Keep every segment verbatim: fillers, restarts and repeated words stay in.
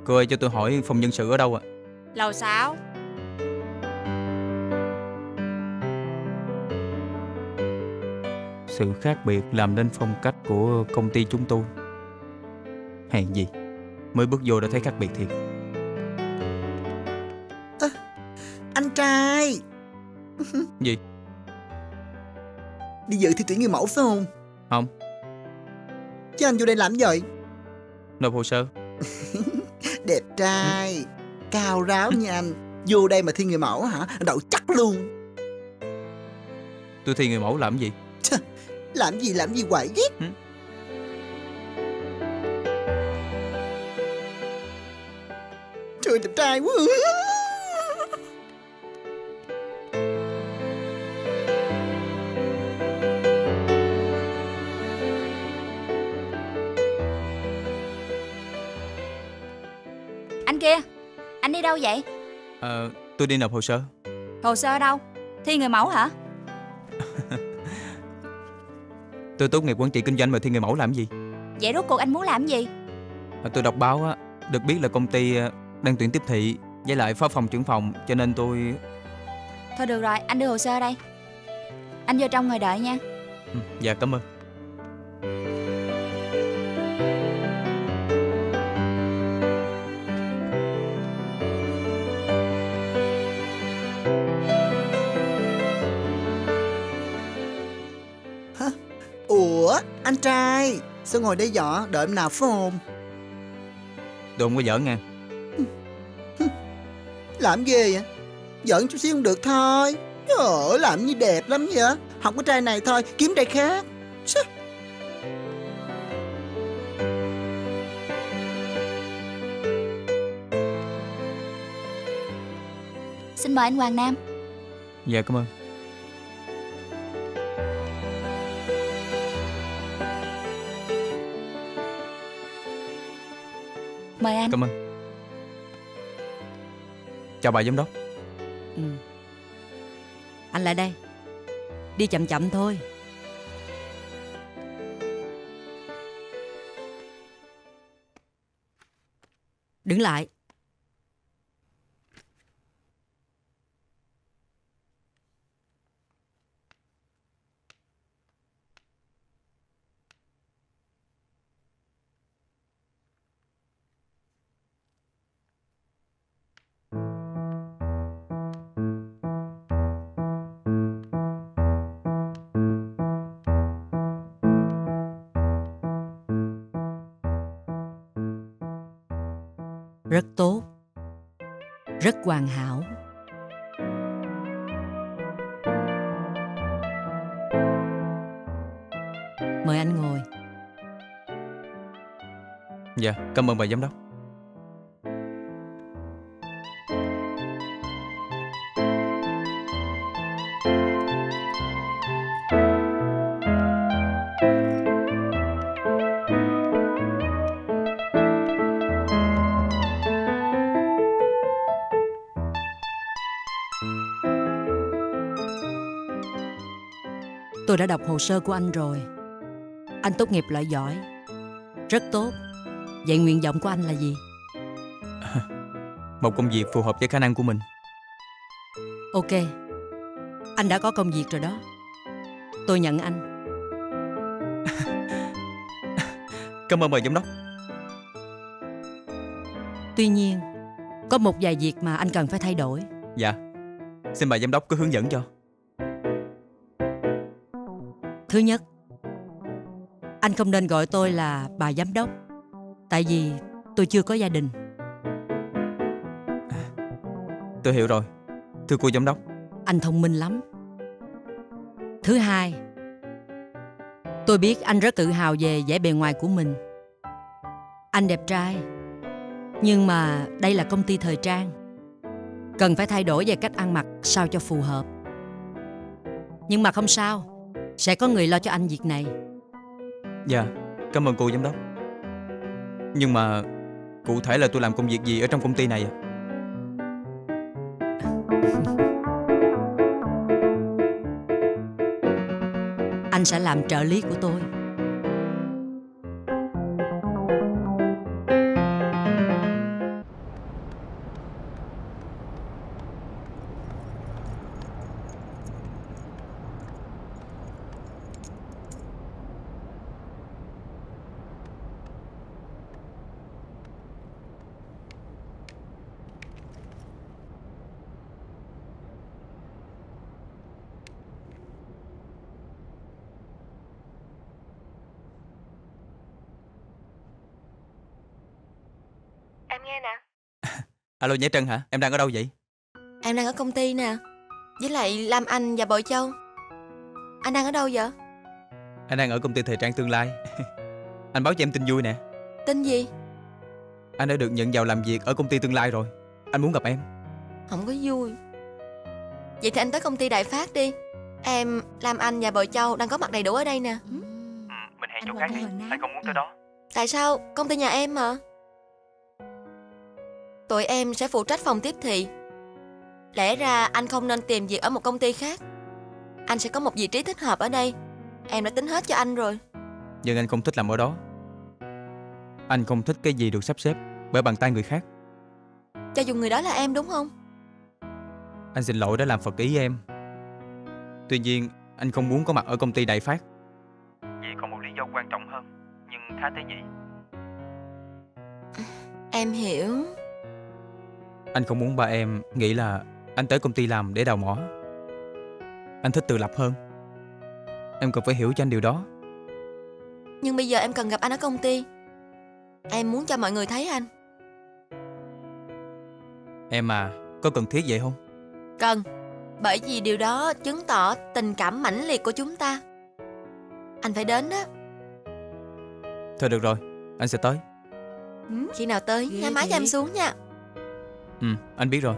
Cô ơi, cho tôi hỏi phòng nhân sự ở đâu ạ? Lầu sáu. Sự khác biệt làm nên phong cách của công ty chúng tôi. Hèn gì, mới bước vô đã thấy khác biệt thiệt. À, anh trai. Gì? Đi dự thi tuyển người mẫu phải không? Không. Chứ anh vô đây làm gì vậy? Nộp hồ sơ. Đẹp trai, ừ. Cao ráo như anh. Vô đây mà thi người mẫu hả? Đậu chắc luôn. Tôi thi người mẫu làm gì? Chà, làm gì làm gì quậy ghét. ừ. Trời, đẹp trai quá. Anh kia, anh đi đâu vậy? Ờ, tôi đi nộp hồ sơ. Hồ sơ đâu? Thi người mẫu hả? Tôi tốt nghiệp quản trị kinh doanh mà thi người mẫu làm gì? Vậy rốt cuộc anh muốn làm gì? À, tôi đọc báo á, được biết là công ty đang tuyển tiếp thị với lại phó phòng trưởng phòng, cho nên tôi... Thôi được rồi, anh đưa hồ sơ đây. Anh vô trong ngồi đợi nha. Ừ, dạ cảm ơn. Hả? Ủa, anh trai, sao ngồi đây vậy? Đợi em nào phải không? Tôi không có giỡn nha. Làm ghê vậy? Giỡn chút xíu không được thôi. Trời ơi, làm như đẹp lắm vậy. Không có trai này thôi, kiếm trai khác. Sao? Xin mời anh Hoàng Nam. Dạ cảm ơn. Mời anh. Cảm ơn. Chào bà giám đốc. Ừ. Anh lại đây. Đi chậm chậm thôi. Đứng lại. Rất tốt. Rất hoàn hảo. Mời anh ngồi. Dạ, cảm ơn bà giám đốc. Tôi đã đọc hồ sơ của anh rồi. Anh tốt nghiệp loại giỏi. Rất tốt. Vậy nguyện vọng của anh là gì? Một công việc phù hợp với khả năng của mình. Ok. Anh đã có công việc rồi đó. Tôi nhận anh. Cảm ơn bà giám đốc. Tuy nhiên, có một vài việc mà anh cần phải thay đổi. Dạ. Xin bà giám đốc cứ hướng dẫn cho. Thứ nhất, anh không nên gọi tôi là bà giám đốc. Tại vì tôi chưa có gia đình. Tôi hiểu rồi, thưa cô giám đốc. Anh thông minh lắm. Thứ hai, tôi biết anh rất tự hào về vẻ bề ngoài của mình. Anh đẹp trai. Nhưng mà đây là công ty thời trang, cần phải thay đổi về cách ăn mặc sao cho phù hợp. Nhưng mà không sao, sẽ có người lo cho anh việc này. Dạ, cảm ơn cô giám đốc. Nhưng mà cụ thể là tôi làm công việc gì ở trong công ty này ạ? Anh sẽ làm trợ lý của tôi. em nghe nè. Alo Nhã Trân hả? Em đang ở đâu vậy? Em đang ở công ty nè. Với lại Lam Anh và Bội Châu. Anh đang ở đâu vậy? Anh đang ở công ty thời trang tương lai. Anh báo cho em tin vui nè. Tin gì? Anh đã được nhận vào làm việc ở công ty tương lai rồi. Anh muốn gặp em. Không có vui. Vậy thì anh tới công ty Đại Phát đi. Em, Lam Anh và Bội Châu đang có mặt đầy đủ ở đây nè. Ừ, mình hẹn chỗ khác đi. Anh không muốn tới đó. Tại sao? Công ty nhà em mà. Tụi em sẽ phụ trách phòng tiếp thị. Lẽ ra anh không nên tìm việc ở một công ty khác. Anh sẽ có một vị trí thích hợp ở đây. Em đã tính hết cho anh rồi. Nhưng anh không thích làm ở đó. Anh không thích cái gì được sắp xếp bởi bàn tay người khác. Cho dù người đó là em đúng không? Anh xin lỗi đã làm phật ý em. Tuy nhiên anh không muốn có mặt ở công ty Đại Phát vì còn một lý do quan trọng hơn. Nhưng khá tế nhị. Em hiểu. Anh không muốn ba em nghĩ là anh tới công ty làm để đào mỏ. Anh thích tự lập hơn. Em cần phải hiểu cho anh điều đó. Nhưng bây giờ em cần gặp anh ở công ty. Em muốn cho mọi người thấy anh. Em à, có cần thiết vậy không? Cần. Bởi vì điều đó chứng tỏ tình cảm mãnh liệt của chúng ta. Anh phải đến đó. Thôi được rồi, anh sẽ tới. Khi nào tới, nhá máy cho em xuống nha. Ừ, anh biết rồi.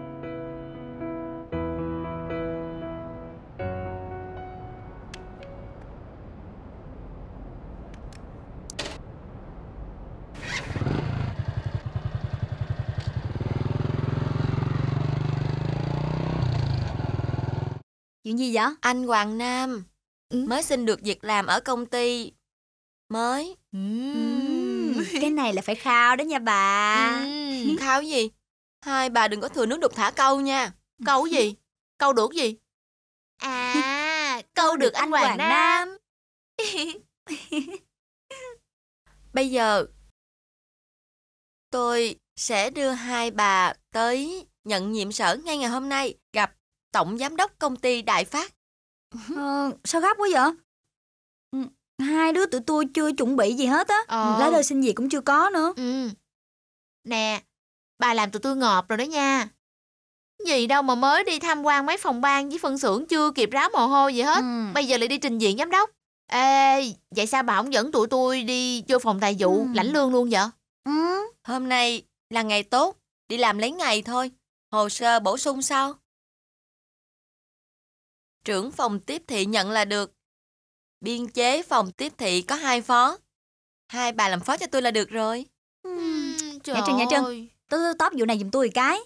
Chuyện gì vậy? Anh Hoàng Nam Ừ. mới xin được việc làm ở công ty mới. Ừm, cái này là phải khao đó nha bà. Ừm, khao gì? Hai bà đừng có thừa nước đục thả câu nha. Câu gì? Câu được gì? À, câu được anh Hoàng Nam. Bây giờ tôi sẽ đưa hai bà tới nhận nhiệm sở ngay ngày hôm nay, gặp tổng giám đốc công ty Đại Phát. Ờ, sao gấp quá vậy? Ừ, hai đứa tụi tôi chưa chuẩn bị gì hết á. Ờ. Lá đơn xin việc cũng chưa có nữa. Ừ. Nè, bà làm tụi tôi ngợp rồi đó nha. Gì đâu mà mới đi tham quan mấy phòng ban với phân xưởng chưa kịp ráo mồ hôi gì hết. Ừ. Bây giờ lại đi trình diện giám đốc. Ê, vậy sao bà không dẫn tụi tôi đi vô phòng tài vụ Ừ. lãnh lương luôn vậy? Ừ. Hôm nay là ngày tốt, đi làm lấy ngày thôi. Hồ sơ bổ sung sau. Trưởng phòng tiếp thị nhận là được. Biên chế phòng tiếp thị có hai phó. Hai bà làm phó cho tôi là được rồi. Ừ. Ừm, trời Nhã Trân, Nhã Trân. ơi. Tôi tóm vụ này giùm tôi cái.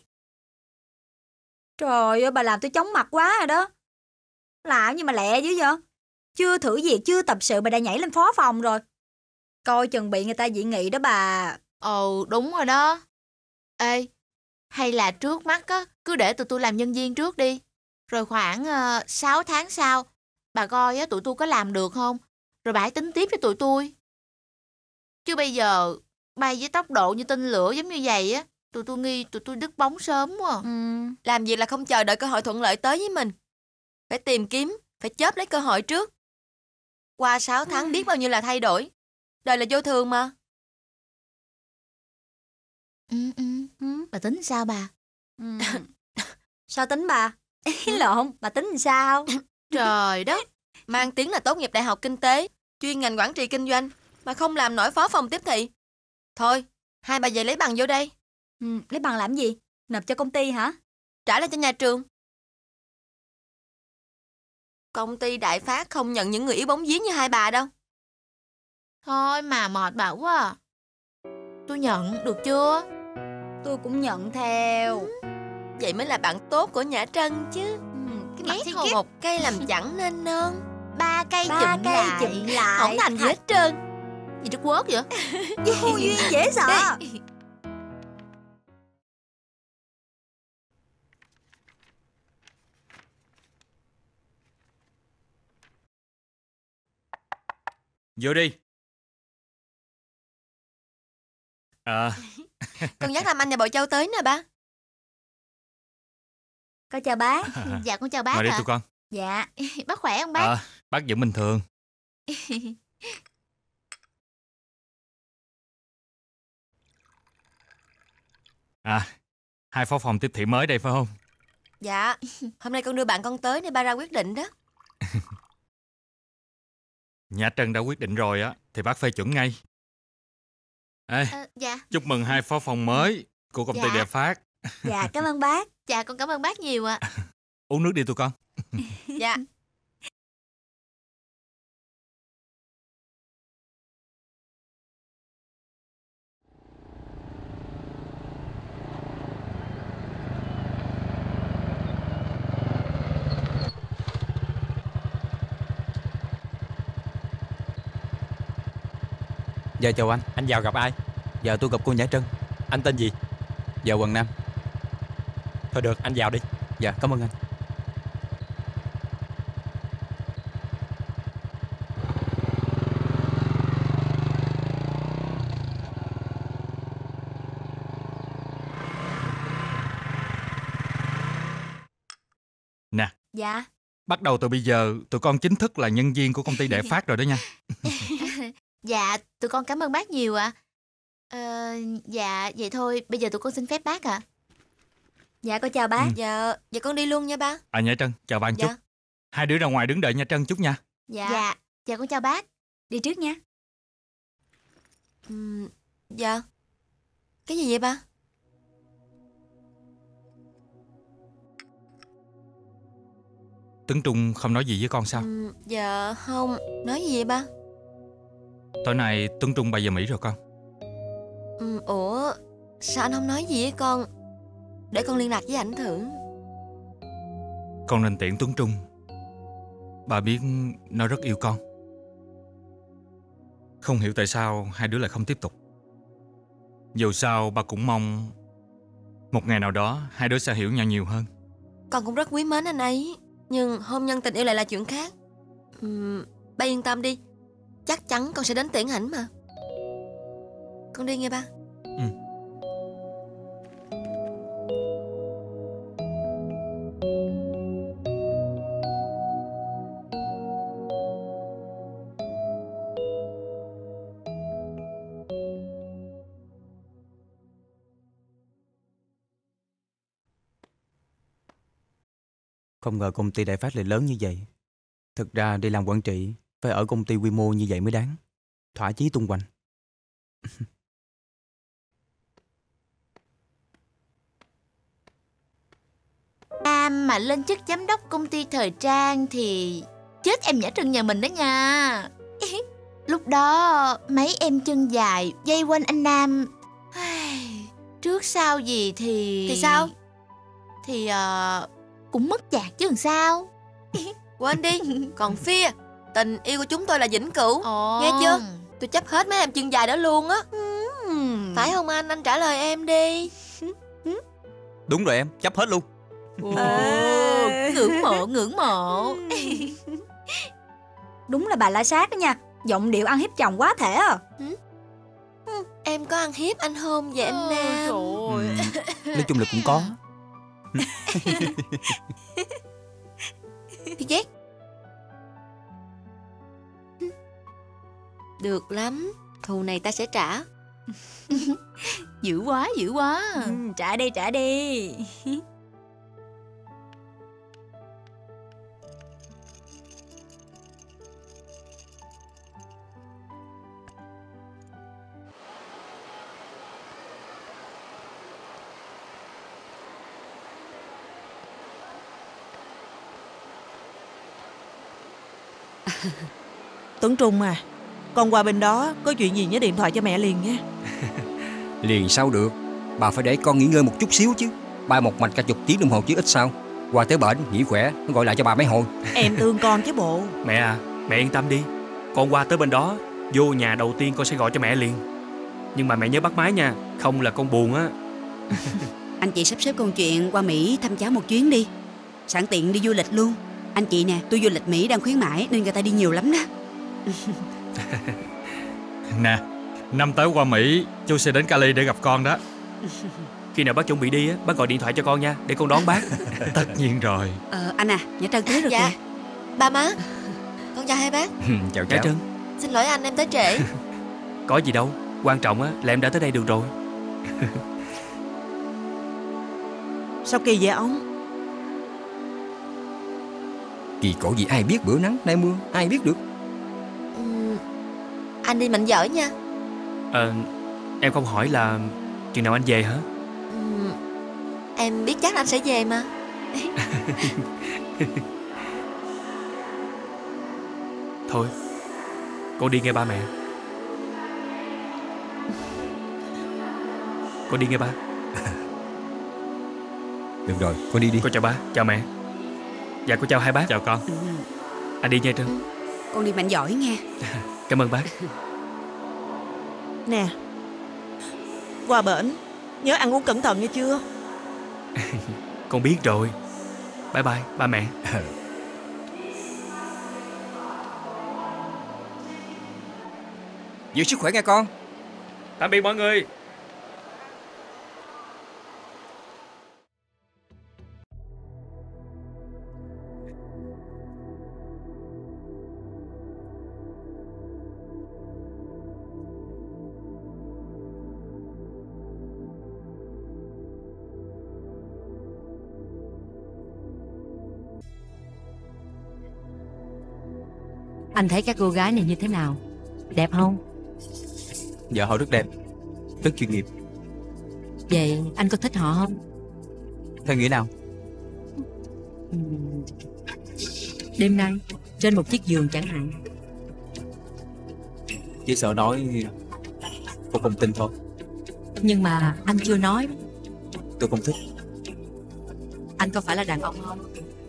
Trời ơi, bà làm tôi chóng mặt quá rồi đó. Làm gì mà lẹ dữ vậy? Chưa thử việc, chưa tập sự bà đã nhảy lên phó phòng rồi. Coi chừng bị người ta dị nghị đó bà. Ồ, đúng rồi đó. Ê, hay là trước mắt á, cứ để tụi tôi làm nhân viên trước đi. Rồi khoảng uh, sáu tháng sau, bà coi á, tụi tôi có làm được không? Rồi bà hãy tính tiếp cho tụi tôi. Chứ bây giờ, bay với tốc độ như tên lửa giống như vậy á, tụi tôi nghi tụi tôi đứt bóng sớm quá. Ừ. Làm gì là không chờ đợi cơ hội thuận lợi tới với mình. Phải tìm kiếm, phải chớp lấy cơ hội trước. Qua sáu tháng biết bao nhiêu là thay đổi. Đời là vô thường mà. Ừ, ừ. Ừ. Bà tính sao bà? Ừ. Sao tính bà? Lộn, bà tính làm sao? Trời đất. Mang tiếng là tốt nghiệp đại học kinh tế, chuyên ngành quản trị kinh doanh, mà không làm nổi phó phòng tiếp thị. Thôi, hai bà về lấy bằng vô đây. Ừ, lấy bằng làm gì? Nộp cho công ty hả? Trả lại cho nhà trường. Công ty Đại Phát không nhận những người yếu bóng vía như hai bà đâu. Thôi mà mệt bà quá à. Tôi nhận được chưa? Tôi cũng nhận theo. Vậy mới là bạn tốt của Nhã Trân chứ. Ừ, cái Ghét mặt hồn. Một cây làm chẳng nên non. Ba cây ba chụm cây lại. chụm lại. Không thành gì hết trơn. Gì Đức Quốc vậy? Vô duyên dễ sợ. Vô đi. À, Con dắt Lam Anh và Bội Châu tới nè ba. Con chào bác. Dạ con chào bác ngồi đi ạ. tụi con. Dạ. Bác khỏe không bác? À, bác vẫn bình thường. À, hai phó phòng tiếp thị mới đây phải không? Dạ, hôm nay con đưa bạn con tới để ba ra quyết định đó. Nhã Trân đã quyết định rồi á, thì bác phê chuẩn ngay. Ê, À, dạ. chúc mừng hai phó phòng mới của công ty Dạ. Đẹp Phát. Dạ, cảm ơn bác. Dạ con cảm ơn bác nhiều ạ. Uống nước đi tụi con. Dạ. Dạ chào anh. Anh vào gặp ai? Dạ tôi gặp cô Nhã Trân. Anh tên gì? Dạ Hoàng Nam. Thôi được, anh vào đi. Dạ cảm ơn anh. Nè, Dạ. bắt đầu từ bây giờ tụi con chính thức là nhân viên của công ty Đẹp Phát rồi đó nha. Dạ, tụi con cảm ơn bác nhiều ạ. Ờ, dạ, vậy thôi, bây giờ tụi con xin phép bác ạ. Dạ con chào bác. Ừ. Dạ, dạ con đi luôn nha ba. À Nhã Trân, chào bạn Dạ. chút. Hai đứa ra ngoài đứng đợi Nhã Trân chút nha. Dạ. Dạ, dạ con chào bác. Đi trước nha. Ừm, dạ. Cái gì vậy ba? Tuấn Trung không nói gì với con sao? Ừm, dạ không. Nói gì vậy ba? Tối nay Tuấn Trung bay về Mỹ rồi con. Ừm, ủa, sao anh không nói gì với con? Để con liên lạc với ảnh thử. Con nên tiễn Tuấn Trung. Bà biết nó rất yêu con. Không hiểu tại sao hai đứa lại không tiếp tục. Dù sao ba cũng mong một ngày nào đó hai đứa sẽ hiểu nhau nhiều hơn. Con cũng rất quý mến anh ấy, nhưng hôn nhân tình yêu lại là chuyện khác. Ừm, ba yên tâm đi. Chắc chắn con sẽ đến tiễn ảnh mà. Con đi nghe ba. Ừ. Không ngờ công ty Đại Phát lại lớn như vậy. Thực ra đi làm quản trị phải ở công ty quy mô như vậy mới đáng. Thỏa chí tung hoành. Nam mà lên chức giám đốc công ty thời trang thì chết em Nhã Trân nhà mình đó nha. Lúc đó mấy em chân dài dây quanh anh Nam. Trước sau gì thì... Thì sao? Thì ờ, cũng mất chạc chứ làm sao. Quên đi. Còn Phia, tình yêu của chúng tôi là vĩnh cửu. Ồ. Nghe chưa? Tôi chấp hết mấy em chân dài đó luôn á. Ừm. Phải không anh? Anh trả lời em đi. Đúng rồi em, chấp hết luôn. Ồ, ngưỡng mộ, ngưỡng mộ. Đúng là bà la sát đó nha. Giọng điệu ăn hiếp chồng quá thể à. Em có ăn hiếp anh không vậy anh Nam? Ừ, nói chung là cũng có. Thì chết. Được lắm. Thù này ta sẽ trả. Dữ quá, dữ quá. Ừ, trả đi, trả đi. Tuấn Trung à, con qua bên đó có chuyện gì nhớ điện thoại cho mẹ liền nha. Liền sao được, bà phải để con nghỉ ngơi một chút xíu chứ. Bay một mạch cả chục tiếng đồng hồ chứ ít sao. Qua tới bển nghỉ khỏe, nó gọi lại cho bà mấy hồi. Em thương con chứ bộ. Mẹ à, mẹ yên tâm đi. Con qua tới bên đó, vô nhà đầu tiên con sẽ gọi cho mẹ liền. Nhưng mà mẹ nhớ bắt máy nha, không là con buồn á. Anh chị sắp xếp công chuyện qua Mỹ thăm cháu một chuyến đi. Sẵn tiện đi du lịch luôn. Anh chị nè, tôi du lịch Mỹ đang khuyến mãi nên người ta đi nhiều lắm đó. Nè, năm tới qua Mỹ chú sẽ đến Cali để gặp con đó. Khi nào bác chuẩn bị đi á, bác gọi điện thoại cho con nha, để con đón bác. Tất nhiên rồi. Ờ, anh à, Nhã Trân tới rồi Dạ. kìa. Ba má, con chào hai bác. Chào Nhã cháu. Trân, Xin lỗi anh em tới trễ. có gì đâu, quan trọng á là em đã tới đây được rồi. Sao kỳ vậy ông? Kỳ cỏ gì ai biết bữa nắng nay mưa, ai biết được. Ừm, Anh đi mạnh giỏi nha. Ờ, em không hỏi là chừng nào anh về hả? Ừm, Em biết chắc anh sẽ về mà. Thôi, con đi nghe ba mẹ. Con đi nghe ba. Được rồi, con đi đi. Con chào ba, chào mẹ. Dạ con chào hai bác. Chào con. Ừ. Anh đi nha Trân. Con đi mạnh giỏi nghe. Cảm ơn bác. Nè, qua bển nhớ ăn uống cẩn thận nghe chưa? Con biết rồi. Bye bye ba mẹ. Giữ sức khỏe nghe con. Tạm biệt mọi người. Anh thấy các cô gái này như thế nào? Đẹp không? Dạ họ rất đẹp, rất chuyên nghiệp. Vậy anh có thích họ không? Theo nghĩa nào? Ừm, Đêm nay trên một chiếc giường chẳng hạn. Chỉ sợ nói cô không tin thôi. Nhưng mà anh chưa nói. Tôi không thích. Anh có phải là đàn ông không?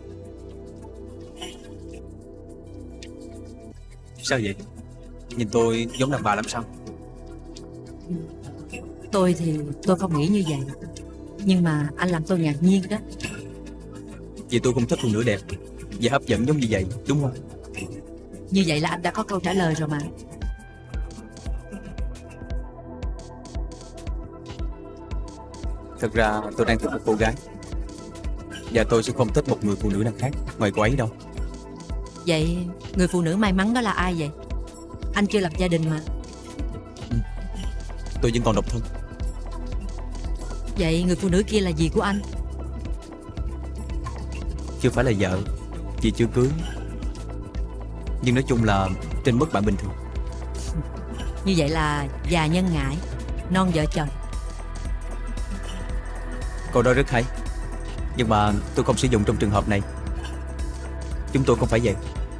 Sao vậy? Nhìn tôi giống đàn bà lắm sao? Tôi thì tôi không nghĩ như vậy. Nhưng mà anh làm tôi ngạc nhiên đó. Vì tôi không thích phụ nữ đẹp và hấp dẫn giống như vậy, đúng không? Như vậy là anh đã có câu trả lời rồi mà. Thật ra tôi đang thích một cô gái, và tôi sẽ không thích một người phụ nữ nào khác ngoài cô ấy đâu. Vậy người phụ nữ may mắn đó là ai vậy? Anh chưa lập gia đình mà. Tôi vẫn còn độc thân. Vậy người phụ nữ kia là gì của anh? Chưa phải là vợ, vì chưa cưới. Nhưng nói chung là trên mức bạn bình thường. Như vậy là già nhân ngãi, non vợ chồng. Câu đó rất hay, nhưng mà tôi không sử dụng trong trường hợp này. Chúng tôi không phải vậy.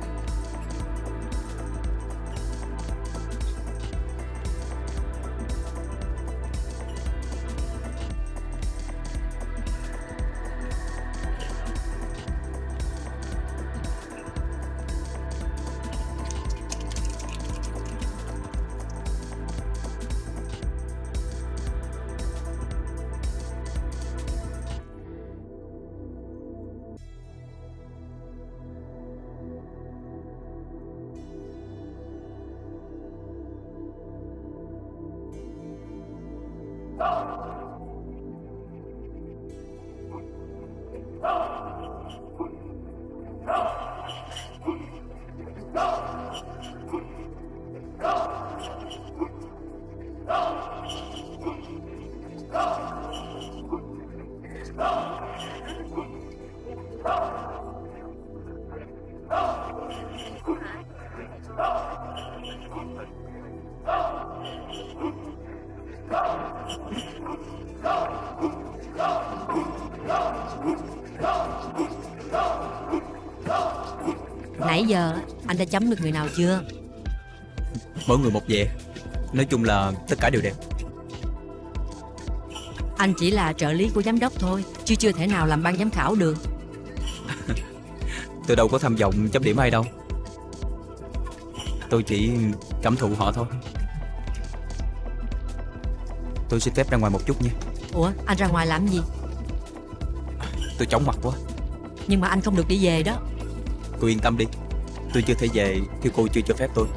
Nãy giờ anh đã chấm được người nào chưa? Mỗi người một vẻ. Nói chung là tất cả đều đẹp. Anh chỉ là trợ lý của giám đốc thôi, chứ chưa thể nào làm ban giám khảo được. Tôi đâu có tham vọng chấm điểm ai đâu. Tôi chỉ cảm thụ họ thôi. Tôi xin phép ra ngoài một chút nha. Ủa, anh ra ngoài làm gì? Tôi chóng mặt quá. Nhưng mà anh không được đi về đó. Cô yên tâm đi, tôi chưa thể về khi cô chưa cho phép tôi.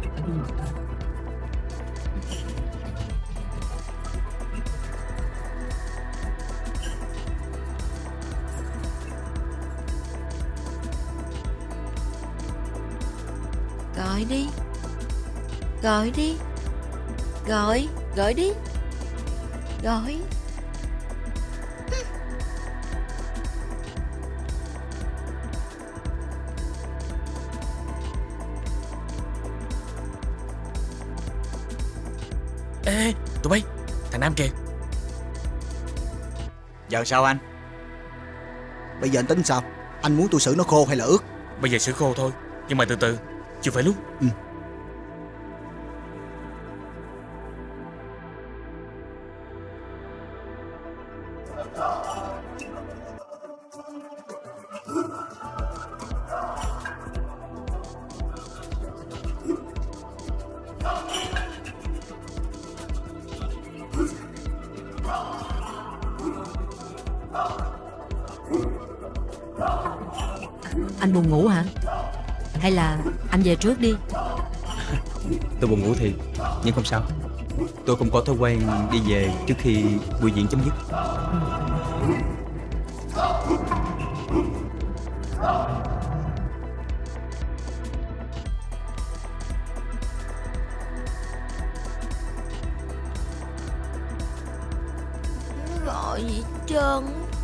Gọi đi. Gọi đi. Gọi, gọi đi. Gọi. Ê, tụi bay, thằng Nam kìa. Giờ sao anh? Bây giờ anh tính sao? Anh muốn tôi xử nó khô hay là ướt? Bây giờ xử khô thôi, nhưng mà từ từ, chưa phải lúc. Ừ. Anh buồn ngủ hả? Hay là anh về trước đi? Tôi buồn ngủ thiệt, nhưng không sao. Tôi không có thói quen đi về trước khi buổi diễn chấm dứt. Gọi gì hết trơn.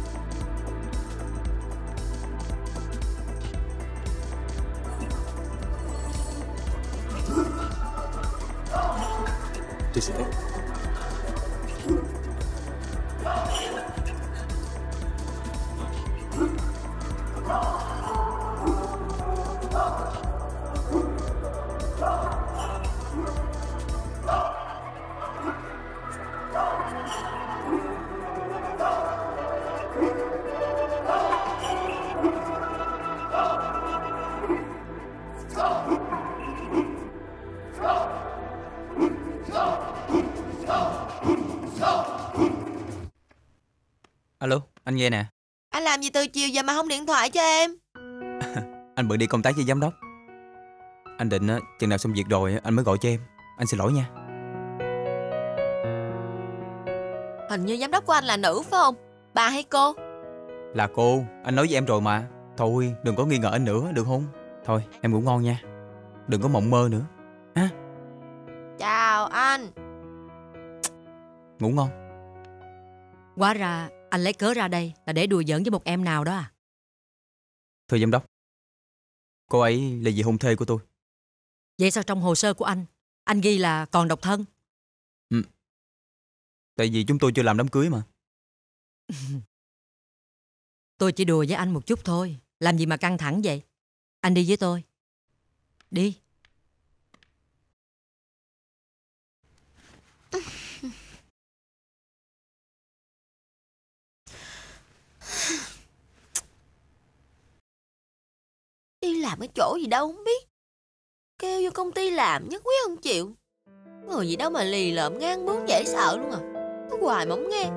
Tôi sẽ tới. Alo, anh nghe nè. Anh làm gì từ chiều giờ mà không điện thoại cho em? Anh bận đi công tác với giám đốc. Anh định á, chừng nào xong việc rồi anh mới gọi cho em. Anh xin lỗi nha. Hình như giám đốc của anh là nữ phải không? Bà hay cô? Là cô, anh nói với em rồi mà. Thôi, đừng có nghi ngờ anh nữa, được không? Thôi, em ngủ ngon nha. Đừng có mộng mơ nữa ha. Chào anh. Ngủ ngon. Hóa ra anh lấy cớ ra đây là để đùa giỡn với một em nào đó à? Thưa giám đốc, cô ấy là dì hôn thê của tôi. Vậy sao trong hồ sơ của anh Anh ghi là còn độc thân? Ừ. Tại vì chúng tôi chưa làm đám cưới mà. Tôi chỉ đùa với anh một chút thôi. Làm gì mà căng thẳng vậy? Anh đi với tôi. Đi. Đi làm ở chỗ gì đâu không biết. Kêu vô công ty làm nhất quyết không chịu. Người gì đâu mà lì lợm ngang bướng dễ sợ luôn à. Nó hoài mà không nghe.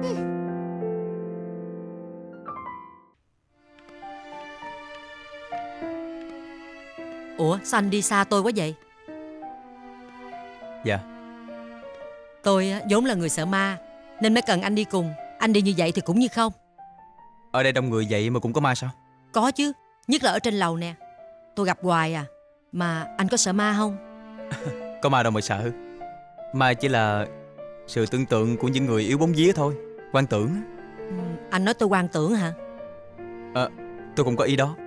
Ủa sao anh đi xa tôi quá vậy? Dạ. Tôi vốn là người sợ ma nên mới cần anh đi cùng. Anh đi như vậy thì cũng như không. Ở đây đông người vậy mà cũng có ma sao? Có chứ. Nhất là ở trên lầu nè. Tôi gặp hoài à. Mà anh có sợ ma không? Có ma đâu mà sợ. Ma chỉ là sự tưởng tượng của những người yếu bóng vía thôi. Quan tưởng. Ừ, anh nói tôi quan tưởng hả? À, tôi cũng có ý đó.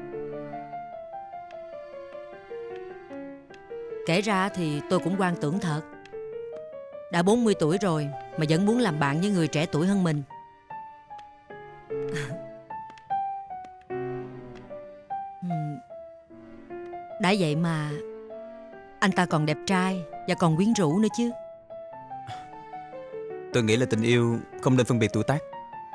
Kể ra thì tôi cũng quan tưởng thật. Đã bốn mươi tuổi rồi mà vẫn muốn làm bạn với người trẻ tuổi hơn mình. Đã vậy mà anh ta còn đẹp trai và còn quyến rũ nữa chứ. Tôi nghĩ là tình yêu không nên phân biệt tuổi tác.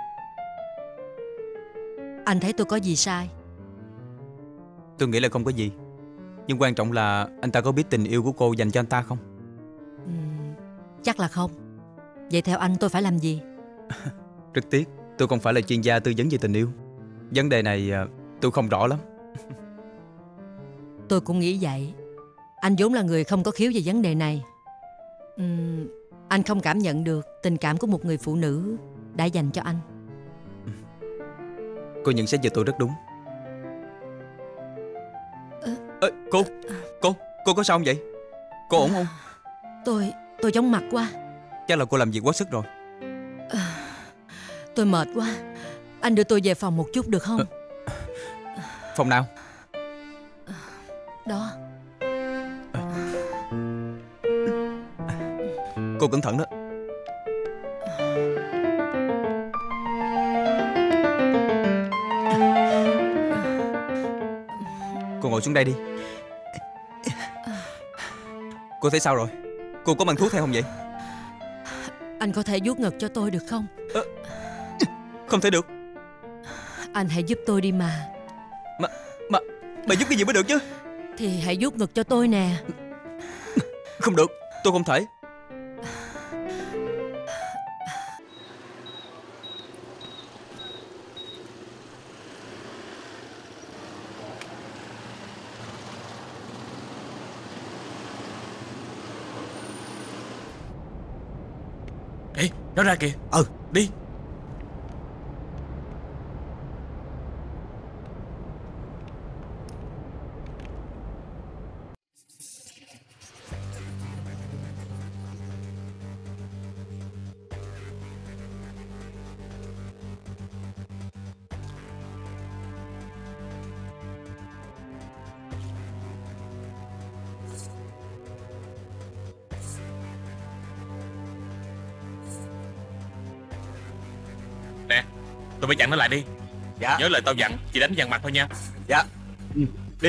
Anh thấy tôi có gì sai? Tôi nghĩ là không có gì. Nhưng quan trọng là anh ta có biết tình yêu của cô dành cho anh ta không? uhm, Chắc là không. Vậy theo anh tôi phải làm gì? Rất tiếc, tôi không phải là chuyên gia tư vấn về tình yêu. Vấn đề này tôi không rõ lắm. Tôi cũng nghĩ vậy. Anh vốn là người không có khiếu về vấn đề này. uhm, Anh không cảm nhận được tình cảm của một người phụ nữ đã dành cho anh. Cô nhận xét về tôi rất đúng. Ê, cô, cô, cô có sao không vậy? Cô ổn không? Tôi, tôi chóng mặt quá. Chắc là cô làm việc quá sức rồi. à, Tôi mệt quá. Anh đưa tôi về phòng một chút được không? Phòng nào? Đó. Cô cẩn thận đó. Cô ngồi xuống đây đi. Cô thấy sao rồi? Cô có mang thuốc theo không vậy? Anh có thể vuốt ngực cho tôi được không? à, Không thể được. Anh hãy giúp tôi đi mà. Mà Mà Bà giúp cái gì mới được chứ? Thì hãy vuốt ngực cho tôi nè. Không được, tôi không thể. Ê, nó ra kìa. Ừ, đi. Nè, tôi phải chặn nó lại đi. Dạ. Nhớ lời tao dặn, chỉ đánh dằn mặt thôi nha. Dạ. Ừ, đi.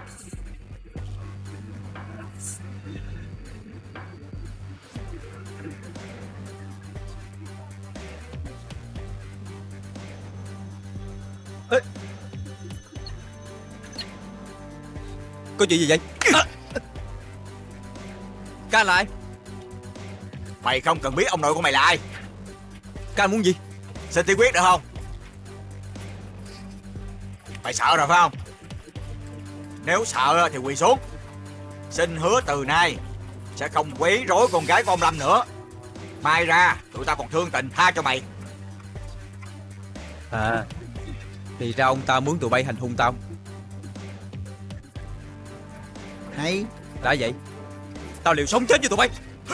Ê. Có chuyện gì vậy? À. Các anh là ai? Mày không cần biết ông nội của mày là ai. Các anh muốn gì? Xin Tí Quyết được không? Mày sợ rồi phải không? Nếu sợ thì quỳ xuống. Xin hứa từ nay sẽ không quấy rối con gái của ông Lâm nữa. Mai ra tụi tao còn thương tình tha cho mày. À, thì ra ông ta muốn tụi bay hành hung tao. Hay. Đã vậy, tao liều sống chết với tụi bay.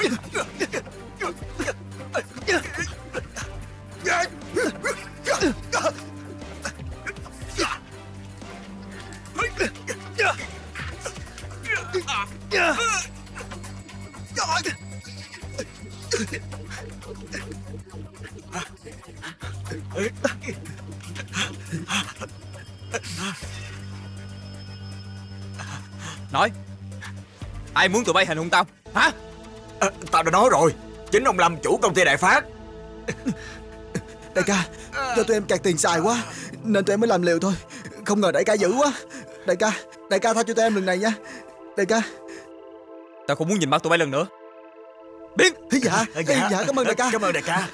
Nói, ai muốn tụi bay hành hung tao? Hả? À, tao đã nói rồi, chính ông Lâm chủ công ty Đại Phát. Đại ca, cho tụi em kẹt tiền xài quá nên tụi em mới làm liều thôi. Không ngờ đại ca dữ quá. Đại ca, đại ca tha cho tụi em lần này nha. Đại ca. Tao không muốn nhìn mặt tụi bay lần nữa. Biến. Dạ, dạ, dạ cảm ơn đại ca. Cảm ơn đại ca.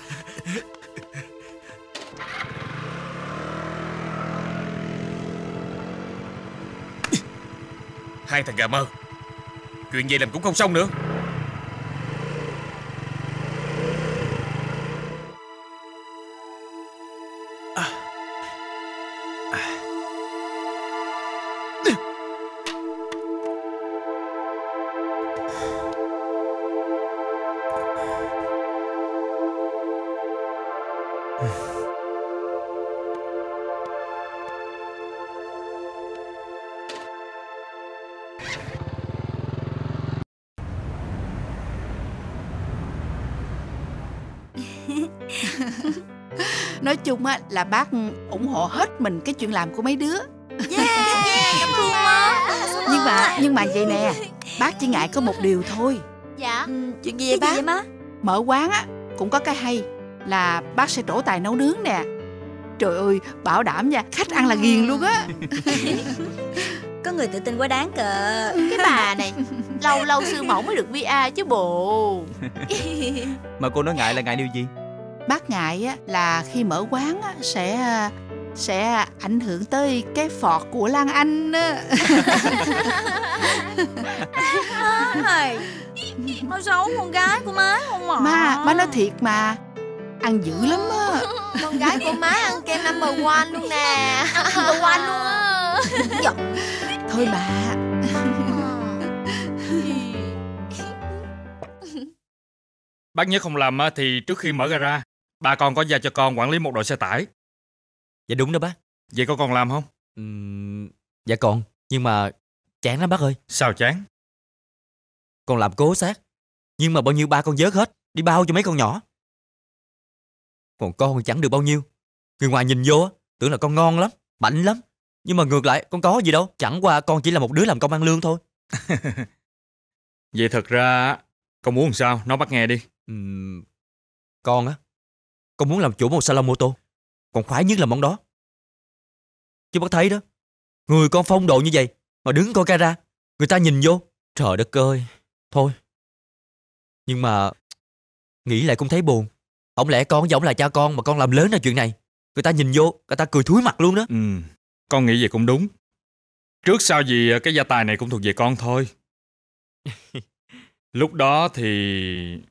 Hai thằng gà mơ, chuyện gì làm cũng không xong nữa. Nói chung á là bác ủng hộ hết mình cái chuyện làm của mấy đứa. Yeah, yeah, cảm ơn má. Nhưng mà nhưng mà vậy nè, bác chỉ ngại có một điều thôi. Dạ. Ừ, chuyện gì vậy bác? Vậy má? Mở quán á cũng có cái hay là bác sẽ trổ tài nấu nướng nè. Trời ơi, bảo đảm nha, khách ăn là ghiền luôn á. Có người tự tin quá đáng cờ. Cái bà này lâu lâu sư mẫu mới được vê a chứ bộ. Mà cô nói ngại là ngại điều gì? Bác ngại á là khi mở quán á sẽ sẽ ảnh hưởng tới cái phọt của Lan Anh á. Nói xấu con gái của má không mà. Má, má nói thiệt mà. Ăn dữ lắm á. Con gái của má ăn kem number one luôn nè. Number one luôn á. Thôi bà. Bác nhớ không lầm thì trước khi mở gara, bà con có giao cho con quản lý một đội xe tải. Dạ đúng đó bác. Vậy con còn làm không? Uhm, dạ còn, nhưng mà chán lắm bác ơi. Sao chán? Con làm cố xác, nhưng mà bao nhiêu ba con vớt hết. đi bao cho mấy con nhỏ. Còn con chẳng được bao nhiêu. Người ngoài nhìn vô tưởng là con ngon lắm, mạnh lắm. Nhưng mà ngược lại con có gì đâu. Chẳng qua con chỉ là một đứa làm công ăn lương thôi. Vậy thật ra con muốn làm sao? Nói bác nghe đi. Uhm, con á, con muốn làm chủ một salon mô tô. Con khoái nhất là món đó. Chứ bác thấy đó, người con phong độ như vậy mà đứng coi camera, người ta nhìn vô, trời đất ơi. Thôi. Nhưng mà nghĩ lại cũng thấy buồn. Không lẽ con giống là cha con mà con làm lớn ra chuyện này, người ta nhìn vô, người ta cười thúi mặt luôn đó. Ừ, con nghĩ vậy cũng đúng. Trước sau gì cái gia tài này cũng thuộc về con thôi. Lúc đó thì...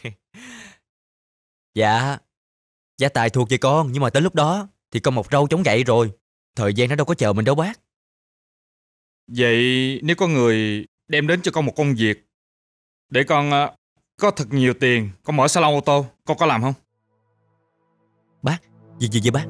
Dạ, gia tài thuộc về con, nhưng mà tới lúc đó thì con mọc râu chống gậy rồi. Thời gian nó đâu có chờ mình đâu bác. Vậy nếu có người đem đến cho con một công việc để con uh, có thật nhiều tiền, con mở salon ô tô, con có làm không? Bác, gì gì vậy bác?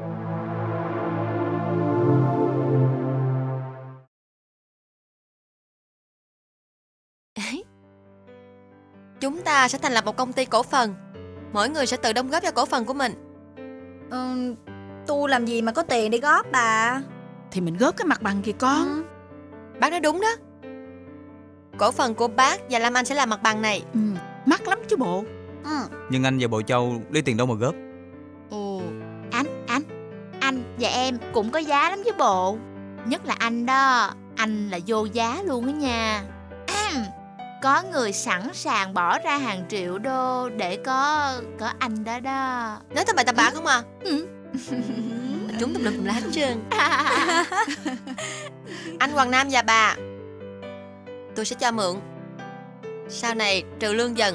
Chúng ta sẽ thành lập một công ty cổ phần. Mỗi người sẽ tự đóng góp cho cổ phần của mình. Ừ, tôi làm gì mà có tiền để góp bà? Thì mình góp cái mặt bằng kìa con. Ừ. Bác nói đúng đó. Cổ phần của bác và Lam Anh sẽ làm mặt bằng này. Ừ, mắc lắm chứ bộ. Ừ. Nhưng anh và Bội Châu lấy tiền đâu mà góp? Ồ, anh, anh Anh và em cũng có giá lắm chứ bộ. Nhất là anh đó. Anh là vô giá luôn á nha. Có người sẵn sàng bỏ ra hàng triệu đô để có có anh đó đó. Nói tầm bậy tầm bạ không à? Ừ. Chúng tùm lum tùm lá hết trơn. Anh Hoàng Nam và bà, tôi sẽ cho mượn. Sau này trừ lương dần.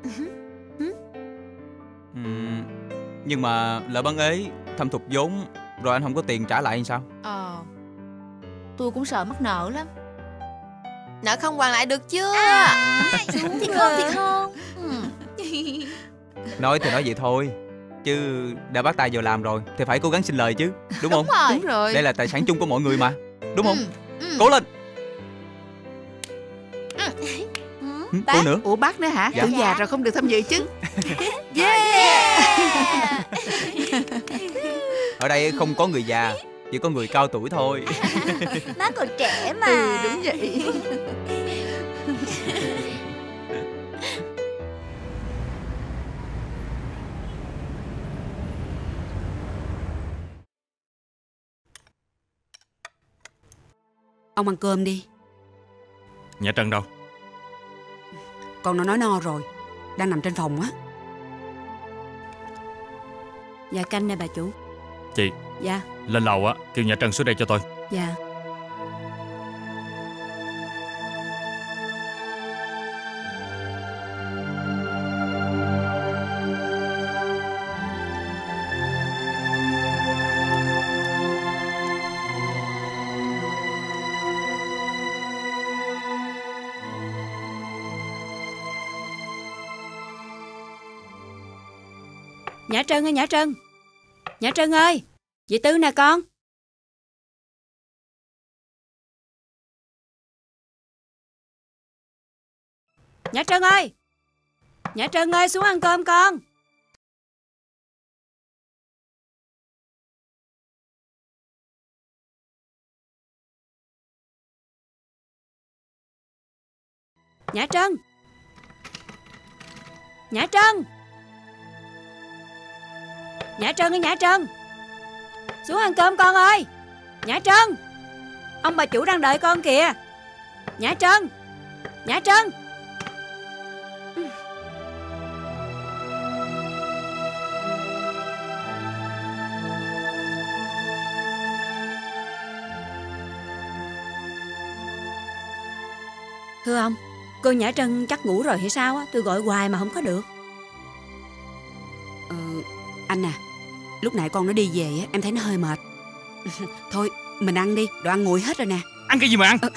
Ừ, nhưng mà lỡ bắn ế, thâm thụt vốn, rồi anh không có tiền trả lại thì sao? Ờ, tôi cũng sợ mắc nợ lắm. Nợ không hoàn lại được chưa? À, thì không thì không. Ừ. Nói thì nói vậy thôi, chứ đã bắt tay vào làm rồi thì phải cố gắng xin lời chứ, đúng, Đúng không? rồi. Đúng rồi. Đây là tài sản chung của mọi người mà, đúng không? Ừ. Cố lên. Ừ. Ừ, cô nữa. Ủa bác nữa hả? Dạ. Tưởng già rồi không được tham dự chứ. Yeah. Ở đây không có người già, chỉ có người cao tuổi thôi. Nó còn trẻ mà. Ừ, đúng vậy. Ông ăn cơm đi. Nhã Trân đâu? Con nó nói no rồi, đang nằm trên phòng á. Dạ canh nè bà chủ. Chị, Dạ. lên lầu á, kêu Nhã Trân xuống đây cho tôi. Dạ. Nhã Trân ơi, Nhã Trân. Nhã Trân ơi, chị Tư nè con. Nhã Trân ơi. Nhã Trân ơi, xuống ăn cơm con. Nhã Trân. Nhã Trân. Nhã Trân ơi, Nhã Trân. Xuống ăn cơm con ơi. Nhã Trân. Ông bà chủ đang đợi con kìa. Nhã Trân. Nhã Trân. Thưa ông, cô Nhã Trân chắc ngủ rồi hay sao á? Tôi gọi hoài mà không có được. Ờ, anh à, lúc nãy con nó đi về á, em thấy nó hơi mệt. Thôi, mình ăn đi, đồ ăn nguội hết rồi nè. Ăn cái gì mà ăn? Ờ.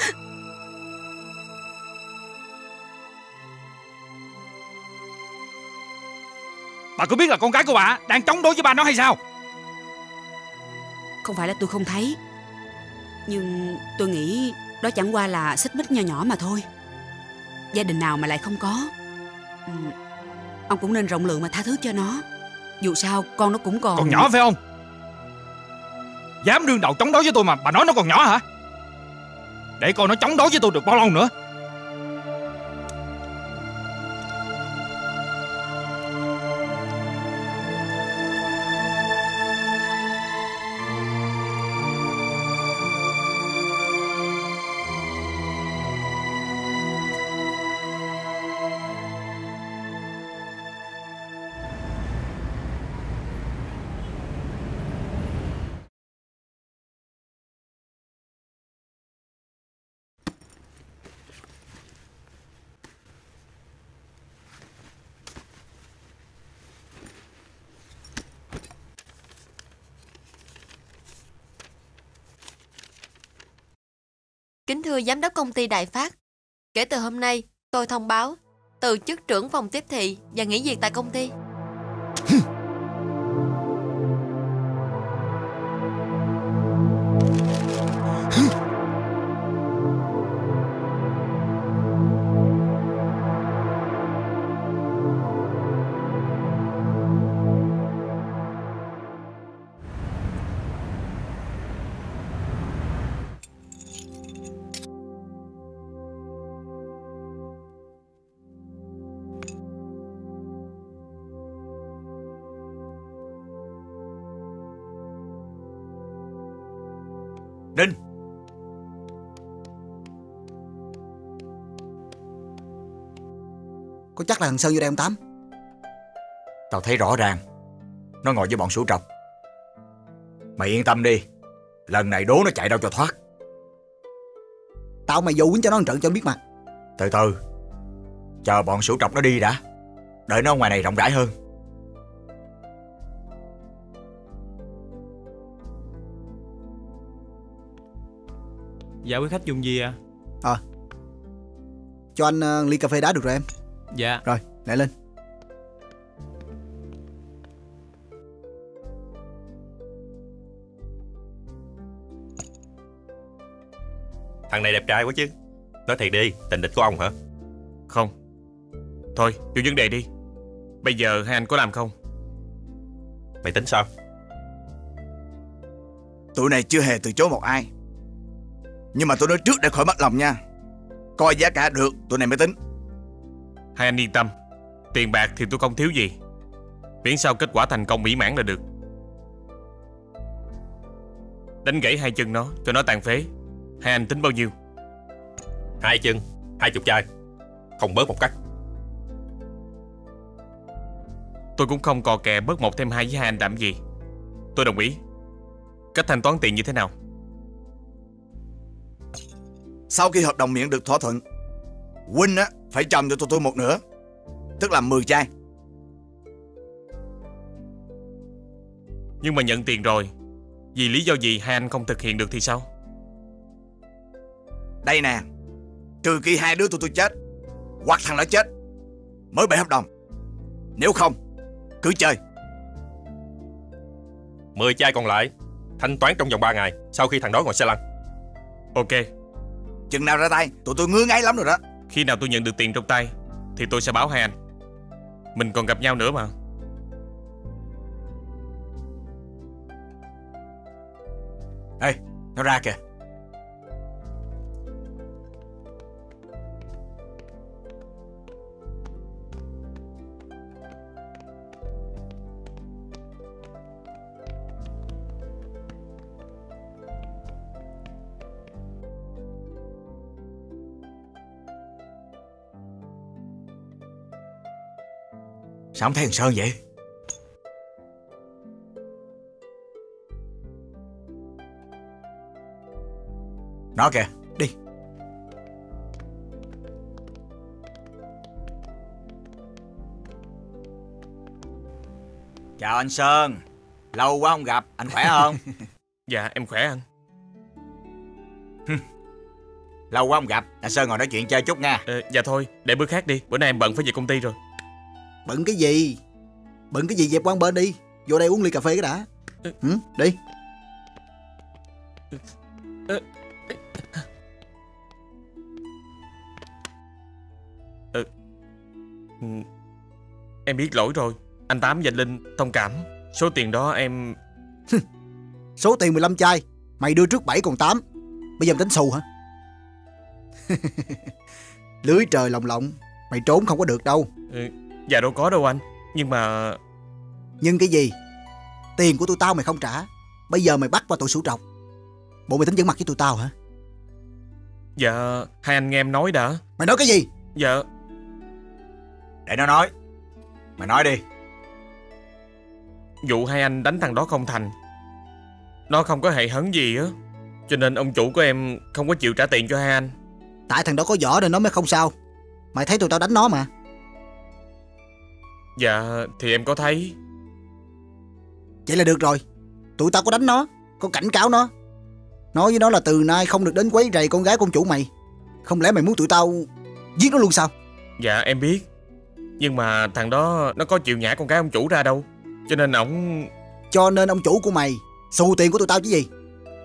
Bà có biết là con gái của bà đang chống đối với bà nó hay sao? Không phải là tôi không thấy, nhưng tôi nghĩ đó chẳng qua là xích mích nho nhỏ mà thôi. Gia đình nào mà lại không có. Ừ, Ông cũng nên rộng lượng mà tha thứ cho nó. Dù sao con nó cũng còn... Còn nhỏ phải không? Dám đương đầu chống đối với tôi mà bà nói nó còn nhỏ hả? Để coi nó chống đối với tôi được bao lâu nữa. Kính thưa giám đốc công ty Đại Phát, kể từ hôm nay tôi thông báo từ chức trưởng phòng tiếp thị và nghỉ việc tại công ty. Đinh, có chắc là thằng Sơn vô đây không Tám? tao thấy rõ ràng nó ngồi với bọn Sủ Trọc. Mày yên tâm đi, lần này đố nó chạy đâu cho thoát. Tao mày vô quýnh cho nó một trận cho nó biết mà. Từ từ, chờ bọn Sủ Trọc nó đi đã, đợi nó ở ngoài này rộng rãi hơn. Dạ quý khách dùng gì à? Ờ Cho anh uh, ly cà phê đá được rồi em. Dạ. Rồi, lại lên. Thằng này đẹp trai quá chứ. Nói thiệt đi, tình địch của ông hả? Không. Thôi, vô vấn đề đi. Bây giờ hai anh có làm không? Mày tính sao? Tụi này chưa hề từ chối một ai. Nhưng mà tôi nói trước để khỏi mất lòng nha. Coi giá cả được, tụi này mới tính. Hai anh yên tâm, tiền bạc thì tôi không thiếu gì, miễn sao kết quả thành công mỹ mãn là được. Đánh gãy hai chân nó, cho nó tàn phế. Hai anh tính bao nhiêu? Hai chân, hai chục chai, không bớt một cắt. Tôi cũng không cò kè bớt một thêm hai với hai anh làm gì. Tôi đồng ý. Cách thanh toán tiền như thế nào? Sau khi hợp đồng miệng được thỏa thuận, Huynh á phải trồng cho tụi tôi một nửa, tức là mười chai. Nhưng mà nhận tiền rồi, vì lý do gì hai anh không thực hiện được thì sao? Đây nè, trừ khi hai đứa tụi tôi chết hoặc thằng nó chết mới bẻ hợp đồng. Nếu không, cứ chơi. Mười chai còn lại thanh toán trong vòng ba ngày sau khi thằng đó ngồi xe lăn. Ok. Chừng nào ra tay tụi tôi ngứa ngáy lắm rồi đó. Khi nào tôi nhận được tiền trong tay thì tôi sẽ báo hai anh. Mình còn gặp nhau nữa mà. Ê, nó ra kìa. Sao không thấy thằng Sơn vậy? Nó kìa, đi. Chào anh Sơn. Lâu quá không gặp, anh khỏe không? Dạ em khỏe anh. Lâu quá không gặp, anh Sơn ngồi nói chuyện chơi chút nha. ờ, Dạ thôi, để bữa khác đi. Bữa nay em bận phải về công ty rồi. Bận cái gì? Bận cái gì dẹp quán bên đi. Vô đây uống ly cà phê cái đã. Ừ, đi. Ừ. Em biết lỗi rồi. Anh Tám và Linh thông cảm. Số tiền đó em... Số tiền mười lăm chai mày đưa trước bảy còn tám. Bây giờ mày tính xù hả? Lưới trời lồng lộng, mày trốn không có được đâu. Ừ, dạ đâu có đâu anh. Nhưng mà... Nhưng cái gì? Tiền của tụi tao mày không trả, bây giờ mày bắt qua tội sủ trọc. Bộ mày tính giỡn mặt với tụi tao hả? Dạ, hai anh nghe em nói đã. Mày nói cái gì? Dạ. Để nó nói. Mày nói đi. Vụ hai anh đánh thằng đó không thành, nó không có hệ hấn gì á, cho nên ông chủ của em không có chịu trả tiền cho hai anh. Tại thằng đó có võ nên nó mới không sao. Mày thấy tụi tao đánh nó mà. Dạ, thì em có thấy. Vậy là được rồi. Tụi tao có đánh nó, có cảnh cáo nó, nói với nó là từ nay không được đến quấy rầy con gái con chủ mày. Không lẽ mày muốn tụi tao giết nó luôn sao? Dạ em biết, nhưng mà thằng đó nó có chịu nhả con gái ông chủ ra đâu, cho nên ổng... Cho nên ông chủ của mày xù tiền của tụi tao chứ gì?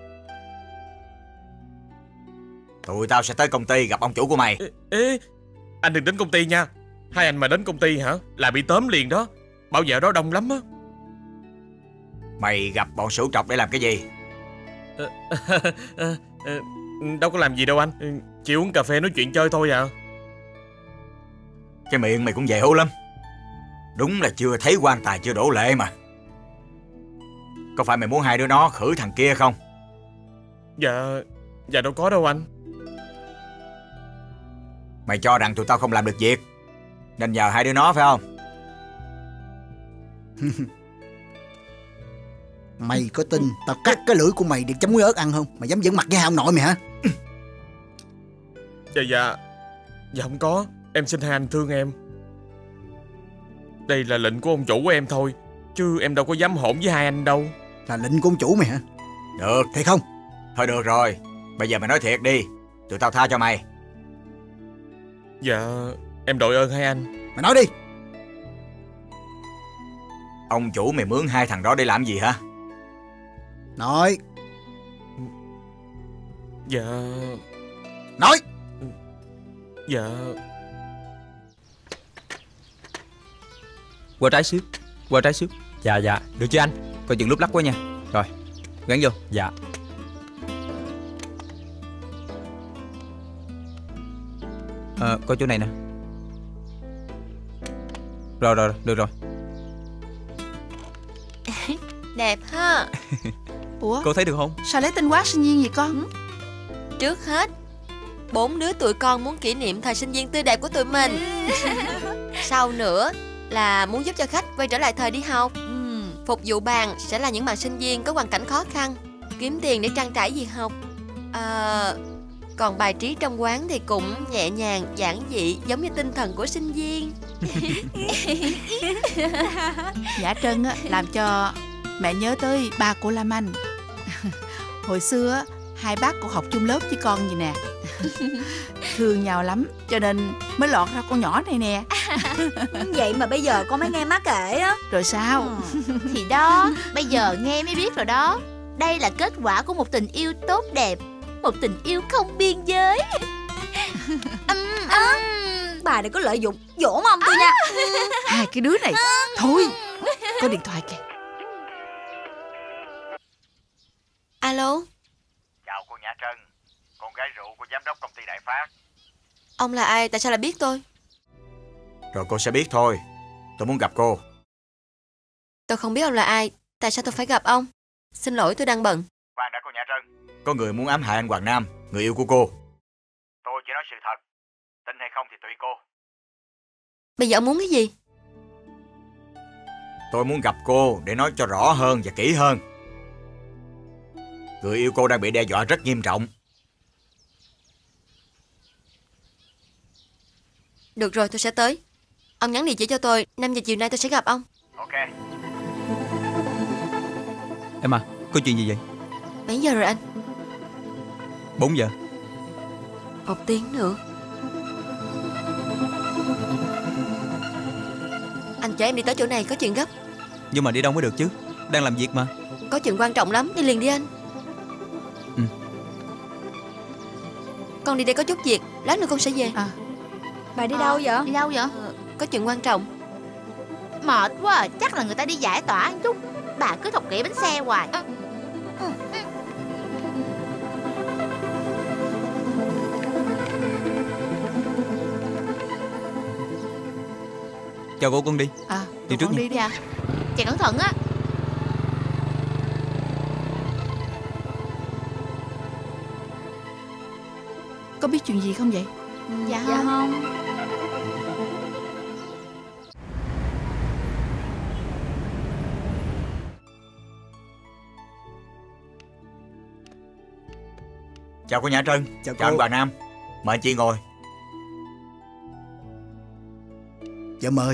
Tụi tao sẽ tới công ty gặp ông chủ của mày. Ê, ê, anh đừng đến công ty nha. Hai anh mà đến công ty hả là bị tóm liền đó. Bảo vệ đó đông lắm á. Mày gặp bọn sủ trọc để làm cái gì? À, à, à, à, đâu có làm gì đâu anh. Chỉ uống cà phê nói chuyện chơi thôi à. Cái miệng mày cũng dẻo lắm. Đúng là chưa thấy quan tài chưa đổ lệ mà. Có phải mày muốn hai đứa nó khử thằng kia không? Dạ, dạ đâu có đâu anh. Mày cho rằng tụi tao không làm được việc nên nhờ hai đứa nó phải không? Mày có tin tao cắt cái lưỡi của mày để chấm muối ớt ăn không? Mày dám giỡn mặt với hai ông nội mày hả? Dạ dạ Dạ không có. Em xin hai anh thương em. Đây là lệnh của ông chủ của em thôi, chứ em đâu có dám hỗn với hai anh đâu. Là lệnh của ông chủ mày hả? Được. Thiệt không? Thôi được rồi. Bây giờ mày nói thiệt đi. Tụi tao tha cho mày. Dạ em đội ơn hai anh. Mày nói đi. Ông chủ mày mướn hai thằng đó để làm gì hả? Nói. Dạ. Nói. Dạ. Qua trái xíu. Qua trái xíu. Dạ dạ. Được chứ anh? Coi chừng lúc lắc quá nha. Rồi, gắn vô. Dạ. À, coi chỗ này nè. Rồi rồi, được rồi. Đẹp ha. Ủa? Cô thấy được không? Sao lấy tên quá sinh viên vậy con? Trước hết, bốn đứa tụi con muốn kỷ niệm thời sinh viên tươi đẹp của tụi mình. Sau nữa là muốn giúp cho khách quay trở lại thời đi học. Phục vụ bàn sẽ là những bạn sinh viên có hoàn cảnh khó khăn, kiếm tiền để trang trải việc học. À, còn bài trí trong quán thì cũng nhẹ nhàng, giản dị, giống như tinh thần của sinh viên. Nhã Trân á, làm cho mẹ nhớ tới ba cô Lam Anh. Hồi xưa á, hai bác cũng học chung lớp với con vậy nè. Thương nhau lắm cho nên mới lọt ra con nhỏ này nè. Vậy mà bây giờ con mới nghe má kể á. Rồi sao? Thì đó, bây giờ nghe mới biết rồi đó. Đây là kết quả của một tình yêu tốt đẹp, một tình yêu không biên giới. um, à, bà đừng có lợi dụng dỗ mông tôi nha. Hai cái đứa này. Thôi, có điện thoại kìa. Alo. Chào cô Nhã Trân, con gái rượu của giám đốc công ty Đại Phát. Ông là ai? Tại sao lại biết tôi? Rồi cô sẽ biết thôi. Tôi muốn gặp cô. Tôi không biết ông là ai. Tại sao tôi phải gặp ông? Xin lỗi, tôi đang bận. Khoan đã cô Nhã Trân. Có người muốn ám hại anh Hoàng Nam, người yêu của cô. Tôi chỉ nói sự thật. Tin hay không thì tùy cô. Bây giờ ông muốn cái gì? Tôi muốn gặp cô để nói cho rõ hơn và kỹ hơn. Người yêu cô đang bị đe dọa rất nghiêm trọng. Được rồi, tôi sẽ tới. Ông nhắn địa chỉ cho tôi, năm giờ chiều nay tôi sẽ gặp ông. Ok. Em à, có chuyện gì vậy? Mấy giờ rồi anh? Bốn giờ. Một tiếng nữa. Anh chở em đi tới chỗ này, có chuyện gấp. Nhưng mà đi đâu mới được chứ? Đang làm việc mà. Có chuyện quan trọng lắm, đi liền đi anh. Ừ. Con đi đây có chút việc, lát nữa con sẽ về. À. Bà đi à, đâu vậy? Đi đâu vậy? À, có chuyện quan trọng. Mệt quá à. Chắc là người ta đi giải tỏa một chút. Bà cứ thọc kỹ bánh xe hoài. à. Chào cô, con đi. À, đi trước con nha. đi đi à. Chị cẩn thận á. Có biết chuyện gì không vậy? Dạ, Dạ không. không. Chào cô Nhã Trân. Chào Chào cô. anh Bà Nam. Mời chị ngồi. Dạ mời.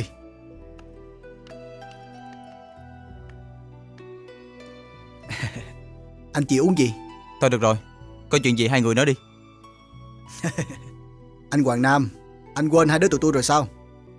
Anh chị uống gì? Thôi được rồi, có chuyện gì hai người nói đi. Anh Hoàng Nam, anh quên hai đứa tụi tôi rồi sao?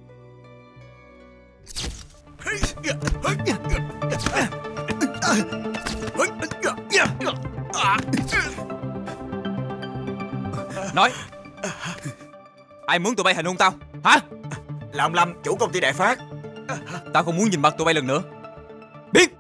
Nói, ai muốn tụi bay hành hung tao hả? Là ông Lâm, chủ công ty Đại Phát. Tao không muốn nhìn mặt tụi bay lần nữa, biết?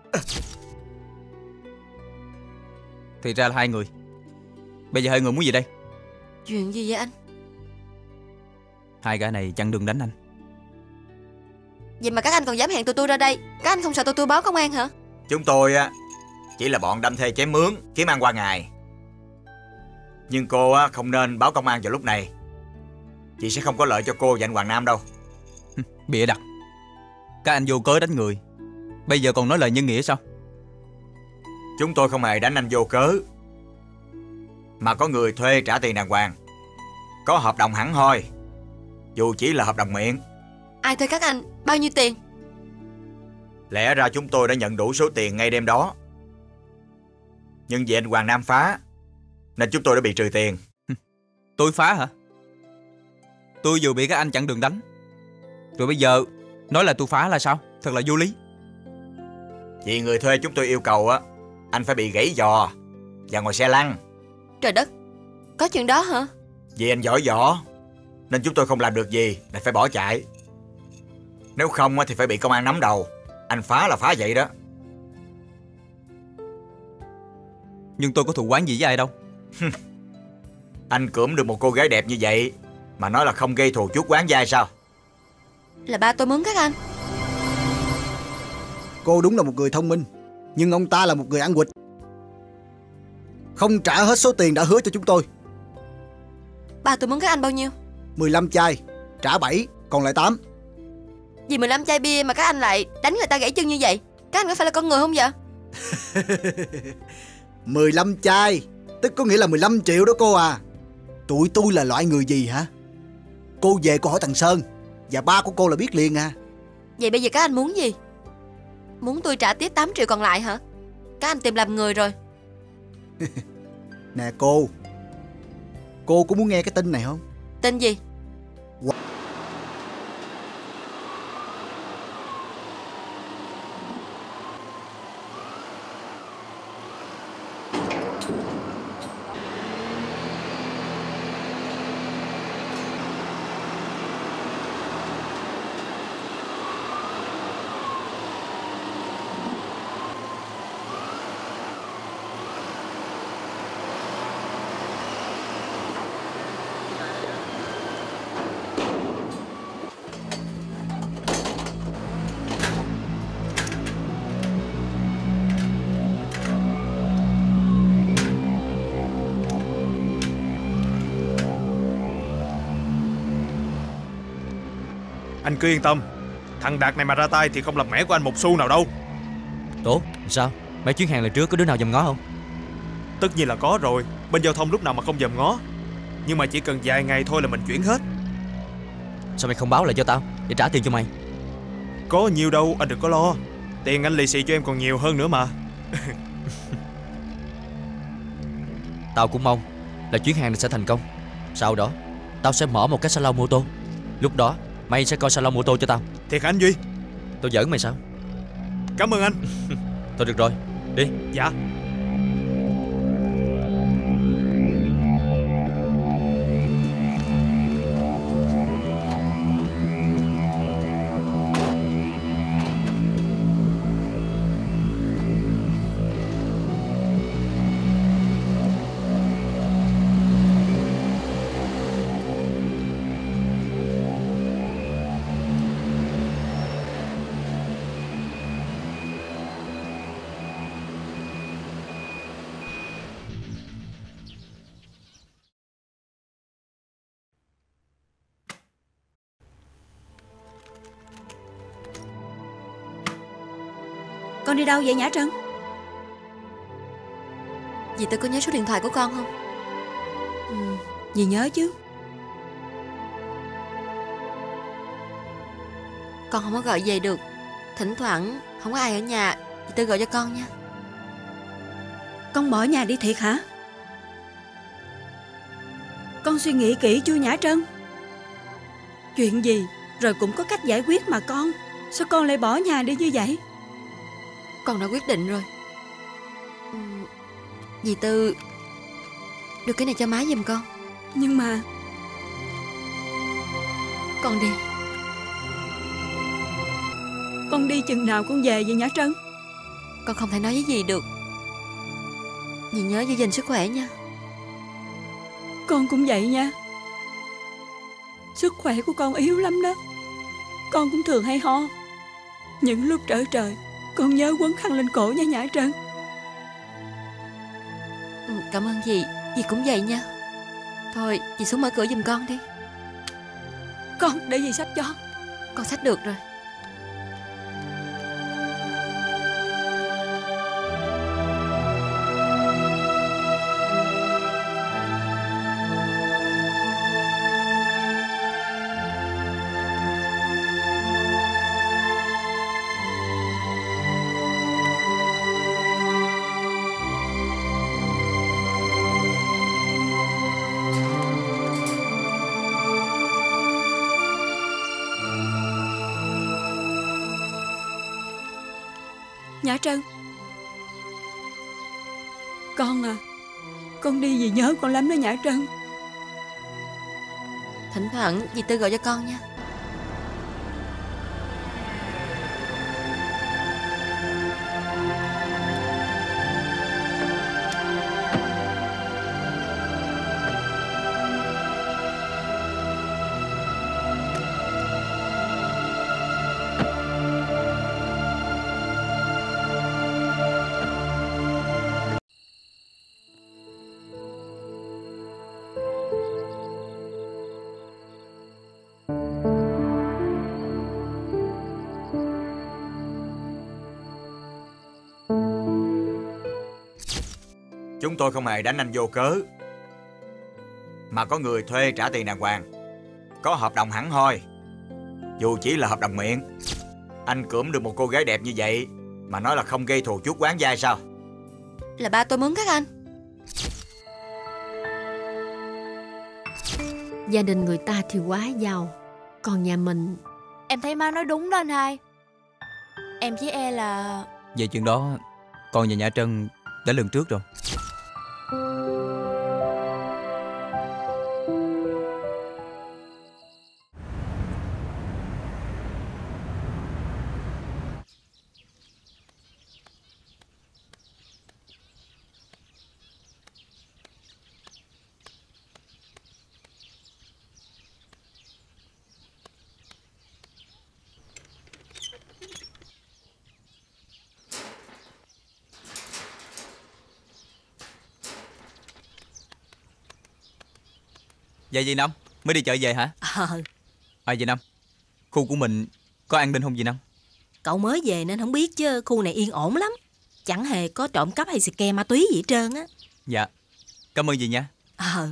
Thì ra là hai người. Bây giờ hai người muốn gì đây? Chuyện gì vậy anh? Hai gã này chặn đường đánh anh. Vậy mà các anh còn dám hẹn tụi tôi ra đây. Các anh không sợ tụi tôi báo công an hả? Chúng tôi á chỉ là bọn đâm thê chém mướn, kiếm ăn qua ngày. Nhưng cô á không nên báo công an vào lúc này. Chị sẽ không có lợi cho cô và anh Hoàng Nam đâu. Bịa đặt. Các anh vô cớ đánh người, bây giờ còn nói lời nhân nghĩa sao? Chúng tôi không hề đánh anh vô cớ, mà có người thuê trả tiền đàng hoàng, có hợp đồng hẳn hoi, dù chỉ là hợp đồng miệng. Ai thuê các anh? Bao nhiêu tiền? Lẽ ra chúng tôi đã nhận đủ số tiền ngay đêm đó, nhưng vì anh Hoàng Nam phá nên chúng tôi đã bị trừ tiền. Tôi phá hả? Tôi vừa bị các anh chặn đường đánh, rồi bây giờ nói là tôi phá là sao? Thật là vô lý. Vì người thuê chúng tôi yêu cầu á, anh phải bị gãy giò và ngồi xe lăn. Trời đất, có chuyện đó hả? Vì anh giỏi võ nên chúng tôi không làm được gì, lại phải bỏ chạy. Nếu không á thì phải bị công an nắm đầu. Anh phá là phá vậy đó. Nhưng tôi có thù oán gì với ai đâu. Anh cưỡng được một cô gái đẹp như vậy mà nói là không gây thù chuốc oán với ai sao? Là ba tôi mướn các anh. Cô đúng là một người thông minh, nhưng ông ta là một người ăn quỵt, không trả hết số tiền đã hứa cho chúng tôi. Ba tôi mướn các anh bao nhiêu? mười lăm chai, trả bảy, còn lại tám. Vì mười lăm chai bia mà các anh lại đánh người ta gãy chân như vậy? Các anh có phải là con người không vậy? mười lăm chai, tức có nghĩa là mười lăm triệu đó cô à. Tụi tôi là loại người gì hả? Cô về cô hỏi thằng Sơn, và ba của cô là biết liền à. Vậy bây giờ các anh muốn gì? Muốn tôi trả tiếp tám triệu còn lại hả? Các anh tìm làm người rồi. Nè cô, cô có muốn nghe cái tin này không? Tin gì? Anh cứ yên tâm, thằng Đạt này mà ra tay thì không làm mẻ của anh một xu nào đâu. Tốt, sao? Mấy chuyến hàng lần trước có đứa nào dòm ngó không? Tất nhiên là có rồi, bên giao thông lúc nào mà không dòm ngó. Nhưng mà chỉ cần vài ngày thôi là mình chuyển hết. Sao mày không báo lại cho tao để trả tiền cho mày? Có nhiều đâu, anh đừng có lo. Tiền anh lì xì cho em còn nhiều hơn nữa mà. Tao cũng mong là chuyến hàng này sẽ thành công. Sau đó tao sẽ mở một cái salon mô tô. Lúc đó mày sẽ coi salon mô tô cho tao. Thiệt hả anh Duy? Tao giỡn mày sao? Cảm ơn anh. Thôi được rồi, đi. Dạ. Con đi đâu vậy Nhã Trân? Dì Tư có nhớ số điện thoại của con không? Ừ, dì nhớ chứ. Con không có gọi về được. Thỉnh thoảng không có ai ở nhà, dì Tư gọi cho con nha. Con bỏ nhà đi thiệt hả? Con suy nghĩ kỹ chưa Nhã Trân? Chuyện gì rồi cũng có cách giải quyết mà con. Sao con lại bỏ nhà đi như vậy? Con đã quyết định rồi. Ừ, dì Tư đưa cái này cho má giùm con. Nhưng mà con đi. Con đi chừng nào con về vậy Nhã Trân? Con không thể nói với dì được. Dì nhớ giữ gìn sức khỏe nha. Con cũng vậy nha. Sức khỏe của con yếu lắm đó. Con cũng thường hay ho. Những lúc trở trời con nhớ quấn khăn lên cổ nha Nhã Trân. Ừ, cảm ơn dì. Dì cũng vậy nha. Thôi dì xuống mở cửa giùm con đi. Con để dì xách cho. Con xách được rồi. Nhã Trân, con à, con đi vì nhớ con lắm đó Nhã Trân. Thỉnh thoảng dì Tư gọi cho con nha. Chúng tôi không hề đánh anh vô cớ, mà có người thuê trả tiền đàng hoàng, có hợp đồng hẳn hoi. Dù chỉ là hợp đồng miệng. Anh cưỡng được một cô gái đẹp như vậy mà nói là không gây thù chuốc oán dai sao? Là ba tôi mướn các anh. Gia đình người ta thì quá giàu, còn nhà mình... Em thấy má nói đúng đó anh hai. Em chỉ e là... Về chuyện đó con và Nhã Trân đã lường trước rồi. Dạ dì Năm, mới đi chợ về hả? Ờ. À dì Năm, khu của mình có an ninh không dì Năm? Cậu mới về nên không biết chứ khu này yên ổn lắm. Chẳng hề có trộm cắp hay xì ke ma túy gì hết trơn á. Dạ, cảm ơn dì nha. Ờ.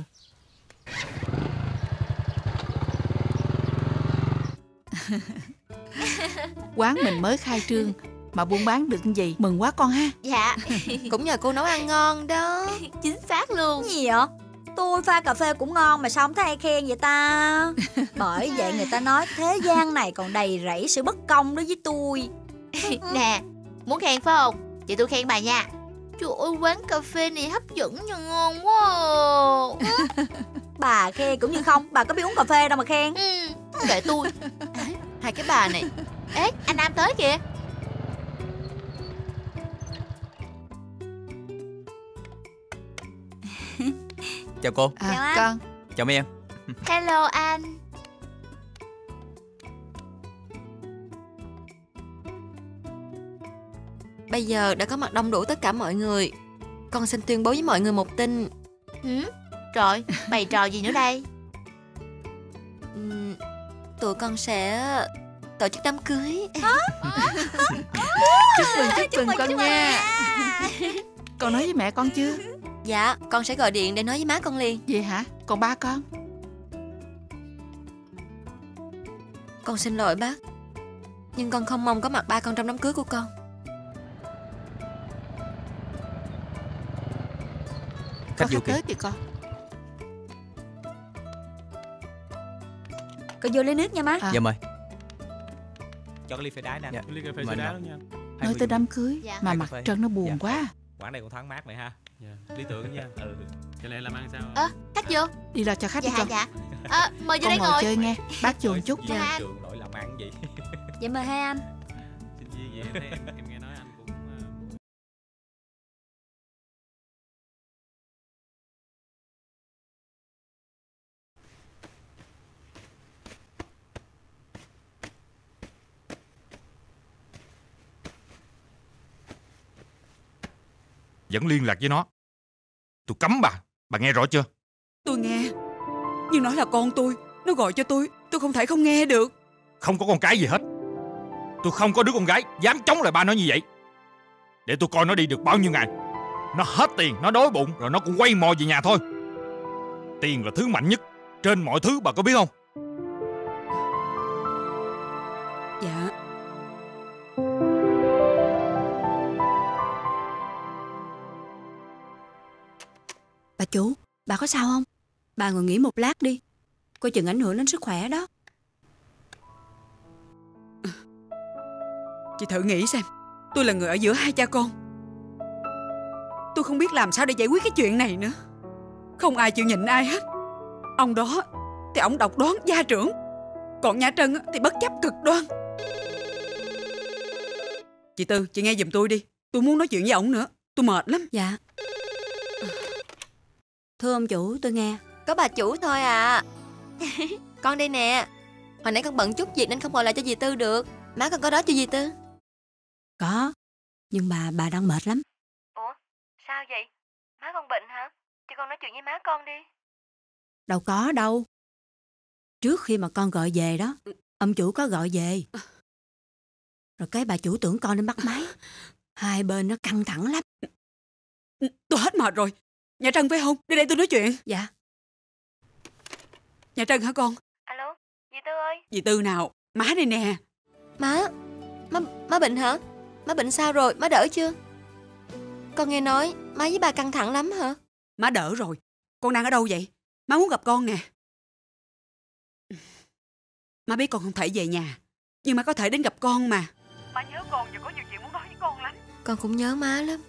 Quán mình mới khai trương mà buôn bán được gì mừng quá con ha. Dạ. Cũng nhờ cô nấu ăn ngon đó. Chính xác luôn. Gì vậy? Tôi pha cà phê cũng ngon mà sao không thấy ai khen vậy ta? Bởi vậy người ta nói thế gian này còn đầy rẫy sự bất công đối với tôi. Nè, muốn khen phải không? Chị tôi khen bà nha. Trời ơi, quán cà phê này hấp dẫn nha, ngon quá à. Bà khen cũng như không, bà có biết uống cà phê đâu mà khen. Ừ, kệ tôi. Hai cái bà này. Ê, anh Nam tới kìa. Chào cô. À, chào con. Chào mấy em. Hello anh. Bây giờ đã có mặt đông đủ tất cả mọi người. Con xin tuyên bố với mọi người một tin. Ừ? Trời, bày trò gì nữa đây? Uhm, tụi con sẽ tổ chức đám cưới. Chúc mừng, chúc mừng con nha. Con nói với mẹ con chưa? Dạ, con sẽ gọi điện để nói với má con liền. Vậy hả? Còn ba con? Con xin lỗi bác, nhưng con không mong có mặt ba con trong đám cưới của con. Có khách tới kìa con. Con vô lấy nước nha má. À. Dạ mời. Cho cái ly phê đá nè. Dạ. Ly cà phê đá đó nha. Nói tới đám cưới dạ. mà mặt Trân nó buồn dạ. quá. Quán này còn thoáng mát này ha. Dạ. Lý tưởng nha. Ừ. Cho nên làm ăn sao? Ơ, à, khách vô. Đi lo cho khách dạ, đi con. Dạ. À, mời vô con đây ngồi ngồi. chơi nghe. Bác vô một chút. Dạ. Trường đổi làm ăn gì? Dạ mời hai anh. Xin gì vậy em, em nghe nói anh cũng uh... Vẫn liên lạc với nó. Tôi cấm bà. Bà nghe rõ chưa? Tôi nghe. Nhưng nó là con tôi. Nó gọi cho tôi. Tôi không thể không nghe được. Không có con cái gì hết. Tôi không có đứa con gái dám chống lại ba nó như vậy. Để tôi coi nó đi được bao nhiêu ngày. Nó hết tiền, nó đói bụng, rồi nó cũng quay mò về nhà thôi. Tiền là thứ mạnh nhất trên mọi thứ, bà có biết không? Dạ. Bà chủ, bà có sao không? Bà ngồi nghỉ một lát đi. Coi chừng ảnh hưởng đến sức khỏe đó. Chị thử nghĩ xem. Tôi là người ở giữa hai cha con. Tôi không biết làm sao để giải quyết cái chuyện này nữa. Không ai chịu nhịn ai hết. Ông đó thì ông độc đoán gia trưởng, còn Nhã Trân thì bất chấp cực đoan. Chị Tư, chị nghe giùm tôi đi. Tôi muốn nói chuyện với ổng nữa. Tôi mệt lắm. Dạ. Thưa ông chủ, tôi nghe. Có bà chủ thôi à. Con đây nè. Hồi nãy con bận chút việc nên không gọi lại cho dì Tư được. Má con có đó cho dì Tư? Có. Nhưng mà bà đang mệt lắm. Ủa sao vậy? Má con bệnh hả? Cho con nói chuyện với má con đi. Đâu có đâu. Trước khi mà con gọi về đó, ông chủ có gọi về. Rồi cái bà chủ tưởng con đến bắt máy. Hai bên nó căng thẳng lắm. Tôi hết mệt rồi. Nhã Trân phải không? Đi đây tôi nói chuyện. Dạ. Nhã Trân hả con? Alo, dì Tư ơi. Dì Tư nào? Má đây nè. Má, má, má bệnh hả? Má bệnh sao rồi? Má đỡ chưa? Con nghe nói má với bà căng thẳng lắm hả? Má đỡ rồi. Con đang ở đâu vậy? Má muốn gặp con nè. Má biết con không thể về nhà, nhưng má có thể đến gặp con mà. Má nhớ con và có nhiều chuyện muốn nói với con lắm. Con cũng nhớ má lắm.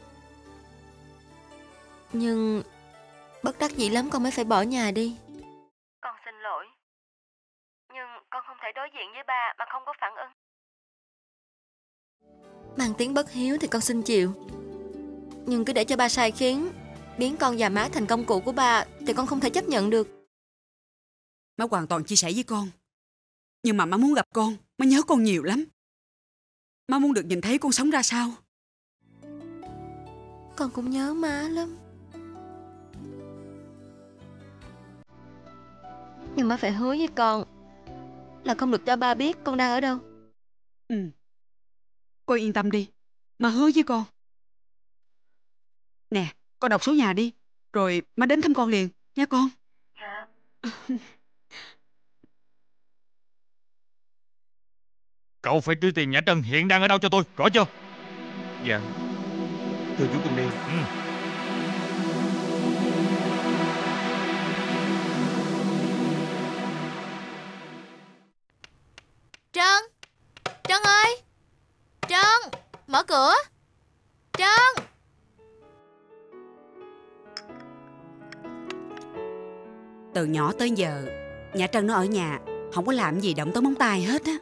Nhưng bất đắc dĩ lắm con mới phải bỏ nhà đi. Con xin lỗi. Nhưng con không thể đối diện với ba mà không có phản ứng. Mang tiếng bất hiếu thì con xin chịu. Nhưng cứ để cho ba sai khiến, biến con và má thành công cụ của ba, thì con không thể chấp nhận được. Má hoàn toàn chia sẻ với con. Nhưng mà má muốn gặp con. Má nhớ con nhiều lắm. Má muốn được nhìn thấy con sống ra sao. Con cũng nhớ má lắm. Nhưng má phải hứa với con là không được cho ba biết con đang ở đâu. Ừ. Con yên tâm đi. Má hứa với con. Nè, con đọc số nhà đi. Rồi má đến thăm con liền. Nha con. Dạ. Cậu phải đưa tiền Nhã Trân hiện đang ở đâu cho tôi, rõ chưa? Dạ. Thưa chú con đi. Ừ. Trân! Trân ơi! Trân! Mở cửa! Trân! Từ nhỏ tới giờ, Nhã Trân nó ở nhà, không có làm gì động tới móng tay hết á.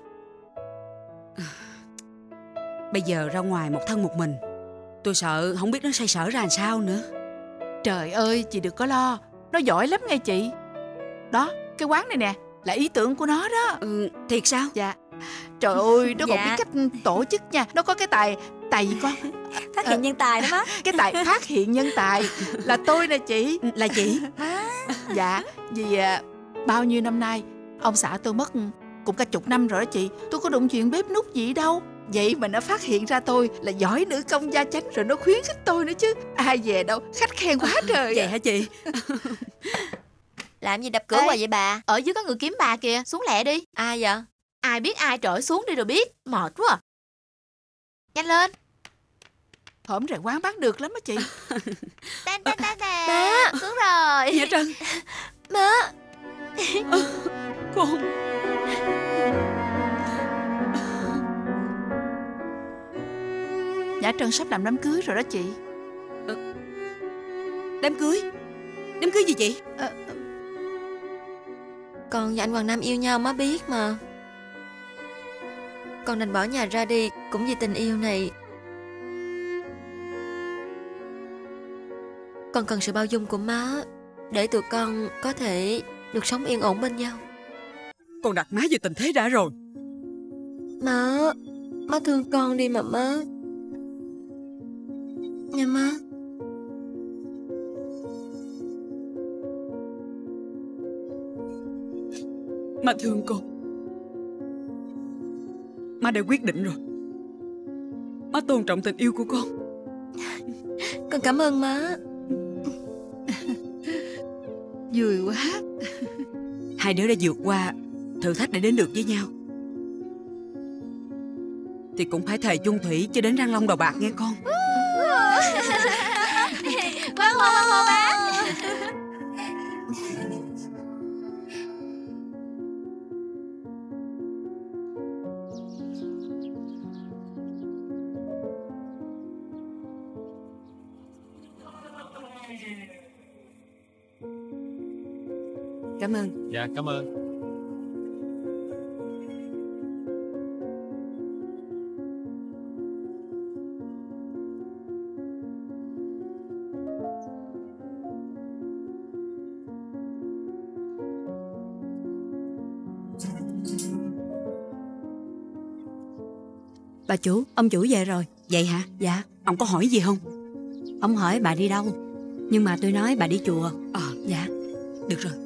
Bây giờ ra ngoài một thân một mình, tôi sợ không biết nó xoay sở ra làm sao nữa. Trời ơi, chị đừng có lo. Nó giỏi lắm nghe chị. Đó, cái quán này nè là ý tưởng của nó đó. Ừ, thiệt sao? Dạ. Trời ơi, nó còn Dạ. biết cách tổ chức nha. Nó có cái tài, tài gì con? Phát hiện nhân tài đó má. Cái tài phát hiện nhân tài là tôi nè chị. Là chị? Dạ, vì à, bao nhiêu năm nay ông xã tôi mất cũng cả chục năm rồi đó chị. Tôi có đụng chuyện bếp núc gì đâu. Vậy mà nó phát hiện ra tôi là giỏi nữ công gia chánh, rồi nó khuyến khích tôi nữa chứ. Ai về đâu, khách khen quá trời. Vậy hả chị? Làm gì đập cửa Ê, hoài vậy bà? Ở dưới có người kiếm bà kìa, xuống lẹ đi. Ai vậy? Ai biết ai, trời ơi, xuống đi rồi biết. Mệt quá à. Nhanh lên. Hổm rồi quán bán được lắm á chị. Tên tên tên tên. Má. Xuống rồi. Dạ Trân. Má. Con. Nhã Trân sắp làm đám cưới rồi đó chị. Đám cưới? Đám cưới gì chị? À, Con và anh Hoàng Nam yêu nhau má biết mà. Con đành bỏ nhà ra đi cũng vì tình yêu này. Con cần sự bao dung của má để tụi con có thể được sống yên ổn bên nhau. Con đặt má vào tình thế đã rồi. Má, má thương con đi mà má. Nha má. Má thương con. Má đã quyết định rồi. Má tôn trọng tình yêu của con. Con cảm ơn má. Vui quá. Hai đứa đã vượt qua thử thách để đến được với nhau, thì cũng phải thề chung thủy cho đến răng long đầu bạc nghe con. Quán hô quán hô bác. Cảm ơn. Dạ cảm ơn. Bà chủ, ông chủ về rồi. Vậy hả? Dạ. Ông có hỏi gì không? Ông hỏi bà đi đâu, nhưng mà tôi nói bà đi chùa. Ờ, à, dạ. Được rồi.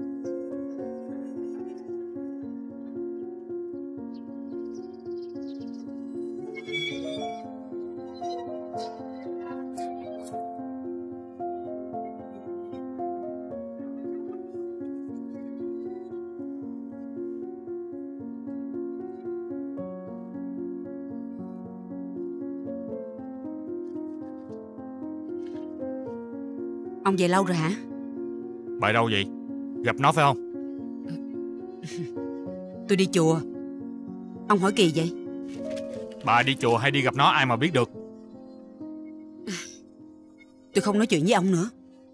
Ông về lâu rồi hả? Bà đâu vậy? Gặp nó phải không? Tôi đi chùa. Ông hỏi kỳ vậy? Bà đi chùa hay đi gặp nó ai mà biết được. Tôi không nói chuyện với ông nữa.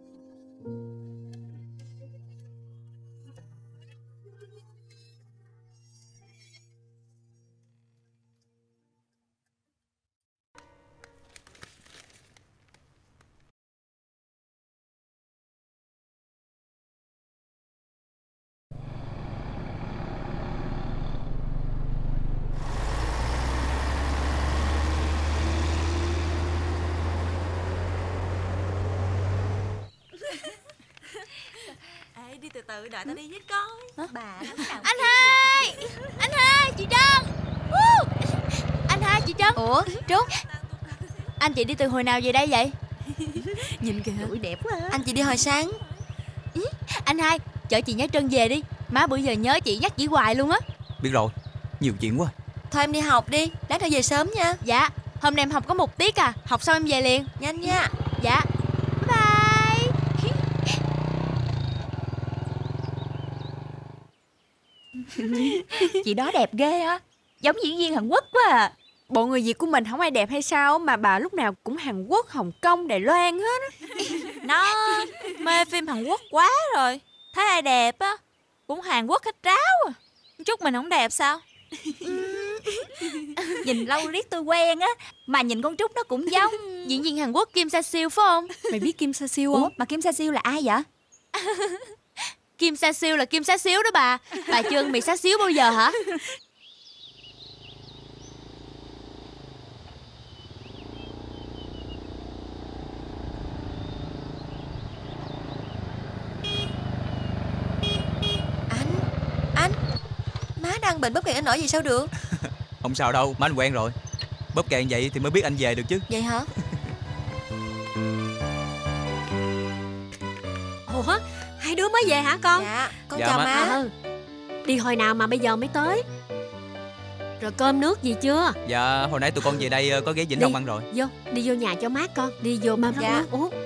Đi từ từ, đợi tao đi với con. Bà anh hai, anh hai, chị Trân. Anh hai, chị Trân. Ủa, Trúc, anh chị đi từ hồi nào về đây vậy? Nhìn kìa, Ủi đẹp quá. Anh chị đi hồi sáng. Anh hai, chở chị Nhã Trân về đi. Má bữa giờ nhớ chị nhắc chị hoài luôn á. Biết rồi, nhiều chuyện quá. Thôi em đi học đi, lát nữa về sớm nha. Dạ, hôm nay em học có một tiết à. Học xong em về liền. Nhanh nha. Dạ. Bye bye. Chị đó đẹp ghê á, giống diễn viên Hàn Quốc quá à. Bộ người Việt của mình không ai đẹp hay sao mà bà lúc nào cũng Hàn Quốc, Hồng Kông, Đài Loan hết á. Nó mê phim Hàn Quốc quá rồi. Thấy ai đẹp á cũng Hàn Quốc hết ráo à. Chút mình không đẹp sao? Nhìn lâu riết tôi quen á. Mà nhìn con Trúc nó cũng giống diễn viên Hàn Quốc Kim Sa Siêu phải không? Mày biết Kim Sa Siêu không? Ủa, mà Kim Sa Siêu là ai vậy? Kim Sa Siêu là Kim Sa Xíu đó bà. Bà chưa ăn mì xá xíu bao giờ hả? Anh, anh, má đang bệnh bất kỳ anh nổi gì sao được? Không sao đâu, má anh quen rồi. Bóp kèn vậy thì mới biết anh về được chứ. Vậy hả? Ủa, hai đứa mới về hả con? Dạ, con Dạ, chào má. má. Ừ. Đi hồi nào mà bây giờ mới tới? Rồi cơm nước gì chưa? Dạ, hồi nãy tụi con về đây ờ, có ghé Vĩnh Đi. Long ăn rồi. Vô, đi vô nhà cho mát con. Đi vô mà rót Dạ. nước uống.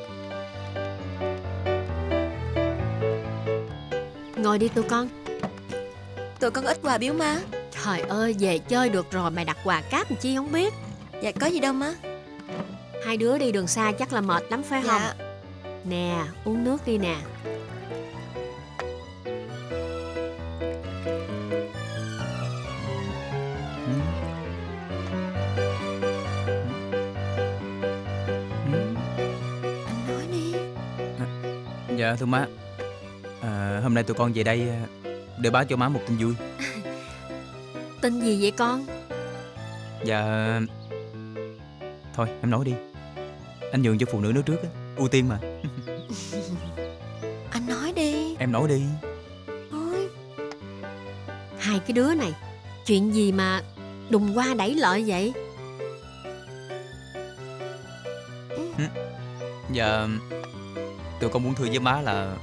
Ngồi đi tụi con. Tụi con ít quà biếu má. Trời ơi, về chơi được rồi mày đặt quà cáp làm chi không biết. Dạ có gì đâu má. Hai đứa đi đường xa chắc là mệt lắm phải Dạ. không? Nè, uống nước đi nè. Anh nói đi. Dạ thưa má, à, hôm nay tụi con về đây ờ, để báo cho má một tin vui. Tin gì vậy con? Dạ, thôi em nói đi. Anh nhường cho phụ nữ nói trước á, ưu tiên mà. Anh nói đi. Em nói đi. Thôi. Hai cái đứa này, chuyện gì mà đùng qua đẩy lợi vậy? Dạ, tụi con muốn thưa với má là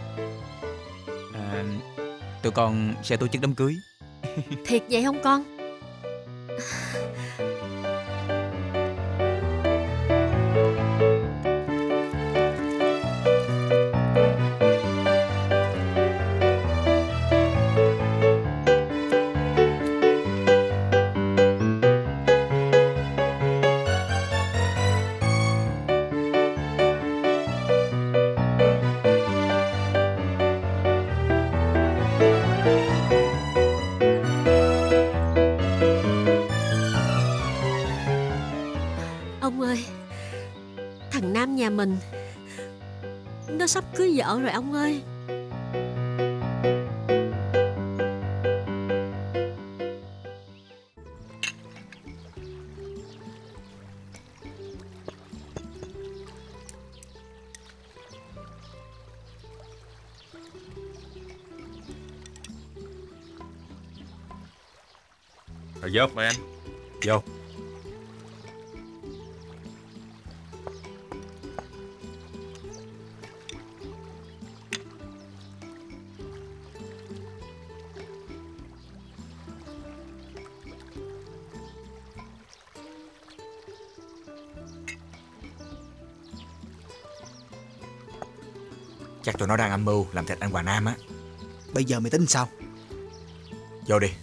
à, tụi con sẽ tổ chức đám cưới. Thiệt vậy không con? Ông ơi, thằng Nam nhà mình nó sắp cưới vợ rồi ông ơi. Rồi vô. Mời anh. Vô. Chắc tụi nó đang âm mưu làm thịt anh Hòa Nam á. Bây giờ mày tính sao? Vô đi.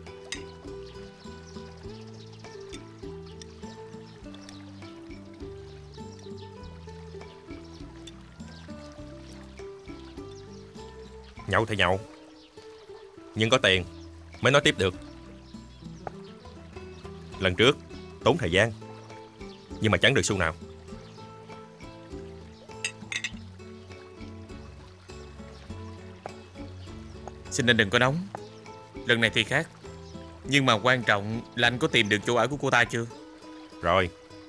Nhậu thì nhậu, nhưng có tiền mới nói tiếp được. Lần trước tốn thời gian, nhưng mà chẳng được xu nào. Xin anh đừng có nóng. Lần này thì khác. Nhưng mà quan trọng là anh có tìm được chỗ ở của cô ta chưa? Rồi.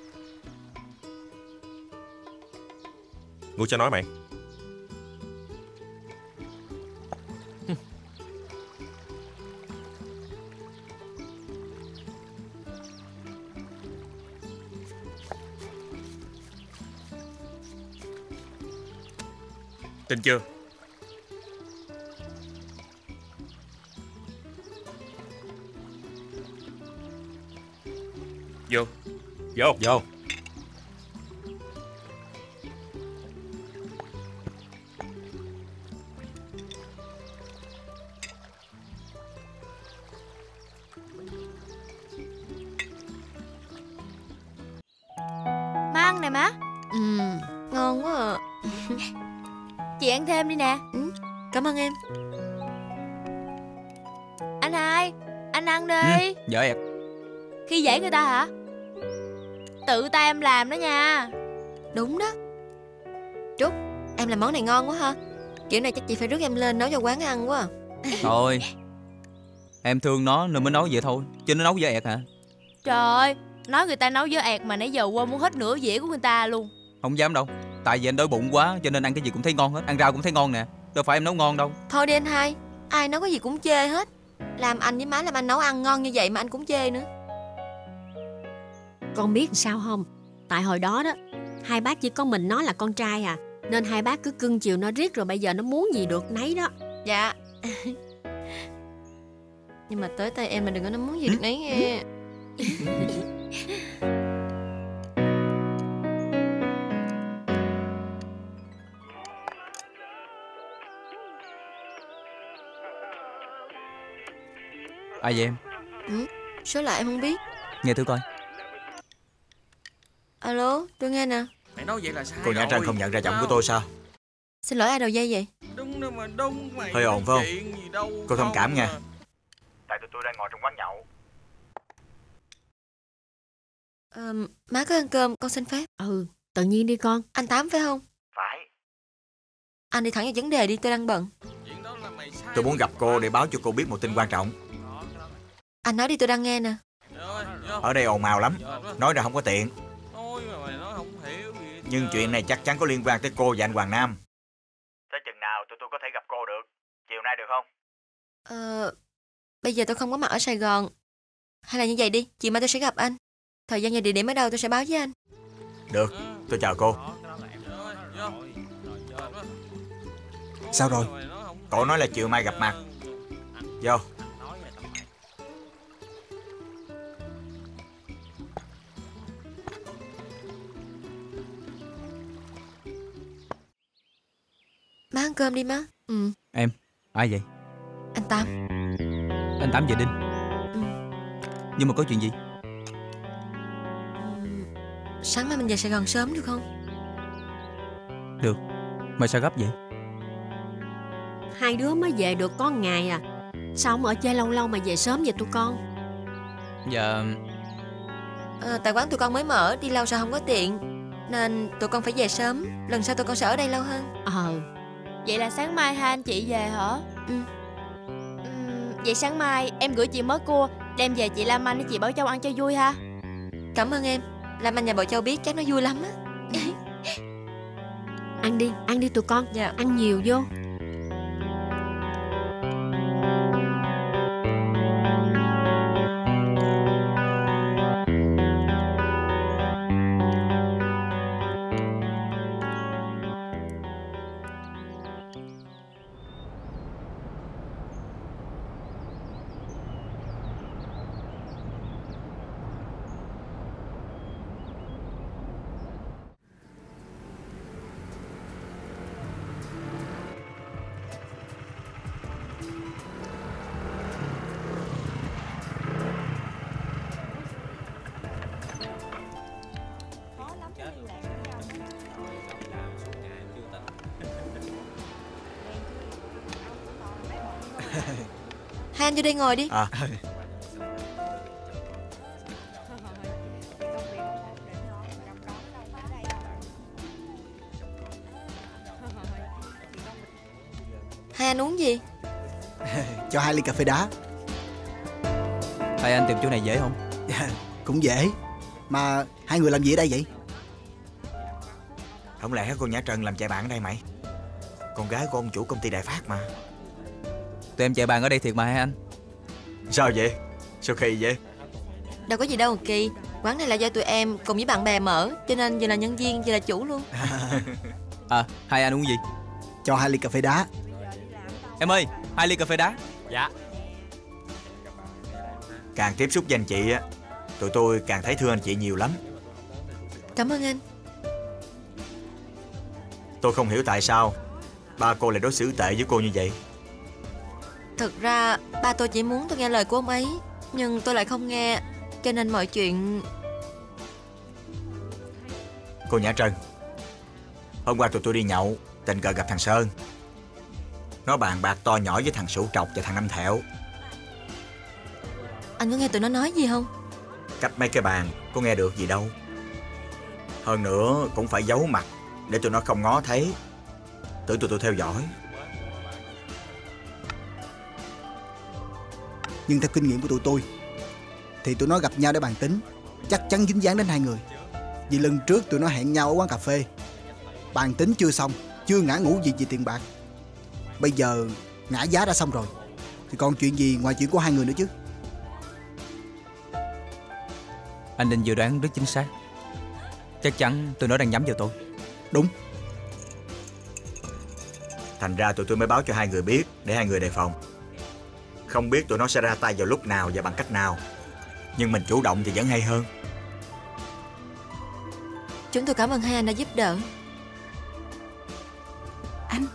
Ngu cho nói mày. Tin chưa? Vô. Vô. Vô. Má ăn nè má. Ừ, ngon quá à. Chị ăn thêm đi nè. Ừ, cảm ơn em. Anh hai, anh ăn đi. Ừ, dạ em. Khi dễ người ta hả? Tự tay em làm đó nha. Đúng đó. Trúc, em làm món này ngon quá ha. Kiểu này chắc chị phải rước em lên nấu cho quán ăn quá à. Thôi, em thương nó nên mới nói vậy thôi, chứ nó nấu với ẹt hả? Trời ơi, nói người ta nấu với ẹt mà nãy giờ quên muốn hết nửa dĩa của người ta luôn. Không dám đâu, tại vì anh đói bụng quá cho nên ăn cái gì cũng thấy ngon hết. Ăn rau cũng thấy ngon nè, đâu phải em nấu ngon đâu. Thôi đi anh hai, ai nấu cái gì cũng chê hết. Làm anh với má làm anh nấu ăn ngon như vậy mà anh cũng chê nữa. Con biết sao không? Tại hồi đó đó, hai bác chỉ có mình nó là con trai à, nên hai bác cứ cưng chiều nó riết, rồi bây giờ nó muốn gì được nấy đó. Dạ. Nhưng mà tới tay em là đừng có nó muốn gì được nấy nghe. Ai vậy em? Ừ, số lại em không biết. Nghe thử coi. Alo, tôi nghe nè. Mày nói vậy là sai Cô Nhã Trân không nhận ra giọng của tôi sao? Xin lỗi ai đầu dây vậy? Đúng đâu mà đúng mày. Hơi ồn phải chuyện gì không? đâu, Cô thông cảm nha. mà. Tại tụi tôi đang ngồi trong quán nhậu. À, má có ăn cơm, con xin phép. Ừ, tự nhiên đi con. Anh Tám phải không? Phải. Anh đi thẳng vào vấn đề đi, tôi đang bận. Tôi muốn gặp cô để báo cho cô biết một tin quan trọng. Anh nói đi, tôi đang nghe nè. Ở đây ồn ào lắm, nói ra không có tiện. Nhưng chuyện này chắc chắn có liên quan tới cô và anh Hoàng Nam. Tới chừng nào tụi tôi có thể gặp cô được? Chiều nay được không? Ờ, bây giờ tôi không có mặt ở Sài Gòn. Hay là như vậy đi, chiều mai tôi sẽ gặp anh. Thời gian và địa điểm ở đâu tôi sẽ báo với anh. Được, tôi chào cô. Sao rồi? Cổ nói là chiều mai gặp mặt. Vô. Má ăn cơm đi má. Ừ. Em, ai vậy? Anh Tám. Anh Tám về Đinh. Ừ. Nhưng mà có chuyện gì? Sáng mai mình về Sài Gòn sớm được không? Được. Mà sao gấp vậy? Hai đứa mới về được có ngày à, sao không ở chơi lâu lâu mà về sớm vậy tụi con? Dạ. À, tại quán tụi con mới mở, đi lâu sao không có tiện, nên tụi con phải về sớm. Lần sau tụi con sẽ ở đây lâu hơn. Ờ. Vậy là sáng mai hai anh chị về hả? Ừ. Uhm, vậy sáng mai em gửi chị mớ cua đem về chị Lam Anh với chị Bảo Châu ăn cho vui ha. Cảm ơn em. Lam Anh nhà Bảo Châu biết chắc nó vui lắm á. Ăn đi, ăn đi tụi con. Dạ. Ăn nhiều vô. Hai anh vô đây ngồi đi. À. Hai anh uống gì? Cho hai ly cà phê đá. Hai anh tìm chỗ này dễ không? Cũng dễ. Mà hai người làm gì ở đây vậy? Không lẽ cô Nhã Trân làm chạy bạn ở đây mày? Con gái của ông chủ công ty Đại Phát mà. Tụi em chạy bàn ở đây thiệt mà hai anh. Sao vậy? Sao kỳ vậy? Đâu có gì đâu kỳ. Quán này là do tụi em cùng với bạn bè mở, cho nên vừa là nhân viên vừa là chủ luôn. À, hai anh uống gì? Cho hai ly cà phê đá. Em ơi, hai ly cà phê đá. Dạ. Càng tiếp xúc với anh chị á, tụi tôi càng thấy thương anh chị nhiều lắm. Cảm ơn anh. Tôi không hiểu tại sao ba cô lại đối xử tệ với cô như vậy. Thực ra ba tôi chỉ muốn tôi nghe lời của ông ấy, nhưng tôi lại không nghe, cho nên mọi chuyện... Cô Nhã Trân, hôm qua tụi tôi đi nhậu, tình cờ gặp thằng Sơn. Nó bàn bạc to nhỏ với thằng Sủ Trọc và thằng Năm Thẹo. Anh có nghe tụi nó nói gì không? Cách mấy cái bàn, có nghe được gì đâu. Hơn nữa cũng phải giấu mặt để tụi nó không ngó thấy, tưởng tụi tôi theo dõi. Nhưng theo kinh nghiệm của tụi tôi thì tụi nó gặp nhau để bàn tính, chắc chắn dính dáng đến hai người. Vì lần trước tụi nó hẹn nhau ở quán cà phê, bàn tính chưa xong, chưa ngã ngũ gì về tiền bạc. Bây giờ ngã giá đã xong rồi, Thì còn chuyện gì ngoài chuyện của hai người nữa chứ? Anh Ninh dự đoán rất chính xác. Chắc chắn tụi nó đang nhắm vào tôi. Đúng. Thành ra tụi tôi mới báo cho hai người biết, để hai người đề phòng. Không biết tụi nó sẽ ra tay vào lúc nào và bằng cách nào, nhưng mình chủ động thì vẫn hay hơn. Chúng tôi cảm ơn hai anh đã giúp đỡ. Anh.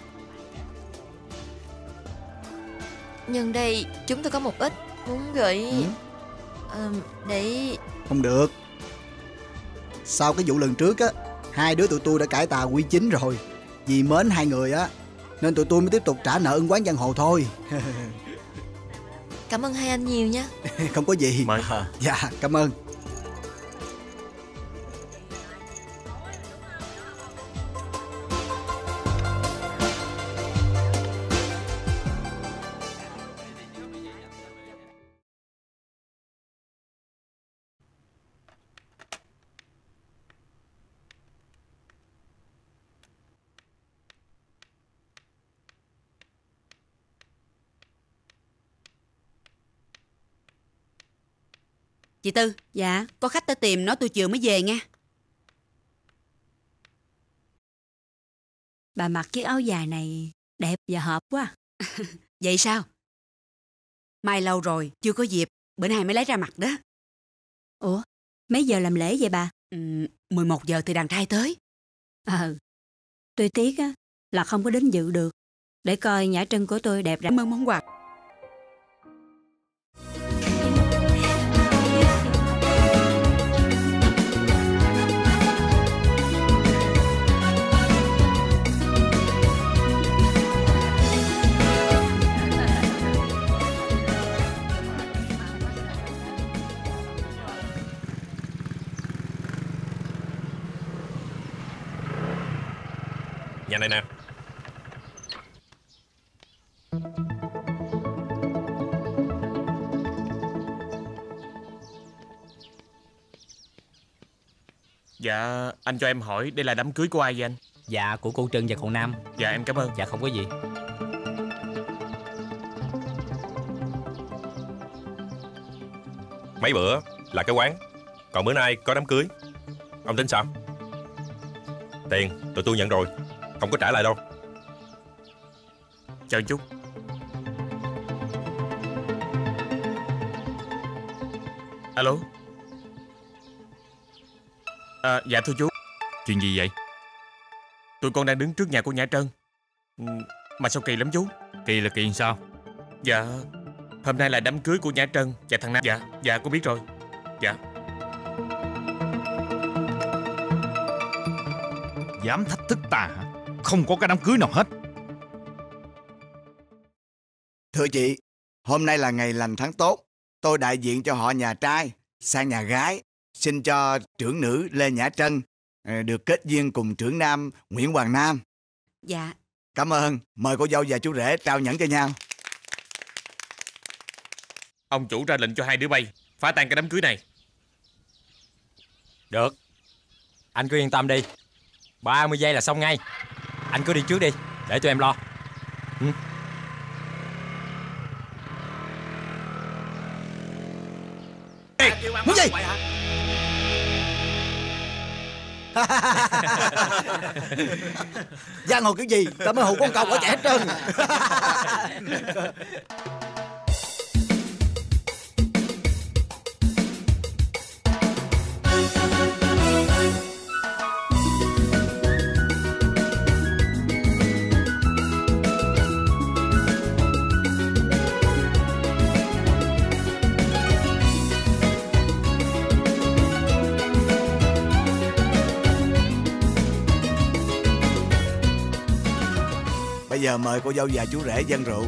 Nhưng đây chúng tôi có một ít muốn gửi Ừ. ờ, để... Không được. Sau cái vụ lần trước á, hai đứa tụi tôi đã cải tà quy chính rồi. Vì mến hai người á, nên tụi tôi mới tiếp tục trả nợ ân oán giang hồ thôi. Cảm ơn hai anh nhiều nha. Không có gì. Mời. Dạ, cảm ơn. Chị Tư. Dạ. Có khách tới tìm, nói tôi chiều mới về nha. Bà mặc chiếc áo dài này đẹp và hợp quá. Vậy sao? Mai lâu rồi, chưa có dịp, bữa nay mới lấy ra mặc đó. Ủa, mấy giờ làm lễ vậy bà? Ừ, mười một giờ thì đàn trai tới. Ờ, tôi tiếc á, là không có đến dự được. Để coi nhã trân của tôi đẹp ra mơn món quà. Nhà này nè. Dạ, anh cho em hỏi đây là đám cưới của ai vậy anh? Dạ, của cô Trân và cậu Nam. Dạ, em cảm ơn. Dạ, không có gì. Mấy bữa là cái quán, còn bữa nay có đám cưới. Ông tính sao? Tiền tụi tôi nhận rồi, không có trả lại đâu. Chờ chút. Alo. À, dạ thưa chú. Chuyện gì vậy? Tụi con đang đứng trước nhà của Nhã Trân. Ừ, mà sao kỳ lắm chú? Kỳ là kỳ sao? Dạ, hôm nay là đám cưới của Nhã Trân và thằng Nam. Dạ, dạ con biết rồi. Dạ. Dám thách thức ta hả? Không có cái đám cưới nào hết. Thưa chị, hôm nay là ngày lành tháng tốt. Tôi đại diện cho họ nhà trai sang nhà gái, xin cho trưởng nữ Lê Nhã Trân được kết duyên cùng trưởng nam Nguyễn Hoàng Nam. Dạ. Cảm ơn. Mời cô dâu và chú rể trao nhẫn cho nhau. Ông chủ ra lệnh cho hai đứa bay phá tan cái đám cưới này. Được. Anh cứ yên tâm đi, ba mươi giây là xong ngay. Anh cứ đi trước đi, để tụi em lo. Ừ. Ê, muốn gì? Giang hồ kiểu gì tao mới hù con còng ở chạy hết trơn. Bây giờ mời cô dâu và chú rể dâng rượu.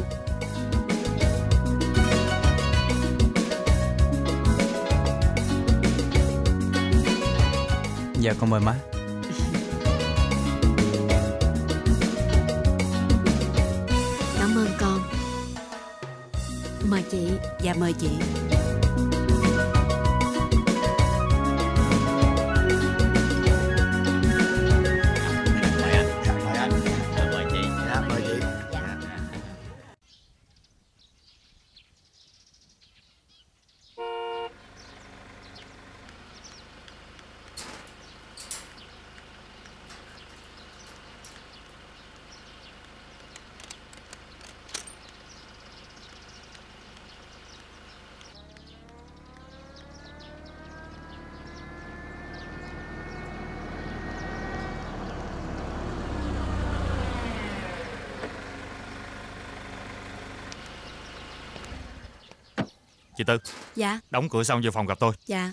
Dạ con mời má. Cảm ơn con. Mời chị. Dạ mời chị. Chị Tư. Dạ. Đóng cửa xong vô phòng gặp tôi. Dạ.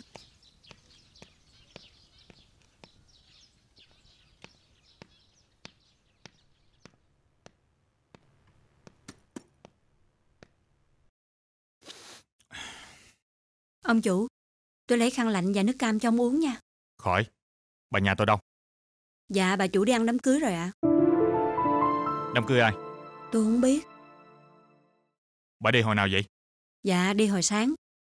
Ông chủ, tôi lấy khăn lạnh và nước cam cho ông uống nha. Khỏi. Bà nhà tôi đâu? Dạ, bà chủ đi ăn đám cưới rồi ạ. Đám cưới ai? Tôi không biết. Bà đi hồi nào vậy? Dạ, đi hồi sáng.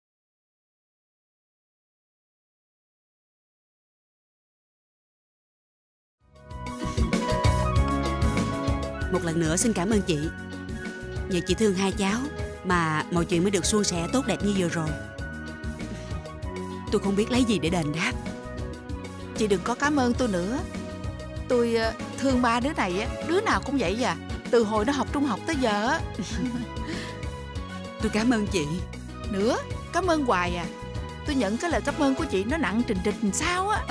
Một lần nữa xin cảm ơn chị. Nhờ chị thương hai cháu mà mọi chuyện mới được suôn sẻ tốt đẹp như vừa rồi. Tôi không biết lấy gì để đền đáp. Chị đừng có cảm ơn tôi nữa. Tôi thương ba đứa này, đứa nào cũng vậy à. Từ hồi nó học trung học tới giờ. Tôi cảm ơn chị. Nữa, cảm ơn hoài à. Tôi nhận cái lời cảm ơn của chị nó nặng trình trình sao á.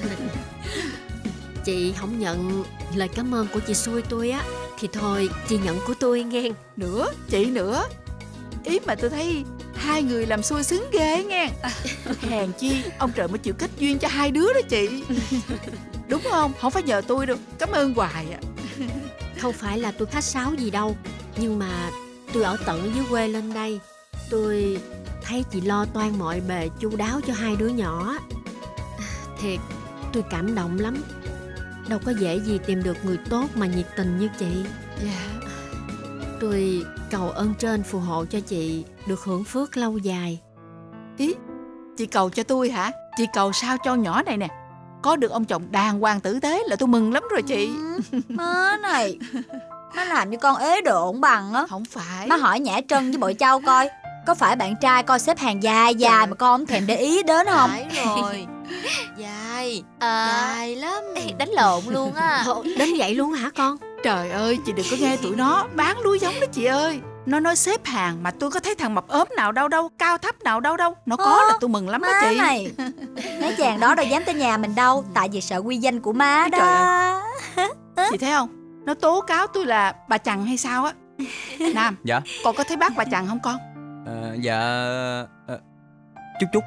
Chị không nhận lời cảm ơn của chị xui tôi á thì thôi chị nhận của tôi nghe. Nữa, chị nữa. Ý mà tôi thấy hai người làm xui xứng ghê nghe. Hèn chi ông trời mới chịu kết duyên cho hai đứa đó chị. Đúng không? Không phải nhờ tôi đâu. Cảm ơn hoài à. Không phải là tôi khách sáo gì đâu, nhưng mà tôi ở tận dưới quê lên đây, tôi thấy chị lo toan mọi bề chu đáo cho hai đứa nhỏ. Thiệt, tôi cảm động lắm. Đâu có dễ gì tìm được người tốt mà nhiệt tình như chị. Dạ. Tôi cầu ơn trên phù hộ cho chị được hưởng phước lâu dài. Ý, chị cầu cho tôi hả? Chị cầu sao cho nhỏ này nè có được ông chồng đàng hoàng tử tế là tôi mừng lắm rồi chị. Ừ, má này, má làm như con ế độn bằng á. Không phải. Má hỏi Nhã Trân với Bội Châu coi có phải bạn trai coi xếp hàng dài dài mà con không thèm để ý đến không? Phải rồi. Dài, à, dài lắm. Đánh lộn luôn á. Đến vậy luôn hả con? Trời ơi, chị đừng có nghe tụi nó bán lúa giống đó chị ơi. Nó nói xếp hàng mà tôi có thấy thằng mập ốm nào đâu đâu, cao thấp nào đâu đâu. Nó có là tôi mừng lắm đó chị. Này, mấy chàng đó đâu dám tới nhà mình đâu, tại vì sợ uy danh của má đó. Chị thấy không? Nó tố cáo tôi là bà chằn hay sao á. Nam, dạ. Con có thấy bác bà chằn không con? À, dạ à, chút chút.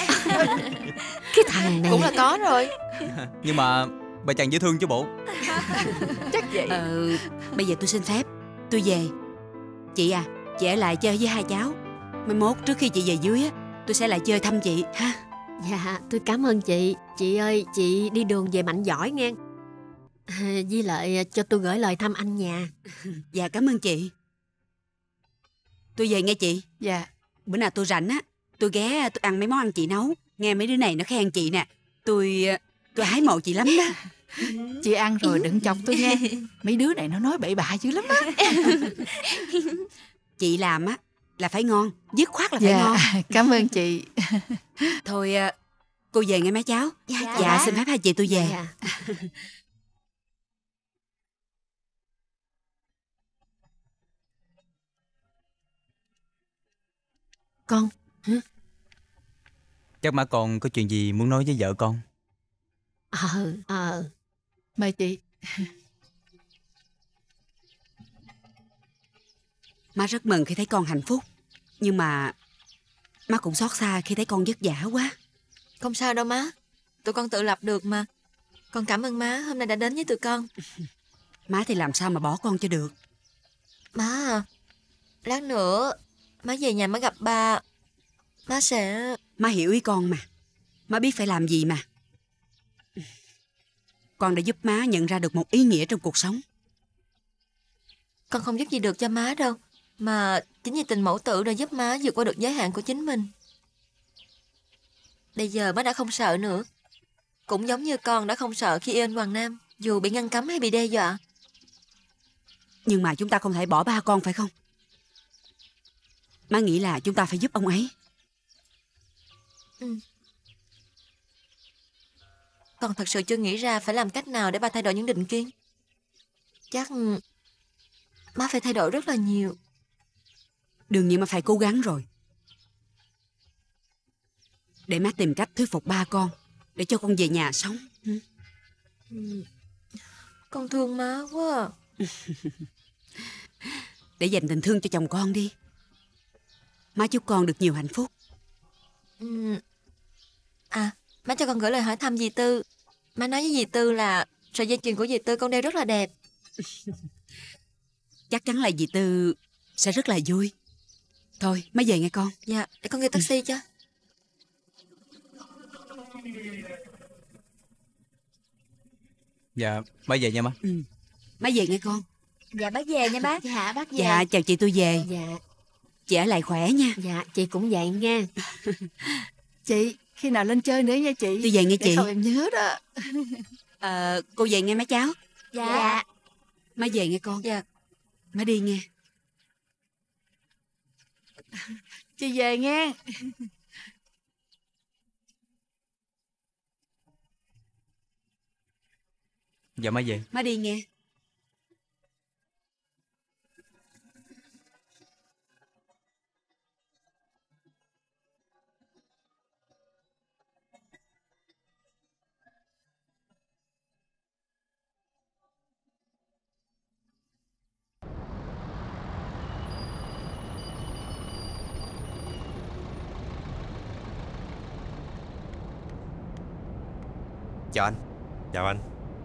Cái thằng này cũng là có rồi. Nhưng mà bà chàng dễ thương chứ bộ. Chắc vậy. Ờ, bây giờ tôi xin phép, tôi về. Chị à, chị ở lại chơi với hai cháu. Mai mốt trước khi chị về dưới á, tôi sẽ lại chơi thăm chị ha. Dạ, tôi cảm ơn chị. Chị ơi, chị đi đường về mạnh giỏi nghe. À, với lại cho tôi gửi lời thăm anh nhà. Dạ, cảm ơn chị. Tôi về nghe chị. Dạ. Bữa nào tôi rảnh á, tôi ghé tôi ăn mấy món ăn chị nấu. Nghe mấy đứa này nó khen chị nè. Tôi tôi hái mộ chị lắm đó. Chị ăn rồi đừng chọc tôi nghe. Mấy đứa này nó nói bậy bạ dữ lắm á. Chị làm á là phải ngon, dứt khoát là phải dạ, ngon. Cảm ơn chị. Thôi cô về nghe mấy cháu. Dạ, dạ, dạ. Xin phép hai chị tôi về. Dạ. Con hả? Chắc má con có chuyện gì muốn nói với vợ con. Ờ ờ Mời chị. Má rất mừng khi thấy con hạnh phúc. Nhưng mà má cũng xót xa khi thấy con vất vả quá. Không sao đâu má, tụi con tự lập được mà. Con cảm ơn má hôm nay đã đến với tụi con. Má thì làm sao mà bỏ con cho được. Má à, lát nữa má về nhà má gặp ba, má sẽ... Má hiểu ý con mà. Má biết phải làm gì mà. Con đã giúp má nhận ra được một ý nghĩa trong cuộc sống. Con không giúp gì được cho má đâu, mà chính vì tình mẫu tử đã giúp má vượt qua được giới hạn của chính mình. Bây giờ má đã không sợ nữa. Cũng giống như con đã không sợ khi yêu anh Hoàng Nam, dù bị ngăn cấm hay bị đe dọa. Nhưng mà chúng ta không thể bỏ ba con phải không? Má nghĩ là chúng ta phải giúp ông ấy. Ừ. Con thật sự chưa nghĩ ra phải làm cách nào để ba thay đổi những định kiến. Chắc má phải thay đổi rất là nhiều. Đương nhiên má phải cố gắng rồi. Để má tìm cách thuyết phục ba con, để cho con về nhà sống. Ừ. Ừ. Con thương má quá à. Để dành tình thương cho chồng con đi. Má chúc con được nhiều hạnh phúc. Ừ. À, má cho con gửi lời hỏi thăm dì Tư. Má nói với dì Tư là sợi dây chuyền của dì Tư con đeo rất là đẹp. Chắc chắn là dì Tư sẽ rất là vui. Thôi, má về nghe con. Dạ, để con kêu taxi cho. Dạ, má về nha má. Ừ. Má về nghe con. Dạ bác về nha bác. Dạ bác về. Dạ, chào chị, tôi về. Dạ. Chị ở lại khỏe nha. Dạ, chị cũng vậy nha. Chị, khi nào lên chơi nữa nha chị. Tôi về nghe Để chị. không em nhớ đó. Ờ, cô về nghe má cháu. Dạ. Dạ. Má về nghe con. Dạ. Má đi nghe. Chị về nghe. Dạ má về. Má đi nghe. Chào anh. Chào anh.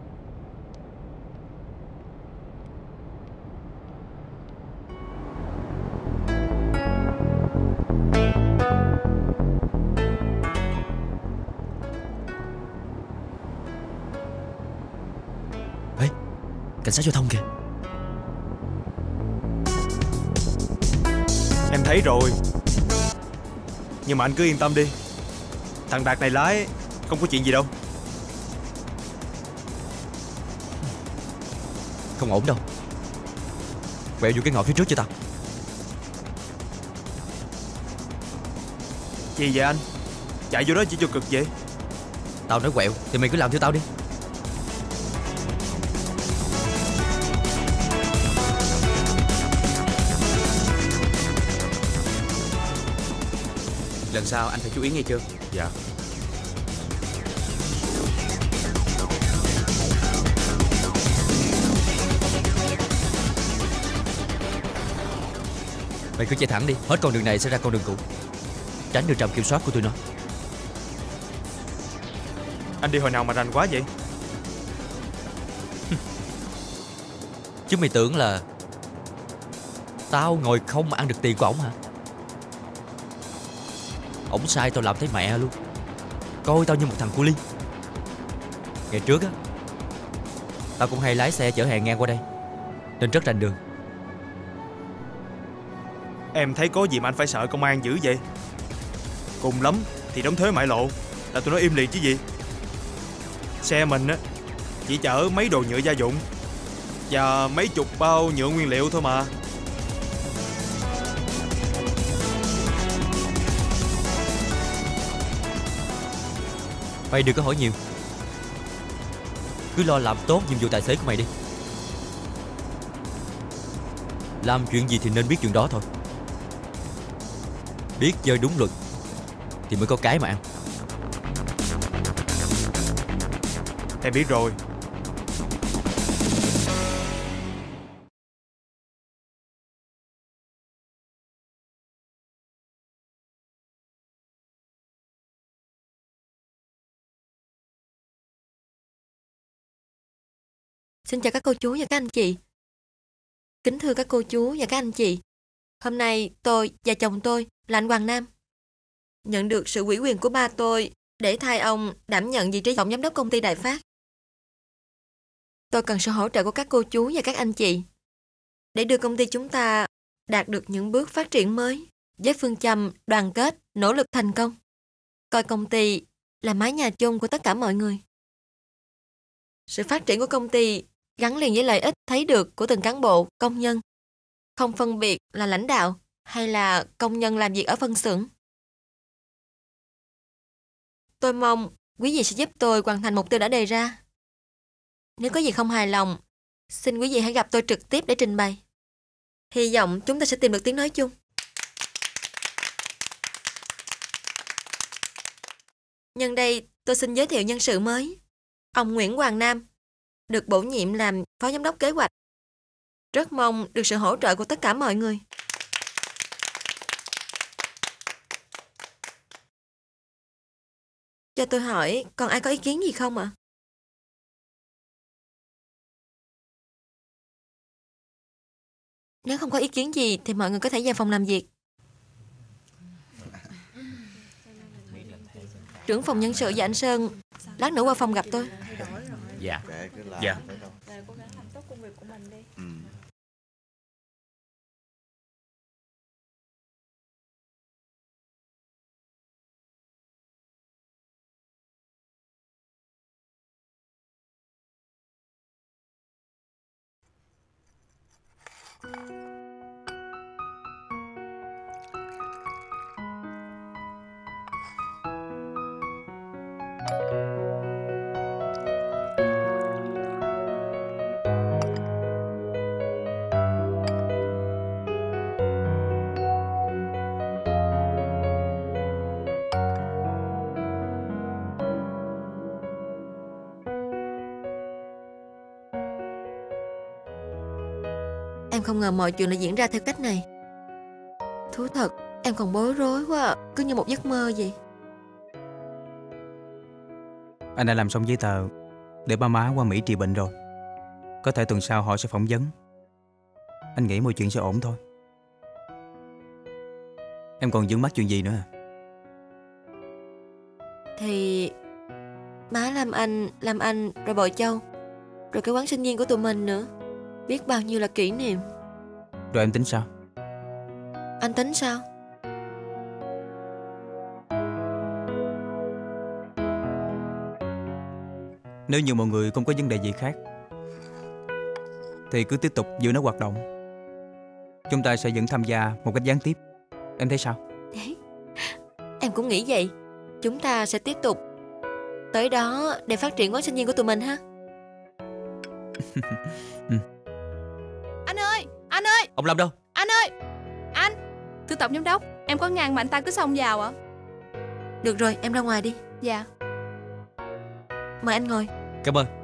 Ê, cảnh sát giao thông kìa. Em thấy rồi. Nhưng mà anh cứ yên tâm đi. Thằng Đạt này lái không có chuyện gì đâu. Không ổn đâu. Quẹo vô cái ngõ phía trước cho tao. Gì vậy anh? Chạy vô đó chỉ cho cực vậy. Tao nói quẹo thì mày cứ làm theo tao đi. Lần sau anh phải chú ý nghe chưa? Dạ. Mày cứ chạy thẳng đi. Hết con đường này sẽ ra con đường cũ. Tránh được tầm kiểm soát của tụi nó. Anh đi hồi nào mà rành quá vậy? Chứ mày tưởng là tao ngồi không mà ăn được tiền của ổng hả? Ổng sai tao làm thấy mẹ luôn. Coi tao như một thằng cu li. Ngày trước á, tao cũng hay lái xe chở hàng ngang qua đây, nên rất rành đường. Em thấy có gì mà anh phải sợ công an dữ vậy? Cùng lắm thì đóng thuế mại lộ là tụi nó im lìm chứ gì. Xe mình á chỉ chở mấy đồ nhựa gia dụng và mấy chục bao nhựa nguyên liệu thôi mà. Mày đừng có hỏi nhiều. Cứ lo làm tốt nhiệm vụ tài xế của mày đi. Làm chuyện gì thì nên biết chuyện đó thôi. Biết chơi đúng luật thì mới có cái mà ăn. Em biết rồi. Xin chào các cô chú và các anh chị. Kính thưa các cô chú và các anh chị, hôm nay tôi và chồng tôi là anh Hoàng Nam nhận được sự ủy quyền của ba tôi để thay ông đảm nhận vị trí tổng giám đốc công ty Đại Phát. Tôi cần sự hỗ trợ của các cô chú và các anh chị để đưa công ty chúng ta đạt được những bước phát triển mới với phương châm đoàn kết, nỗ lực thành công. Coi công ty là mái nhà chung của tất cả mọi người. Sự phát triển của công ty gắn liền với lợi ích thấy được của từng cán bộ, công nhân, không phân biệt là lãnh đạo hay là công nhân làm việc ở phân xưởng. Tôi mong quý vị sẽ giúp tôi hoàn thành mục tiêu đã đề ra. Nếu có gì không hài lòng, xin quý vị hãy gặp tôi trực tiếp để trình bày. Hy vọng chúng ta sẽ tìm được tiếng nói chung. Nhân đây, tôi xin giới thiệu nhân sự mới. Ông Nguyễn Hoàng Nam được bổ nhiệm làm phó giám đốc kế hoạch. Rất mong được sự hỗ trợ của tất cả mọi người. Cho tôi hỏi, còn ai có ý kiến gì không ạ? Nếu không có ý kiến gì thì mọi người có thể vào phòng làm việc. Trưởng phòng nhân sự và anh Sơn, lát nữa qua phòng gặp tôi. Dạ. Dạ. Em không ngờ mọi chuyện lại diễn ra theo cách này. Thú thật, em còn bối rối quá à. Cứ như một giấc mơ vậy. Anh đã làm xong giấy tờ để ba má qua Mỹ trị bệnh rồi. Có thể tuần sau họ sẽ phỏng vấn. Anh nghĩ mọi chuyện sẽ ổn thôi. Em còn vướng mắc chuyện gì nữa à? Thì má làm anh, làm anh rồi Bội Châu, rồi cái quán sinh viên của tụi mình nữa. Biết bao nhiêu là kỷ niệm. Rồi em tính sao? Anh tính sao? Nếu như mọi người không có vấn đề gì khác thì cứ tiếp tục giữ nó hoạt động. Chúng ta sẽ vẫn tham gia một cách gián tiếp. Em thấy sao? Em cũng nghĩ vậy. Chúng ta sẽ tiếp tục tới đó để phát triển quán sinh viên của tụi mình ha. Anh ơi, anh ơi. Ông Lâm đâu? Anh ơi, anh. Thưa tổng giám đốc, em có ngăn mà anh ta cứ xông vào ạ. Được rồi, em ra ngoài đi. Dạ. Mời anh ngồi. Cảm ơn.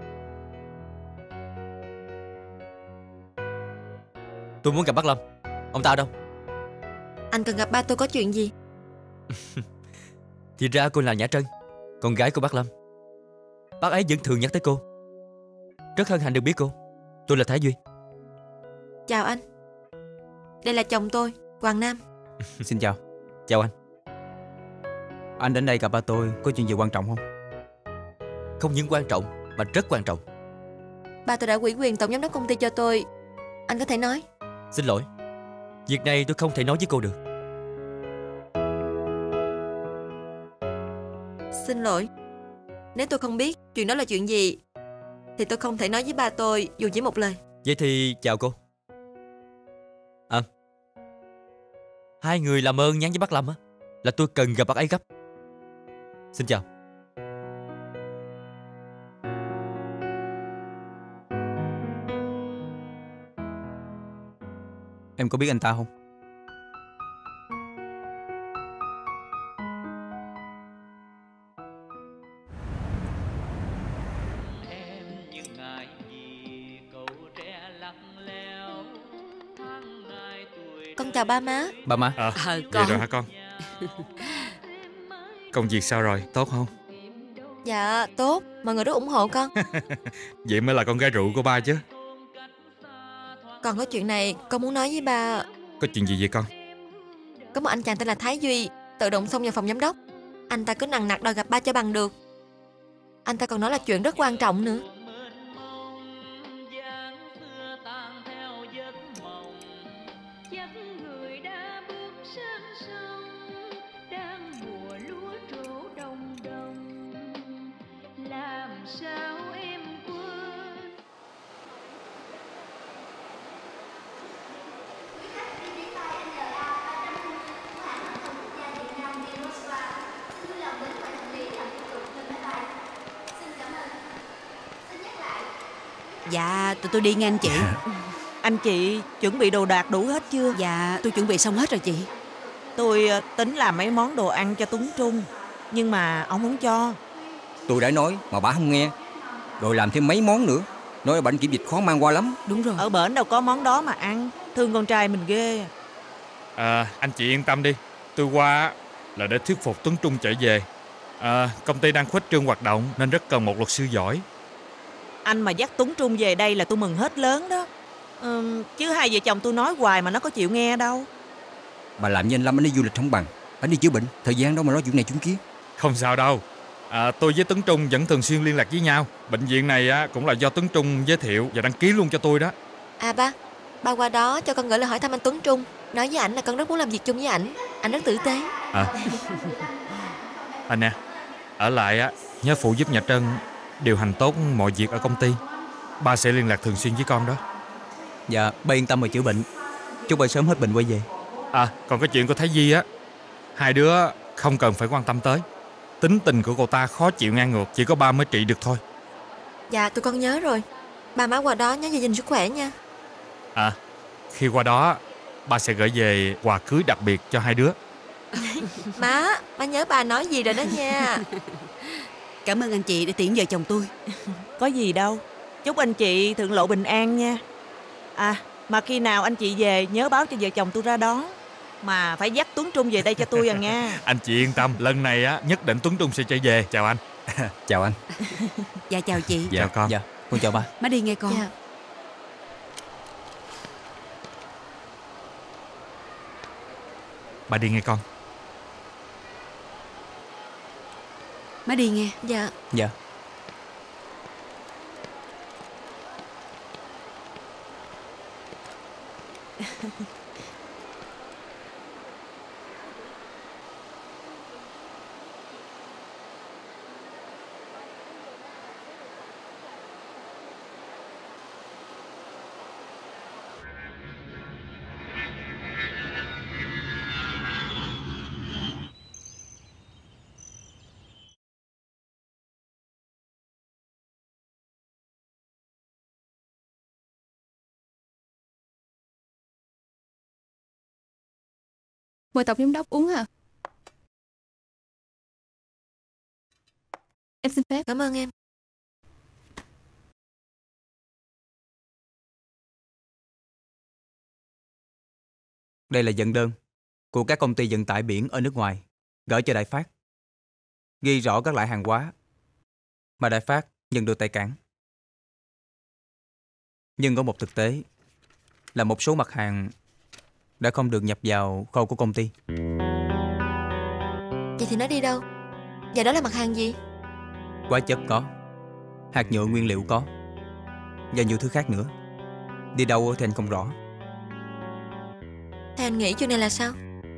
Tôi muốn gặp bác Lâm. Ông ta đâu? Anh cần gặp ba tôi có chuyện gì? Thì ra cô là Nhã Trân, con gái của bác Lâm. Bác ấy vẫn thường nhắc tới cô. Rất hân hạnh được biết cô. Tôi là Thái Duy. Chào anh. Đây là chồng tôi, Hoàng Nam. Xin chào. Chào anh. Anh đến đây gặp ba tôi có chuyện gì quan trọng không? Không những quan trọng mà rất quan trọng. Ba tôi đã ủy quyền tổng giám đốc công ty cho tôi. Anh có thể nói. Xin lỗi, việc này tôi không thể nói với cô được. Xin lỗi. Nếu tôi không biết chuyện đó là chuyện gì thì tôi không thể nói với ba tôi dù chỉ một lời. Vậy thì chào cô. À, hai người làm ơn nhắn với bác Lâm á, là tôi cần gặp bác ấy gấp. Xin chào. Em có biết anh ta không? Con chào ba má. Ba má. À, Ờ, vậy con. rồi hả con? Công việc sao rồi, tốt không? Dạ tốt, mọi người rất ủng hộ con. Vậy mới là con gái rượu của ba chứ. Còn có chuyện này con muốn nói với ba. Có chuyện gì vậy con? Có một anh chàng tên là Thái Duy tự động xông vào phòng giám đốc. Anh ta cứ nằng nặc đòi gặp ba cho bằng được. Anh ta còn nói là chuyện rất quan trọng nữa. Dạ, tụi tôi đi nghe anh chị. Anh chị chuẩn bị đồ đạc đủ hết chưa? Dạ, tôi chuẩn bị xong hết rồi chị. Tôi ờ, tính làm mấy món đồ ăn cho Tuấn Trung, nhưng mà ông không cho. Tôi đã nói mà bà không nghe. Rồi làm thêm mấy món nữa. Nói bệnh kiểm dịch khó mang qua lắm. Đúng rồi. Ở bển đâu có món đó mà ăn. Thương con trai mình ghê. À, anh chị yên tâm đi. Tôi qua là để thuyết phục Tuấn Trung trở về. À, công ty đang khuếch trương hoạt động nên rất cần một luật sư giỏi. Anh mà dắt Tuấn Trung về đây là tôi mừng hết lớn đó. Ừm, chứ hai vợ chồng tôi nói hoài mà nó có chịu nghe đâu. Bà làm như anh Lâm anh đi du lịch không bằng. Anh đi chữa bệnh, thời gian đâu mà nói chuyện này chuyện kia. Không sao đâu. À, tôi với Tuấn Trung vẫn thường xuyên liên lạc với nhau. Bệnh viện này á, cũng là do Tuấn Trung giới thiệu và đăng ký luôn cho tôi đó. À ba, ba qua đó cho con gửi lời hỏi thăm anh Tuấn Trung. Nói với ảnh là con rất muốn làm việc chung với ảnh. Ảnh rất tử tế. À, anh nè, ở lại á, nhớ phụ giúp nhà Trân điều hành tốt mọi việc ở công ty. Ba sẽ liên lạc thường xuyên với con đó. Dạ, ba yên tâm mà chữa bệnh. Chúc ba sớm hết bệnh quay về. À, còn cái chuyện của Thái Di á, hai đứa không cần phải quan tâm tới. Tính tình của cô ta khó chịu ngang ngược, chỉ có ba mới trị được thôi. Dạ, tụi con nhớ rồi. Ba má qua đó nhớ giữ gìn sức khỏe nha. À, khi qua đó, ba sẽ gửi về quà cưới đặc biệt cho hai đứa. Má, má nhớ bà nói gì rồi đó nha. Cảm ơn anh chị đã tiễn vợ chồng tôi. Có gì đâu. Chúc anh chị thượng lộ bình an nha. À, mà khi nào anh chị về nhớ báo cho vợ chồng tôi ra đón. Mà phải dắt Tuấn Trung về đây cho tôi à nha. Anh chị yên tâm, lần này á nhất định Tuấn Trung sẽ trở về. Chào anh. Chào anh. Dạ chào chị. Dạ chào con. Dạ, con chào ba. Má đi nghe con. Dạ. Ba đi nghe con. Má đi nghe. Dạ. Dạ. Mời tổng giám đốc uống hả? Em xin phép. Cảm ơn em. Đây là dẫn đơn của các công ty vận tải biển ở nước ngoài gửi cho Đại Phát. Ghi rõ các loại hàng hóa mà Đại Phát nhận được tại cảng. Nhưng có một thực tế là một số mặt hàng đã không được nhập vào kho của công ty. Vậy thì nó đi đâu? Và đó là mặt hàng gì? Hóa chất có, hạt nhựa nguyên liệu có, và nhiều thứ khác nữa. Đi đâu thì anh không rõ. Thế anh nghĩ chuyện này là sao?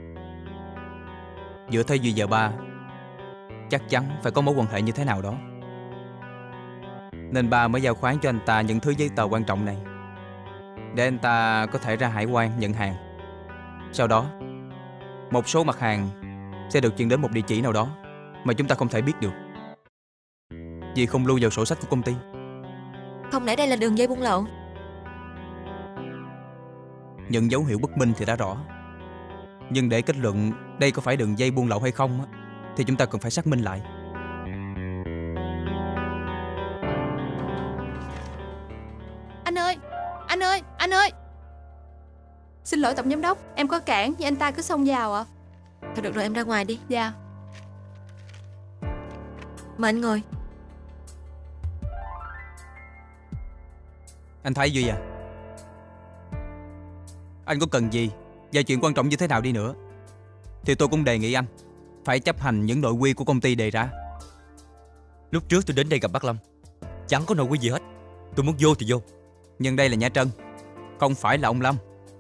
Giữa Thái Duy và ba chắc chắn phải có mối quan hệ như thế nào đó, nên ba mới giao khoán cho anh ta những thứ giấy tờ quan trọng này, để anh ta có thể ra hải quan nhận hàng. Sau đó, một số mặt hàng sẽ được chuyển đến một địa chỉ nào đó mà chúng ta không thể biết được, vì không lưu vào sổ sách của công ty. Không lẽ đây là đường dây buôn lậu? Nhận dấu hiệu bất minh thì đã rõ, nhưng để kết luận đây có phải đường dây buôn lậu hay không thì chúng ta cần phải xác minh lại. Anh ơi, anh ơi, anh ơi. Xin lỗi tổng giám đốc, em có cản nhưng anh ta cứ xông vào ạ. Thôi được rồi, em ra ngoài đi. Dạ. Mời anh ngồi. Anh Thái Duy à, anh có cần gì và chuyện quan trọng như thế nào đi nữa thì tôi cũng đề nghị anh phải chấp hành những nội quy của công ty đề ra. Lúc trước tôi đến đây gặp bác Lâm, chẳng có nội quy gì hết. Tôi muốn vô thì vô. Nhưng đây là Nhã Trân, không phải là ông Lâm.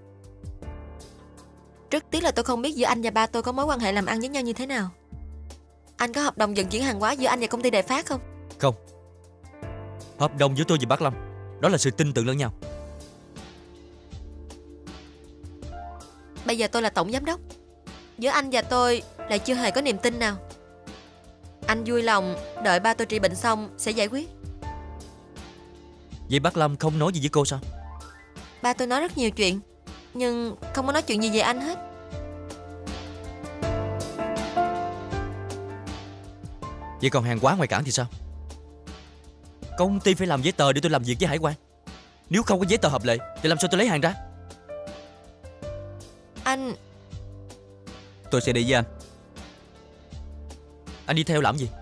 Rất tiếc là tôi không biết giữa anh và ba tôi có mối quan hệ làm ăn với nhau như thế nào. Anh có hợp đồng vận chuyển hàng hóa giữa anh và công ty Đại Phát không? Không. Hợp đồng giữa tôi và bác Lâm đó là sự tin tưởng lẫn nhau. Bây giờ tôi là tổng giám đốc, giữa anh và tôi lại chưa hề có niềm tin nào. Anh vui lòng đợi ba tôi trị bệnh xong sẽ giải quyết. Vậy bác Lâm không nói gì với cô sao? Ba tôi nói rất nhiều chuyện, nhưng không có nói chuyện gì về anh hết. Vậy còn hàng hóa ngoài cảng thì sao? Công ty phải làm giấy tờ để tôi làm việc với hải quan. Nếu không có giấy tờ hợp lệ thì làm sao tôi lấy hàng ra? Anh... Tôi sẽ đi với anh. Anh đi theo làm gì?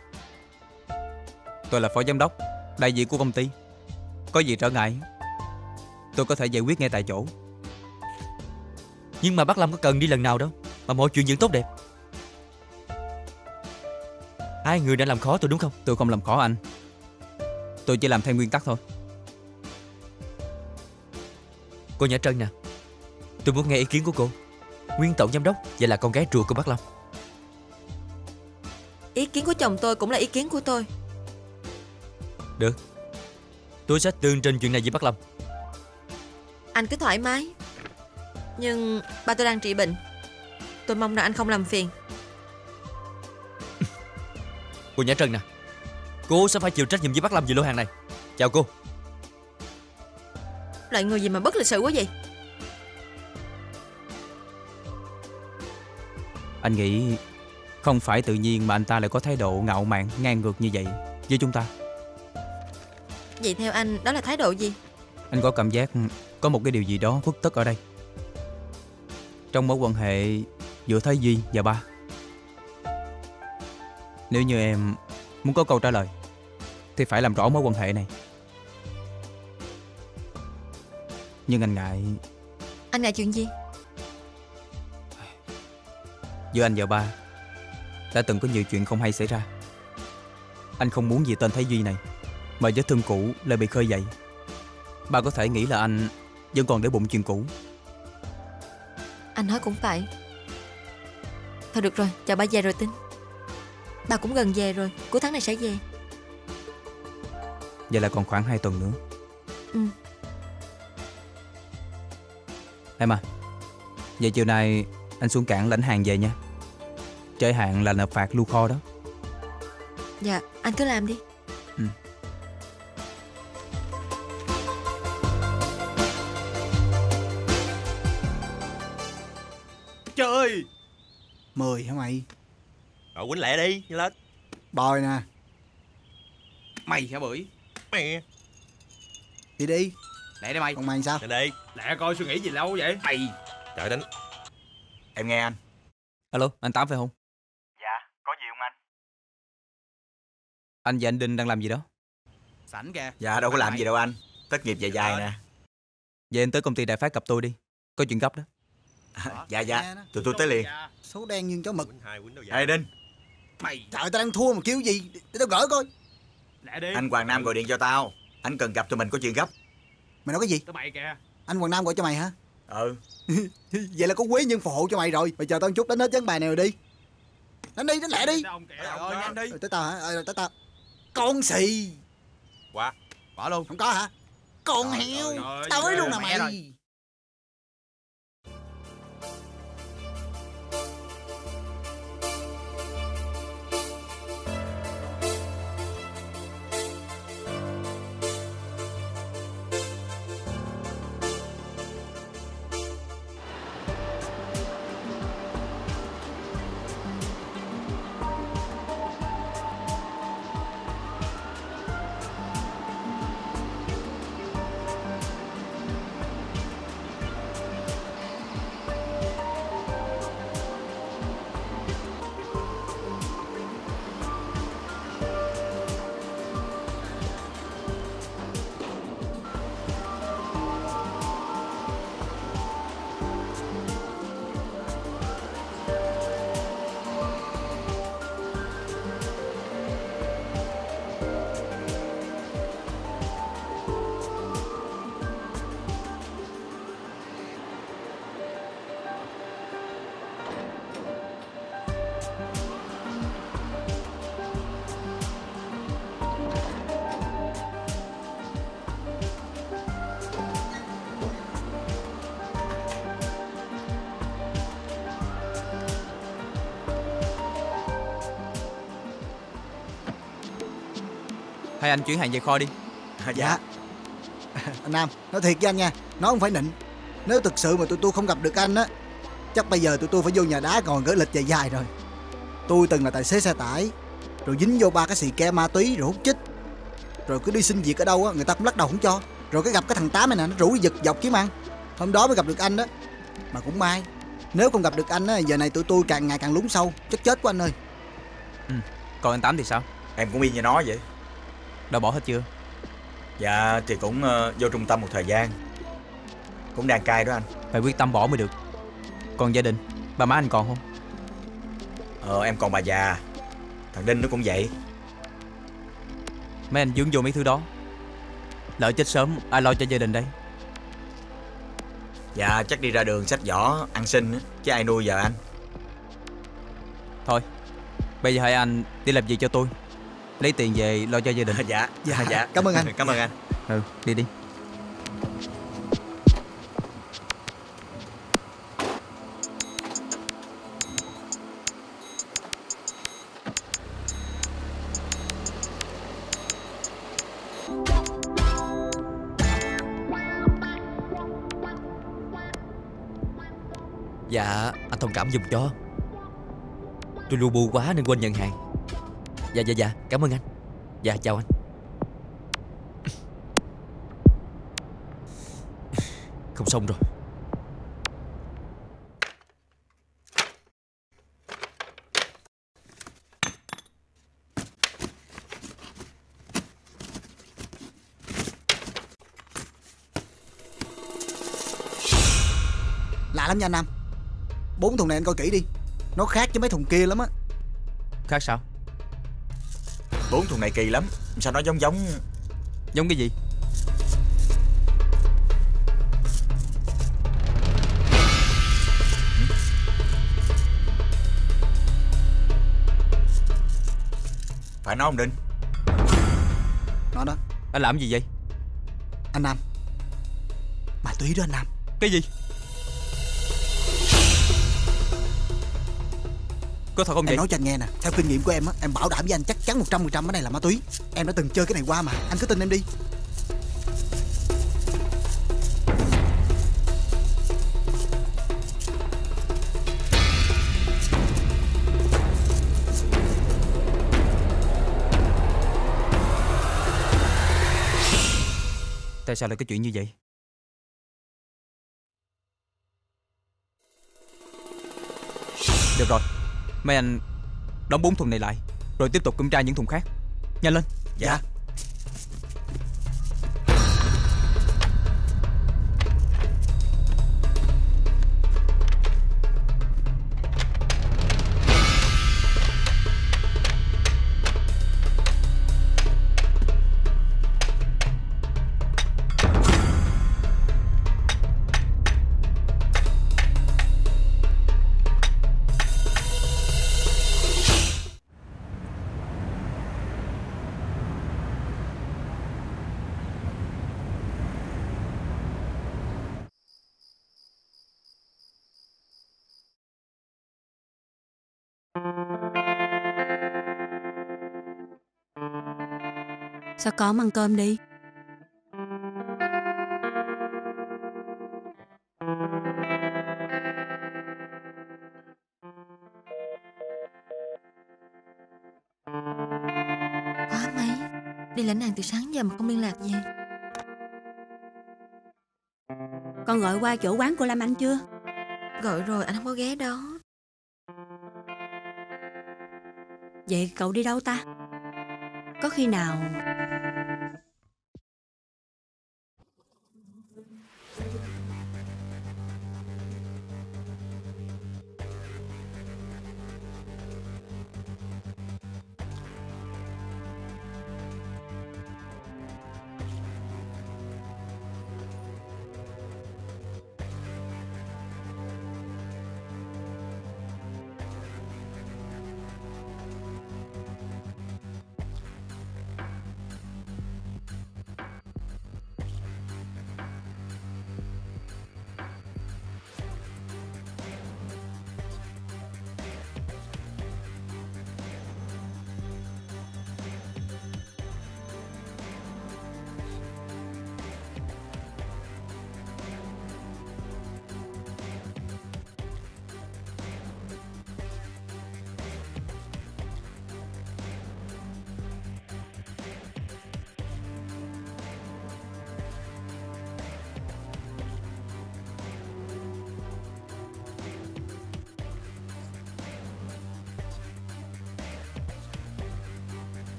Tôi là phó giám đốc, đại diện của công ty. Có gì trở ngại, tôi có thể giải quyết ngay tại chỗ. Nhưng mà bác Lâm có cần đi lần nào đâu, mà mọi chuyện vẫn tốt đẹp. Hai người đã làm khó tôi đúng không? Tôi không làm khó anh. Tôi chỉ làm theo nguyên tắc thôi. Cô Nhã Trân nè, tôi muốn nghe ý kiến của cô. Nguyên tổng giám đốc vậy là con gái ruột của bác Lâm. Ý kiến của chồng tôi cũng là ý kiến của tôi. Được, tôi sẽ tường trình chuyện này với bác Lâm. Anh cứ thoải mái. Nhưng ba tôi đang trị bệnh, tôi mong rằng anh không làm phiền. Cô Nhã Trân nè, cô sẽ phải chịu trách nhiệm với bác Lâm về lô hàng này. Chào cô. Loại người gì mà bất lịch sự quá vậy? Anh nghĩ không phải tự nhiên mà anh ta lại có thái độ ngạo mạn ngang ngược như vậy với chúng ta. Vậy theo anh đó là thái độ gì? Anh có cảm giác có một cái điều gì đó khuất tất ở đây, trong mối quan hệ giữa Thái Duy và ba. Nếu như em muốn có câu trả lời thì phải làm rõ mối quan hệ này. Nhưng anh ngại. Anh ngại chuyện gì? Giữa anh và ba đã từng có nhiều chuyện không hay xảy ra. Anh không muốn vì tên Thái Duy này mà vết thương cũ lại bị khơi dậy. Ba có thể nghĩ là anh vẫn còn để bụng chuyện cũ. Anh nói cũng phải. Thôi được rồi, chào ba về rồi tính. Ba cũng gần về rồi, cuối tháng này sẽ về. Vậy là còn khoảng hai tuần nữa. Ừ. Em à, vậy chiều nay anh xuống cảng lãnh hàng về nha. Trễ hạn là nộp phạt lưu kho đó. Dạ, anh cứ làm đi. Ừ. Trời ơi, Mười hả mày? Rồi quýnh lẹ đi, nhanh lên. Bòi nè. Mày hả Bưởi? Mẹ. Đi đi. Lẹ đi mày. Còn mày sao? Lên đi. Lẹ coi suy nghĩ gì lâu vậy? Mày. Trời đánh. Em nghe anh. Alo, anh Tám phải không? Dạ, có gì không anh? Anh và anh Đinh đang làm gì đó? Sảnh kìa. Dạ đâu có làm gì đâu anh. Tất nghiệp dài dài nè. Vậy anh tới công ty Đại Phát gặp tôi đi. Có chuyện gấp đó. Dạ dạ, tụi tôi tới liền. Số đen như chó mực. Ê Đinh. Mày, trời, tao đang thua mà kêu gì? Để tao gỡ coi. Lẹ đi. Anh Hoàng Nam gọi điện cho tao. Anh cần gặp tụi mình có chuyện gấp. Mày nói cái gì? Tụi mày kìa. Anh Hoàng Nam gọi cho mày hả? Ừ. Vậy là có quý nhân phù hộ cho mày rồi. Mày chờ tao một chút, đánh hết chấn bài này rồi đi. Đánh đi, đánh lẹ đi. Rồi, nhanh đi. Rồi tới tao hả? Rồi tới tao. Con xì. Quá. Bỏ luôn. Không có hả? Con Trời heo. ơi, Tới luôn nè mẹ mày. rồi. Hay anh chuyển hàng về kho đi. Dạ. Anh Nam, nói thiệt với anh nha, nó không phải nịnh. Nếu thực sự mà tụi tôi không gặp được anh á, chắc bây giờ tụi tôi phải vô nhà đá còn gửi lịch dài dài rồi. Tôi từng là tài xế xe tải, rồi dính vô ba cái xì ke ma túy rồi hút chích. Rồi cứ đi xin việc ở đâu á, người ta cũng lắc đầu không cho. Rồi cái gặp cái thằng Tám này nè, nó rủ đi giật dọc kiếm ăn. Hôm đó mới gặp được anh đó. Mà cũng may, nếu không gặp được anh á, giờ này tụi tôi càng ngày càng lún sâu, chắc chết của anh ơi. Ừ. Còn anh Tám thì sao? Em cũng y như nó vậy. Đã bỏ hết chưa? Dạ thì cũng uh, vô trung tâm một thời gian. Cũng đang cai đó anh. Phải quyết tâm bỏ mới được. Còn gia đình, ba má anh còn không? Ờ em còn bà già. Thằng Đinh nó cũng vậy. Mấy anh dướng vô mấy thứ đó, lỡ chết sớm ai lo cho gia đình đây? Dạ chắc đi ra đường xách giỏ ăn xin á, chứ ai nuôi giờ anh. Thôi, bây giờ hai anh đi làm gì cho tôi, lấy tiền về lo cho gia đình. Dạ, Dạ, dạ. cảm ơn anh. Cảm ơn anh. Ừ, đi đi. Dạ, anh thông cảm giùm cho. Tôi lu bu quá nên quên nhận hàng. Dạ, dạ, dạ, cảm ơn anh. Dạ, chào anh. Không xong rồi. Lạ lắm nha anh Nam. Bốn thùng này anh coi kỹ đi, nó khác với mấy thùng kia lắm á. Khác sao? Bốn thùng này kỳ lắm. Sao nó giống giống Giống cái gì? Phải nó không Đinh? Nó đó. Anh làm gì vậy? Anh Nam, ma túy đó anh Nam. Cái gì? Có thật không vậy? Em nói cho anh nghe nè, theo kinh nghiệm của em á, em bảo đảm với anh chắc chắn một trăm phần trăm cái này là ma túy. Em đã từng chơi cái này qua mà, anh cứ tin em đi. Tại sao lại có chuyện như vậy? Được rồi, mấy anh đóng bốn thùng này lại, rồi tiếp tục kiểm tra những thùng khác. Nhanh lên. Dạ. Sao con không ăn cơm đi? Quá mấy. Đi lãnh hàng từ sáng giờ mà không liên lạc gì. Con gọi qua chỗ quán của Lam Anh chưa? Gọi rồi, anh không có ghé đó. Vậy cậu đi đâu ta? Có khi nào...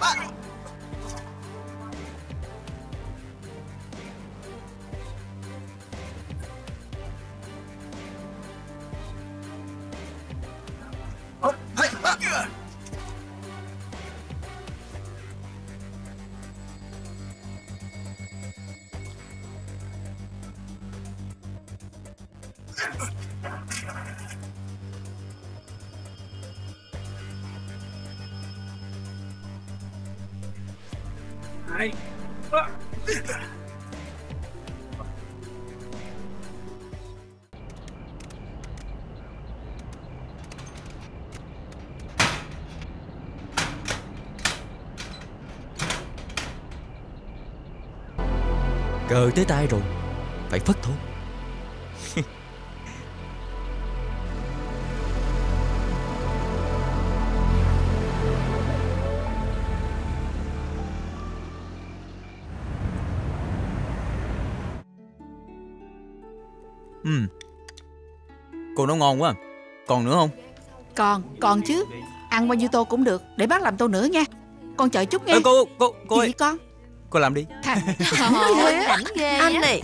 Cờ tới tay rồi, phải phất thôi. Ừ. Cô nấu ngon quá. Còn nữa không? Còn, còn chứ. Ăn bao nhiêu tô cũng được. Để bác làm tô nữa nha. Con chờ chút nghe. Ê, cô, cô, cô Gì ơi. vậy con? Cô làm đi. Thằng Rảnh ghê Anh á. này.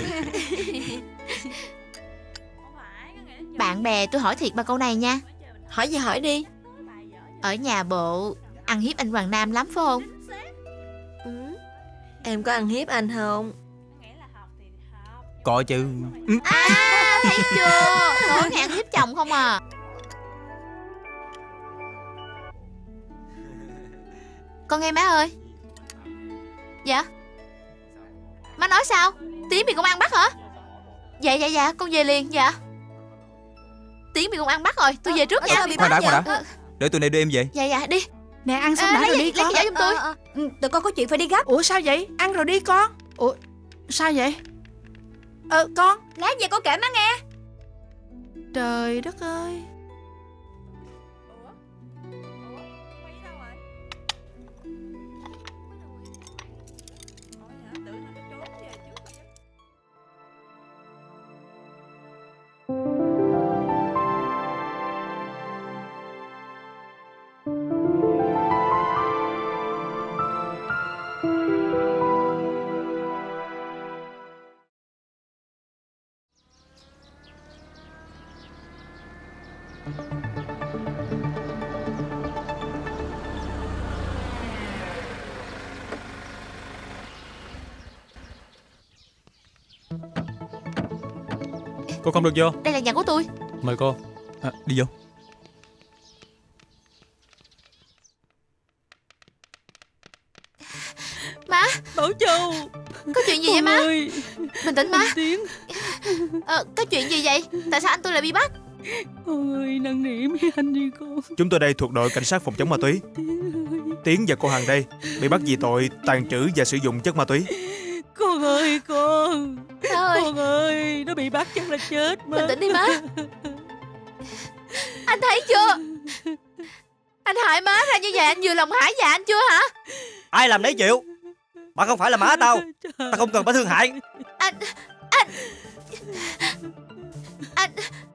Bạn bè tôi hỏi thiệt ba câu này nha. Hỏi gì hỏi đi. Ở nhà bộ ăn hiếp anh Hoàng Nam lắm phải không? Ừ. Em có ăn hiếp anh không? Có chứ. À, thấy chưa? Tối ngày ăn hiếp chồng không à. Con nghe má ơi. Dạ. Má nói sao? Tiến bị công an bắt hả? Dạ dạ dạ con về liền. Dạ. Tiến bị công an bắt rồi. Tôi về trước nha. Khoan đã, khoan đã. Để tụi này đưa em về. Dạ dạ đi. Nè ăn xong À, đã lấy rồi gì- đi lấy con. cái giỏ giùm tôi. Ờ, ờ, tụi con có chuyện phải đi gấp. Ủa sao vậy? Ăn rồi đi con. Ủa sao vậy? Ờ con. Lát về con kể má nghe. Trời đất ơi. Cô không được vô. Đây là nhà của tôi. Mời cô. À, đi vô. Má. Bảo Châu. Có chuyện gì vậy Con má? ơi. Bình tĩnh má. Tiến. Ờ, có chuyện gì vậy? Tại sao anh tôi lại bị bắt? Con ơi, năn nỉ mấy anh đi con. Chúng tôi đây thuộc đội cảnh sát phòng chống ma túy. Tiến và cô Hằng đây bị bắt vì tội tàn trữ và sử dụng chất ma túy. Con ơi con. Ơi. Con ơi, nó bị bắt chắc là chết mất. Bình tĩnh đi má. Anh thấy chưa? Anh hại má ra như vậy, anh vừa lòng hại dạ anh chưa hả? Ai làm đấy chịu? Bà không phải là má tao. Tao không cần bà thương hại. Anh Anh Anh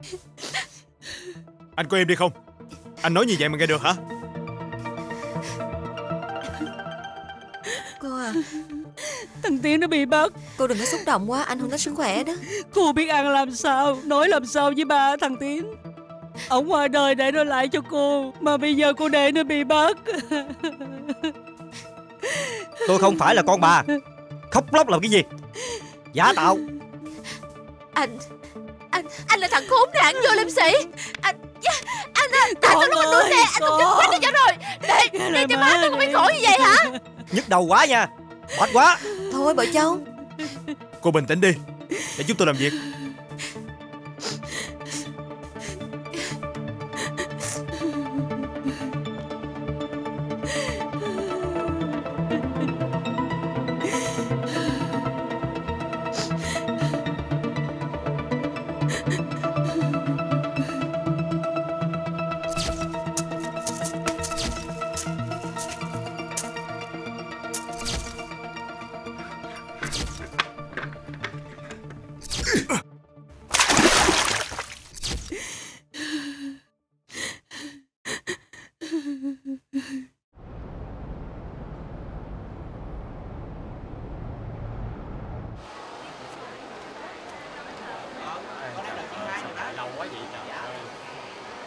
Anh có im đi không? Anh nói như vậy mà nghe được hả? Cô à, Thằng Tiến nó bị bắt. cô đừng có xúc động quá, anh không có sức khỏe đó. Cô biết ăn làm sao, nói làm sao với ba thằng Tiến. Ông ngoài đời để nó lại cho cô, mà bây giờ cô để nó bị bắt. Tôi không phải là con bà. Khóc lóc làm cái gì? Giả tạo. Anh Anh Anh là thằng khốn nạn vô liêm sĩ. Anh Anh tại sao lúc anh đua xe anh không chụp quýt nó cho rồi. Để để cho má tôi không biết khổ như vậy hả? Nhức đầu quá nha. Mệt quá. Thôi Bảo Châu. Cô bình tĩnh đi, để chúng tôi làm việc.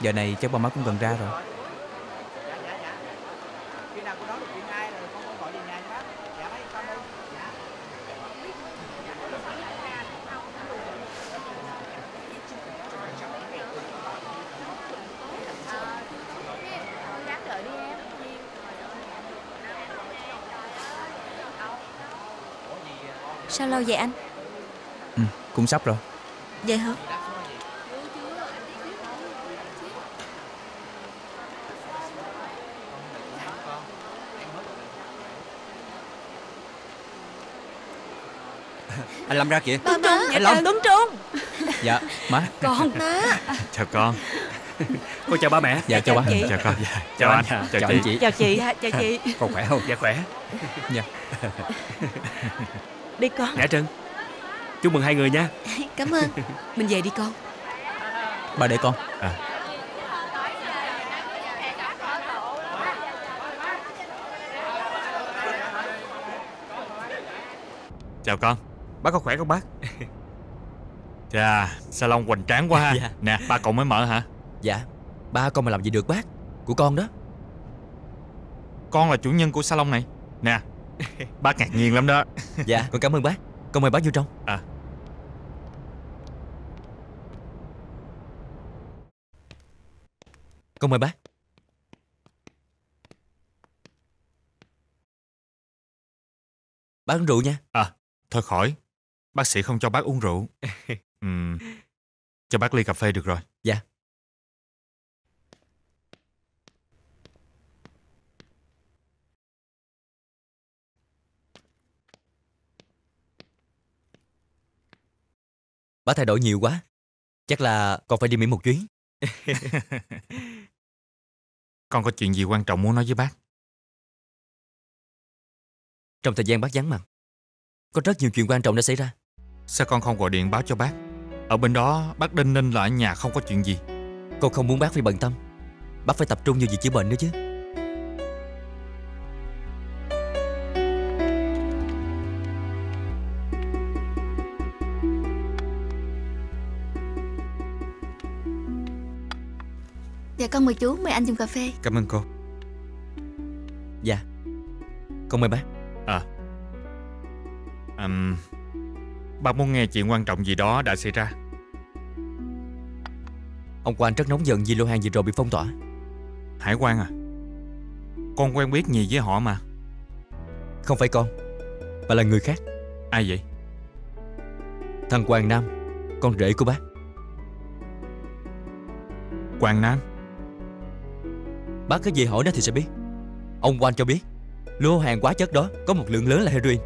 Giờ này chắc ba má cũng gần ra rồi. Sao lâu vậy anh? Ừ, cũng sắp rồi. Vậy hả? Anh Lâm ra kìa. Ba má. Anh Lâm. Tuấn Trung. Dạ, má. Con. Má. Chào con. Con chào ba mẹ. Dạ, chào ba. Chào con. Dạ, Chào anh. chào, Chào chào chị. chị. Chào chị. Dạ, chào chị. Con khỏe không? Dạ khỏe. Dạ. Đi con. Nhã Trân, chúc mừng hai người nha. Cảm ơn. Mình về đi con. Ba để con. À. Chào con. Bác có khỏe không bác? Chà, salon hoành tráng quá ha. Dạ. Nè, ba cậu mới mở hả? Dạ. Ba con mà làm gì được bác? Của con đó. Con là chủ nhân của salon này. Nè, bác ngạc nhiên lắm đó. Dạ, con cảm ơn bác. Con mời bác vô trong. À. Con mời bác. Bác uống rượu nha. À, thôi khỏi. Bác sĩ không cho bác uống rượu. Ừm, cho bác ly cà phê được rồi. Dạ. Bác thay đổi nhiều quá. Chắc là con phải đi Mỹ một chuyến. Con có chuyện gì quan trọng muốn nói với bác? Trong thời gian bác vắng mặt, có rất nhiều chuyện quan trọng đã xảy ra. Sao con không gọi điện báo cho bác? Ở bên đó bác đinh ninh là ở nhà không có chuyện gì. Con không muốn bác phải bận tâm. Bác phải tập trung vào việc chữa bệnh nữa chứ. Dạ con mời chú, mời anh dùng cà phê. Cảm ơn cô. Dạ. Con mời bác. À, um, bác muốn nghe chuyện quan trọng gì đó đã xảy ra. Ông Quang rất nóng giận vì lô hàng vừa rồi bị phong tỏa. Hải Quang à? Con quen biết gì với họ mà. Không phải con, mà là người khác. Ai vậy? Thằng Quang Nam, con rể của bác. Quang Nam? Bác cứ về hỏi nó thì sẽ biết. Ông Quang cho biết lô hàng hóa chất đó có một lượng lớn là heroin.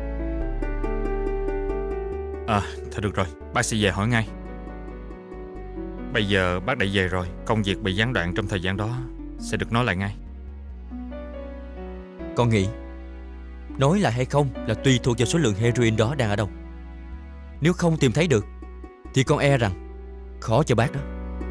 À, thôi được rồi, bác sẽ về hỏi ngay. Bây giờ bác đã về rồi, công việc bị gián đoạn trong thời gian đó sẽ được nói lại ngay. Con nghĩ nói lại hay không là tùy thuộc vào số lượng heroin đó đang ở đâu. Nếu không tìm thấy được thì con e rằng khó cho bác đó.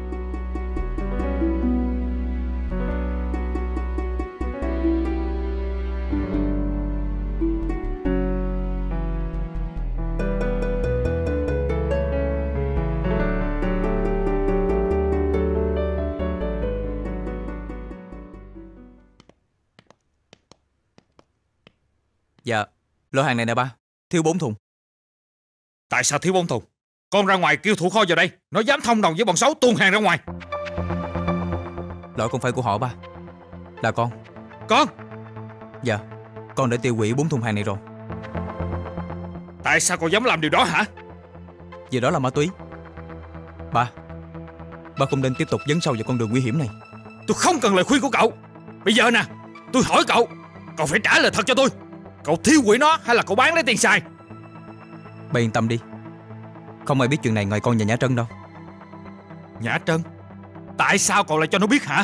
Dạ, lô hàng này nè ba, thiếu bốn thùng. Tại sao thiếu bốn thùng? Con ra ngoài kêu thủ kho vào đây. Nó dám thông đồng với bọn xấu tuồn hàng ra ngoài. Lỗi không phải của họ ba, là con. Con? Dạ, con đã tiêu hủy bốn thùng hàng này rồi. Tại sao con dám làm điều đó hả? Vì đó là ma túy. Ba, ba không nên tiếp tục dấn sâu vào con đường nguy hiểm này. Tôi không cần lời khuyên của cậu. Bây giờ nè, tôi hỏi cậu, cậu phải trả lời thật cho tôi. Cậu thiêu hủy nó hay là cậu bán lấy tiền xài? Ba yên tâm đi, không ai biết chuyện này ngoài con và Nhã Trân đâu. Nhã Trân? Tại sao cậu lại cho nó biết hả?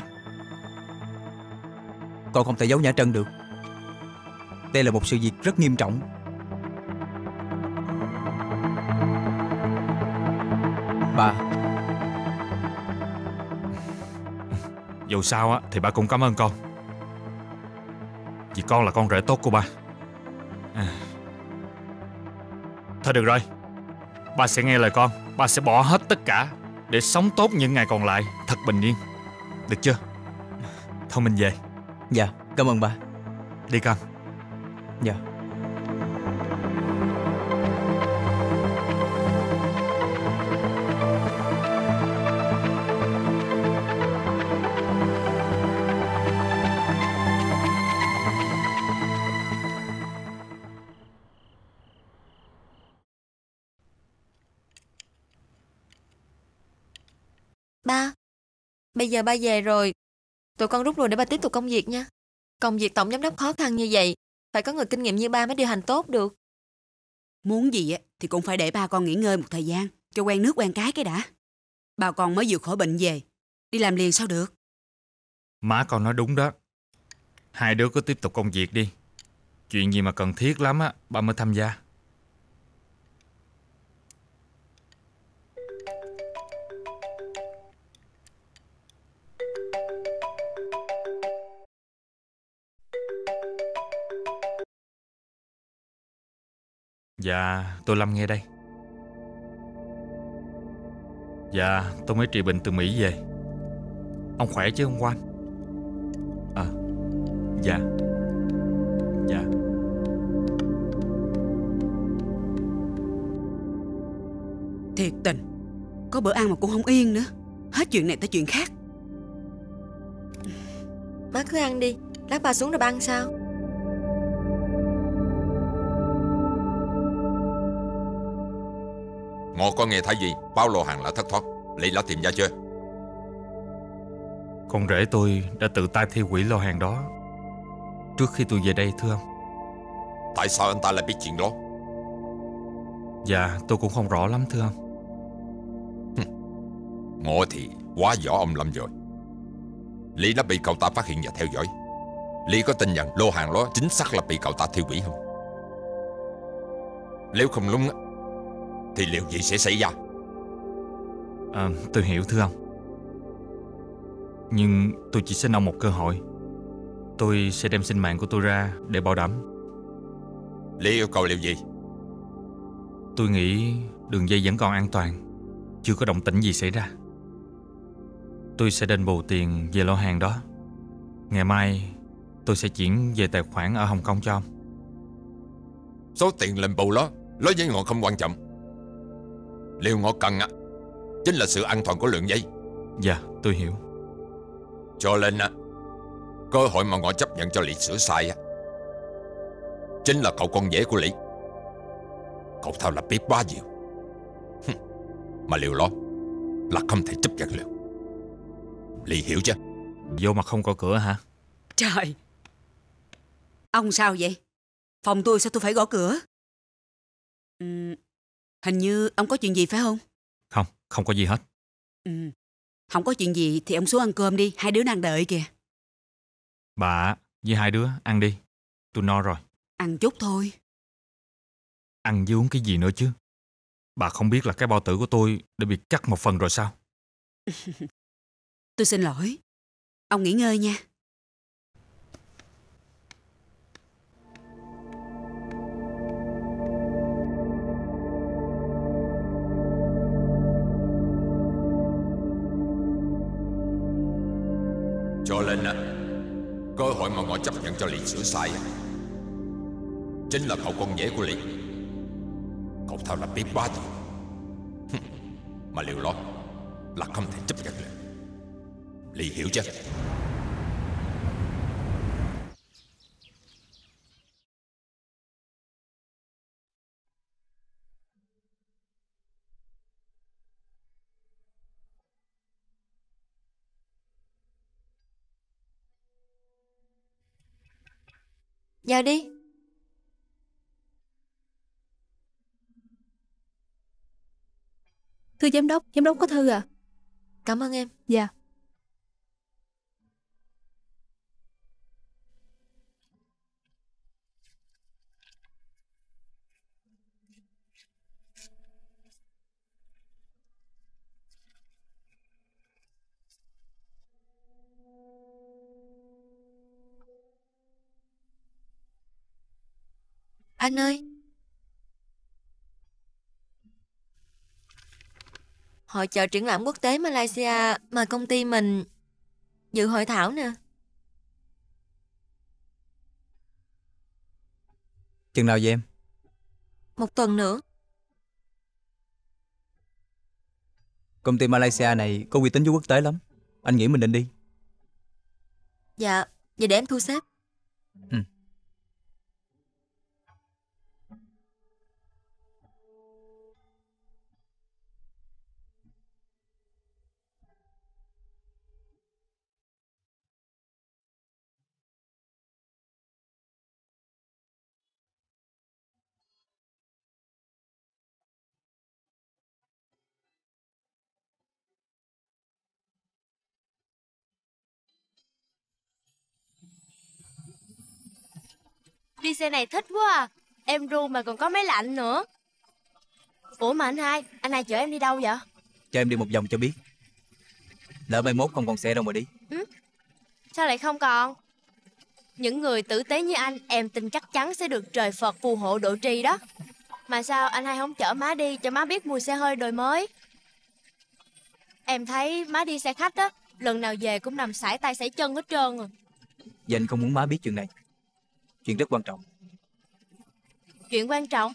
Con không thể giấu Nhã Trân được. Đây là một sự việc rất nghiêm trọng. Ba, dù sao á thì ba cũng cảm ơn con, vì con là con rể tốt của ba. À. Thôi được rồi, ba sẽ nghe lời con. Ba sẽ bỏ hết tất cả để sống tốt những ngày còn lại thật bình yên. Được chưa? Thôi mình về. Dạ, cảm ơn ba. Đi con. Dạ. Ba, bây giờ ba về rồi, tụi con rút lui để ba tiếp tục công việc nha. Công việc tổng giám đốc khó khăn như vậy, phải có người kinh nghiệm như ba mới điều hành tốt được. Muốn gì á thì cũng phải để ba con nghỉ ngơi một thời gian, cho quen nước quen cái cái đã. Ba con mới vừa khỏi bệnh về, đi làm liền sao được. Má con nói đúng đó. Hai đứa cứ tiếp tục công việc đi. Chuyện gì mà cần thiết lắm á, ba mới tham gia. Dạ, tôi Lâm nghe đây. Dạ, tôi mới trị bệnh từ Mỹ về. Ông khỏe chứ ông Quan? À, dạ. Dạ. Thiệt tình, có bữa ăn mà cũng không yên nữa. Hết chuyện này tới chuyện khác. Má cứ ăn đi, lát ba xuống rồi ba ăn sao? Ngọ có nghe thấy gì báo lô hàng đã thất thoát, Lý đã tìm ra chưa? Con rể tôi đã tự tay thiêu hủy lô hàng đó trước khi tôi về đây thưa ông. Tại sao anh ta lại biết chuyện đó? Dạ, tôi cũng không rõ lắm thưa ông. Ngọ thì quá rõ ông Lâm rồi. Lý đã bị cậu ta phát hiện và theo dõi. Lý có tin rằng lô hàng đó chính xác là bị cậu ta thiêu hủy không? Nếu không đúng thì liệu gì sẽ xảy ra? À, tôi hiểu thưa ông. Nhưng tôi chỉ xin ông một cơ hội. Tôi sẽ đem sinh mạng của tôi ra để bảo đảm. Lý yêu cầu điều gì? Tôi nghĩ đường dây vẫn còn an toàn, chưa có động tĩnh gì xảy ra. Tôi sẽ đền bù tiền về lô hàng đó. Ngày mai tôi sẽ chuyển về tài khoản ở Hồng Kông cho ông. Số tiền đền bù đó đối với Ngọ không quan trọng. Điều Ngọ cần á chính là sự an toàn của lượng dây. Dạ, tôi hiểu. Cho nên á, cơ hội mà Ngọ chấp nhận cho Lý sửa sai á chính là cậu con rể của Lý. Cậu thao là biết quá nhiều. Mà điều đó là không thể chấp nhận được. Lý hiểu chứ? Vô mà không có cửa hả? Trời, ông sao vậy? Phòng tôi sao tôi phải gõ cửa? Ừ, hình như ông có chuyện gì phải không? Không, không có gì hết. Ừ, không có chuyện gì thì ông xuống ăn cơm đi, hai đứa đang đợi kìa. Bà với hai đứa ăn đi, tôi no rồi. Ăn chút thôi. Ăn với uống cái gì nữa chứ? Bà không biết là cái bao tử của tôi đã bị cắt một phần rồi sao? Tôi xin lỗi. Ông nghỉ ngơi nha. Cho nên á, cơ hội mà Ngọ chấp nhận cho Lý sửa sai á chính là cậu con rể của Lý. Cậu thao là biết quá rồi. Mà điều đó là không thể chấp nhận được. Lý hiểu chứ? Vào đi. Thưa giám đốc, giám đốc có thư à? Cảm ơn em. Dạ. Anh ơi, hội chợ triển lãm quốc tế Malaysia mà công ty mình Dự hội thảo nè. Chừng nào vậy em? Một tuần nữa. Công ty Malaysia này có uy tín với quốc tế lắm. Anh nghĩ mình nên đi. Dạ, vậy để em thu xếp. Ừ. Đi xe này thích quá à. Em ru mà còn có máy lạnh nữa. Ủa mà anh hai, anh hai chở em đi đâu vậy? Cho em đi một vòng cho biết. Lỡ mai mốt không còn xe đâu mà đi. Ừ? Sao lại không còn? Những người tử tế như anh, em tin chắc chắn sẽ được trời Phật phù hộ độ trì đó. Mà sao anh hai không chở má đi cho má biết mùi xe hơi đời mới? Em thấy má đi xe khách á, lần nào về cũng nằm sải tay sải chân hết trơn rồi. Và anh không muốn má biết chuyện này. Chuyện rất quan trọng. Chuyện quan trọng?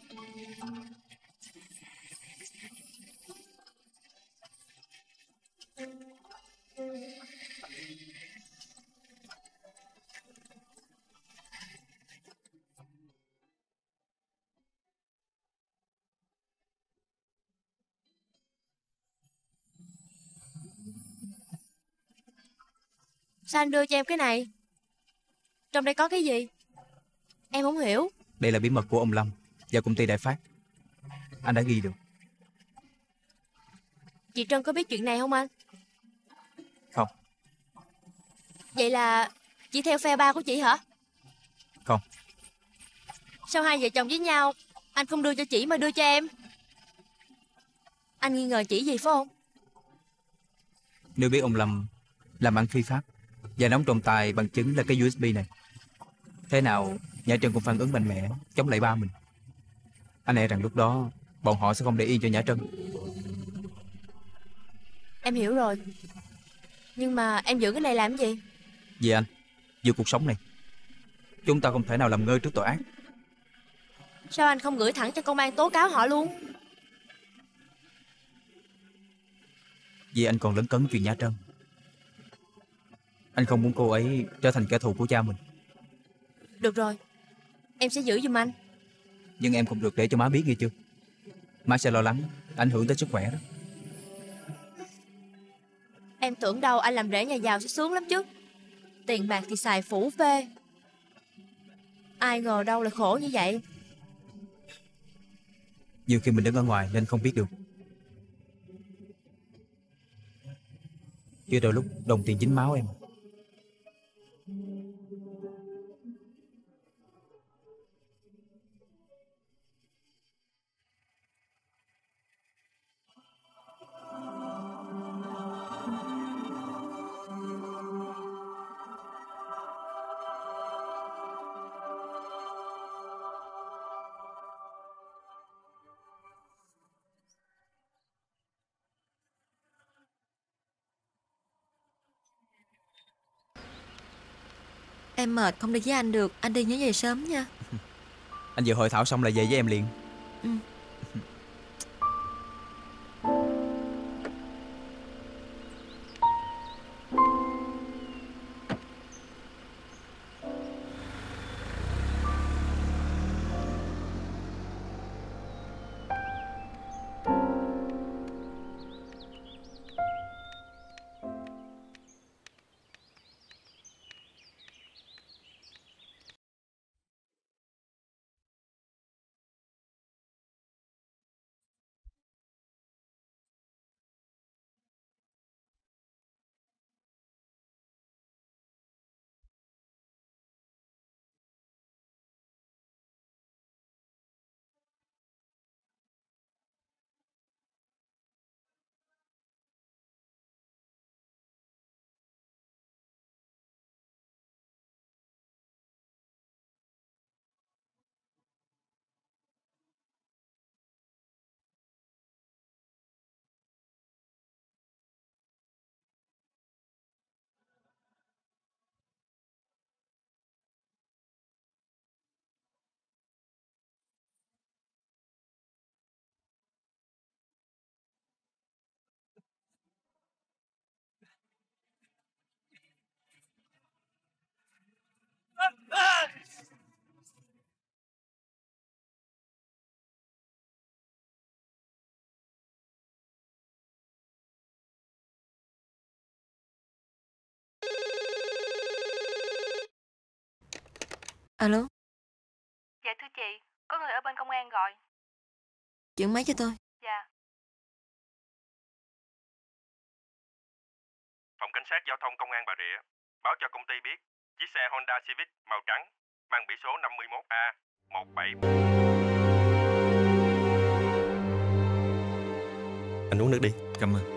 Sao anh đưa cho em cái này? Trong đây có cái gì? Em không hiểu. Đây là bí mật của ông Lâm và công ty Đại Phát. Anh đã ghi được. Chị Trân có biết chuyện này không anh? Không. Vậy là chị theo phe ba của chị hả? Không. Sao hai vợ chồng với nhau anh không đưa cho chị mà đưa cho em? Anh nghi ngờ chị gì phải không? Nếu biết ông Lâm làm ăn phi pháp và nắm trong tay bằng chứng là cái u ét bê này, thế nào Nhã Trân cũng phản ứng mạnh mẽ chống lại ba mình. Anh e rằng lúc đó bọn họ sẽ không để yên cho Nhã Trân. Em hiểu rồi. Nhưng mà em giữ cái này làm gì? Vì anh, giữa cuộc sống này chúng ta không thể nào làm ngơ trước tội ác. Sao anh không gửi thẳng cho công an tố cáo họ luôn? Vì anh còn lấn cấn chuyện Nhã Trân. Anh không muốn cô ấy trở thành kẻ thù của cha mình. Được rồi, em sẽ giữ giùm anh. Nhưng em không được để cho má biết nghe chưa? Má sẽ lo lắng, ảnh hưởng tới sức khỏe đó. Em tưởng đâu anh làm rể nhà giàu sẽ sướng lắm chứ. Tiền bạc thì xài phủ phê. Ai ngờ đâu là khổ như vậy. Nhiều khi mình đứng ở ngoài nên không biết được. Chứ đôi lúc đồng tiền dính máu em. Em mệt không đi với anh được. Anh đi nhớ về sớm nha. Anh vừa hội thảo xong là về với em liền. Ừ. Alo. Dạ thưa chị, có người ở bên công an gọi. Chuyển máy cho tôi. Dạ. Phòng cảnh sát giao thông công an Bà Rịa báo cho công ty biết chiếc xe Honda Civic màu trắng mang biển số năm mốt A một bảy. Anh uống nước đi. Cảm ơn.